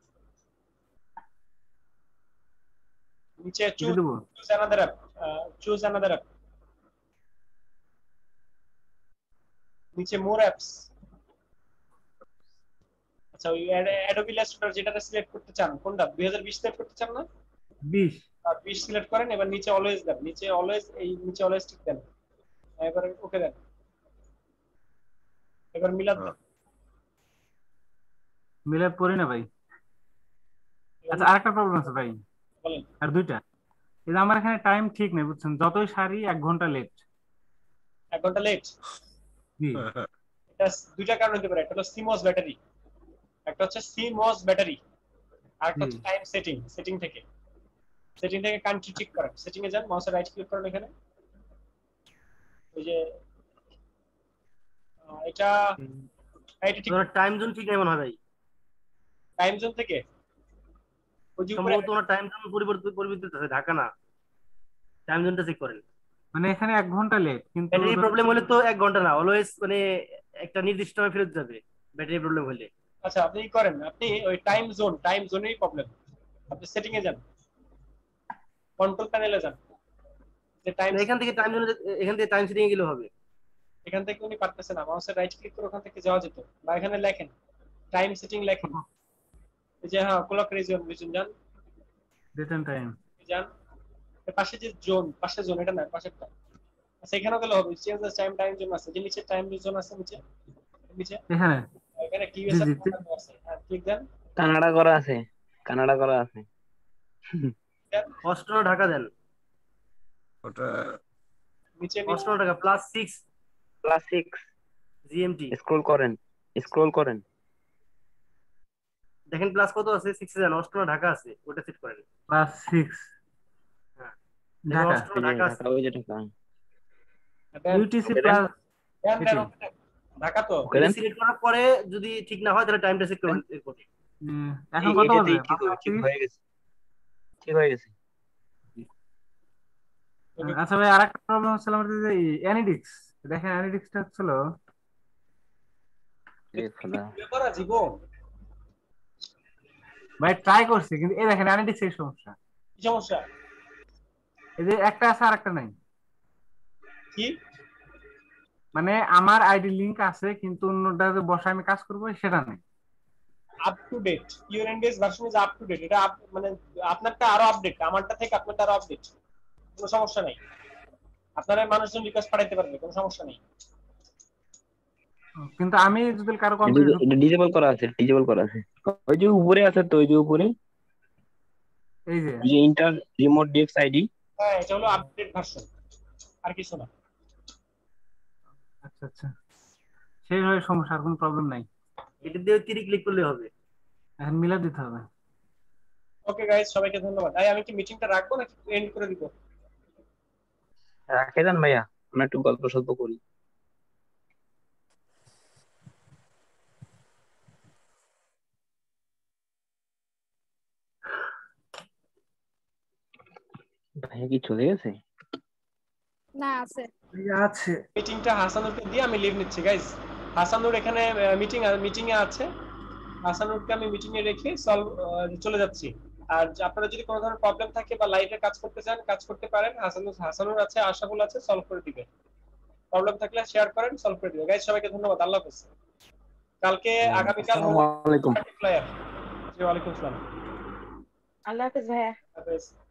Speaker 2: নিচে choose choose another app, choose another app, নিচে মোর অ্যাপস। আচ্ছা ওই অ্যাডোবি ইলাস্ট্রেটর যেটা সিলেক্ট করতে চান কোনটা? দুই হাজার বিশ সিলেক্ট করতে চান না?
Speaker 4: বিশ
Speaker 2: আর বিশ সিলেক্ট করেন, এবার নিচে অলওয়েজ দেন, নিচে অলওয়েজ, এই নিচে অলওয়েজ ঠিক দেন, এবার ওকে দেন, এবার মিলাদ দেন।
Speaker 4: মিলাদ করি না ভাই। আচ্ছা আরেকটা প্রবলেম আছে ভাই,
Speaker 2: বলেন।
Speaker 4: আর দুইটা, এই যে আমার এখানে টাইম ঠিক নেই বুঝছেন, যতই সারি এক ঘন্টা লেট।
Speaker 2: এক ঘন্টা লেট?
Speaker 4: জি
Speaker 2: এটা দুইটা কারণ হতে পারে, একটা হলো সিমস ব্যাটারি, একটা হচ্ছে সিমস ব্যাটারি, আর একটা হচ্ছে টাইম সেটিং। সেটিং থেকে সেটিং থেকে কান্ট্রি ঠিক করেন, সেটিং এ যান, মাউসে রাইট ক্লিক করেন, এখানে ওই যে এটা এটা ঠিক
Speaker 19: টাইম জোন ঠিক নেই মনে হয় ভাই।
Speaker 2: টাইম জোন থেকে ওই যে উপরে
Speaker 19: সম্ভবত তোমার টাইম জোন পরিবর্তন পরিবর্তিত আছে, ঢাকা না, টাইম জোনটা চেক করেন।
Speaker 4: মানে এখানে এক ঘন্টা লেট, কিন্তু
Speaker 19: ব্যাটারি প্রবলেম হলে তো এক ঘন্টা না, অলওয়েজ মানে একটা নির্দিষ্ট সময় ফেরত যাবে ব্যাটারি প্রবলেম হলে।
Speaker 2: আচ্ছা আপনি কি করেন, আপনি ওই টাইম জোন, টাইম জোনেরই প্রবলেম, আপনি সেটিং এ যান, কন্ট্রোল প্যানেলে যান, যে টাইম,
Speaker 19: এখান থেকে টাইম জোন, এখান থেকে টাইম সেটিং এ গেলে হবে।
Speaker 2: এখান থেকে উনি পারতেছেন না, মাউসে রাইট ক্লিক করে ওখান থেকে যাওয়া যেত, বা এখানে লেখেন টাইম সেটিং লেখেন, এই যে হ্যাঁ ক্লক রিজন, রিজন যান,
Speaker 4: রিটার্ন টাইম
Speaker 2: যান, এর পাশে যে জোন, পাশে জোন, এটা না পাশেরটা, আচ্ছা এখানেও গেলে হবে, change the time, time zone আছে, যে নিচে টাইম জোন আছে, নিচে নিচে
Speaker 4: এখানে
Speaker 2: এখানে কিউএস আছে, হ্যাঁ ক্লিক দেন,
Speaker 20: কানাডা করা আছে, কানাডা করা আছে,
Speaker 19: অস্ট্রেলিয়া ঢাকা দেন,
Speaker 5: ওটা
Speaker 2: নিচে
Speaker 19: Australia Dhaka plus six
Speaker 20: plus six GMT scroll করেন, স্ক্রল করেন,
Speaker 19: দেখেন প্লাস কত আছে, সিক্স এ যান, অস্ট্রেলিয়া ঢাকা আছে, ওটা সেট করেন
Speaker 4: plus six
Speaker 19: Dhaka,
Speaker 4: Dhaka
Speaker 19: Australia Dhaka আছে,
Speaker 20: ওই যে ঢাকা
Speaker 4: ইউটিসি প্লাস
Speaker 2: দেন দেন ঢাকা তো
Speaker 19: সিলেক্ট করার পরে যদি ঠিক না হয় তাহলে টাইমটা চেক করুন এরপর।
Speaker 4: এখন কত বাজে?
Speaker 20: ঠিক হয়ে গেছে, ঠিক হয়ে গেছে।
Speaker 4: আচ্ছা ভাই আরেকটা প্রবলেম হচ্ছিল আমাদের, যে অ্যানিডিক্স, দেখেন অ্যানিডিক্সটা হচ্ছিল
Speaker 2: করা জীবন
Speaker 4: ভাই, ট্রাই করছি কিন্তু এই দেখেন অ্যানিডিক্স এর সমস্যা।
Speaker 2: কি সমস্যা?
Speaker 4: এই যে একটা আছে আর একটা নাই।
Speaker 2: কি
Speaker 4: মানে আমার আইডি লিংক আছে কিন্তু অন্যটা যে বসে আমি কাজ করব সেটা নেই।
Speaker 2: Up to date, your engage version is up to date, এটা মানে আপনারটা আরো আপডেট, আমারটা থেকে আপনারটা আরো আপডেট, কোনো সমস্যা নাই, আপনারা মানুষজন রিকোয়েস্ট পাঠাইতে পারবে, কোনো সমস্যা নেই।
Speaker 4: কিন্তু আমি যদি কারো
Speaker 20: এটা ডিসেবল করা আছে, ডিসেবল করা আছে, ওই যে উপরে আছে তো, ওই যে উপরে
Speaker 4: এই যে
Speaker 20: যে ইন্টার রিমোট ডিএক্স আইডি,
Speaker 2: হ্যাঁ এটা হলো আপডেট ভার্সন, আর কিছু না।
Speaker 4: আচ্ছা আচ্ছা, সেই হয় সমস্যা, আর কোনো প্রবলেম নাই।
Speaker 19: এটা দিয়ে তিরি ক্লিক করলে হবে,
Speaker 4: এখন মিলা দিতে হবে।
Speaker 2: ওকে গাইস, সবাইকে ধন্যবাদ। আই আমি কি মিটিংটা রাখবো নাকি এন্ড করে দিব?
Speaker 20: রাখে দেন ভাইয়া, আমরা একটু গল্প সল্প করি। ভাইয়া কি চলে গেছে?
Speaker 3: না আছে
Speaker 4: আছে।
Speaker 2: মিটিংটা হাসানুরকে দিয়ে আমি লিভ নিচ্ছি গাইস। হাসানুর এখানে মিটিং মিটিং এ আছে, হাসানুরকে আমি মিটিং এ রেখে সলভ চলে যাচ্ছি। আর আপনারা যদি কোনো ধরনের প্রবলেম থাকে বা লাইভে কাজ করতে চান, কাজ করতে পারেন, হাসানুর হাসানুর আছে, আশাফুল আছে, সলভ করে দিবে। প্রবলেম থাকলে শেয়ার করেন, সলভ করে দিবে। গাইস সবাইকে ধন্যবাদ, আল্লাহ হাফেজ। কালকে আগামীকাল
Speaker 20: আসসালামু আলাইকুম।
Speaker 2: প্লেয়ার। জি ওয়া আলাইকুম আসসালাম।
Speaker 14: আল্লাহ হাফেজ ভাইয়া।
Speaker 2: হাফেজ।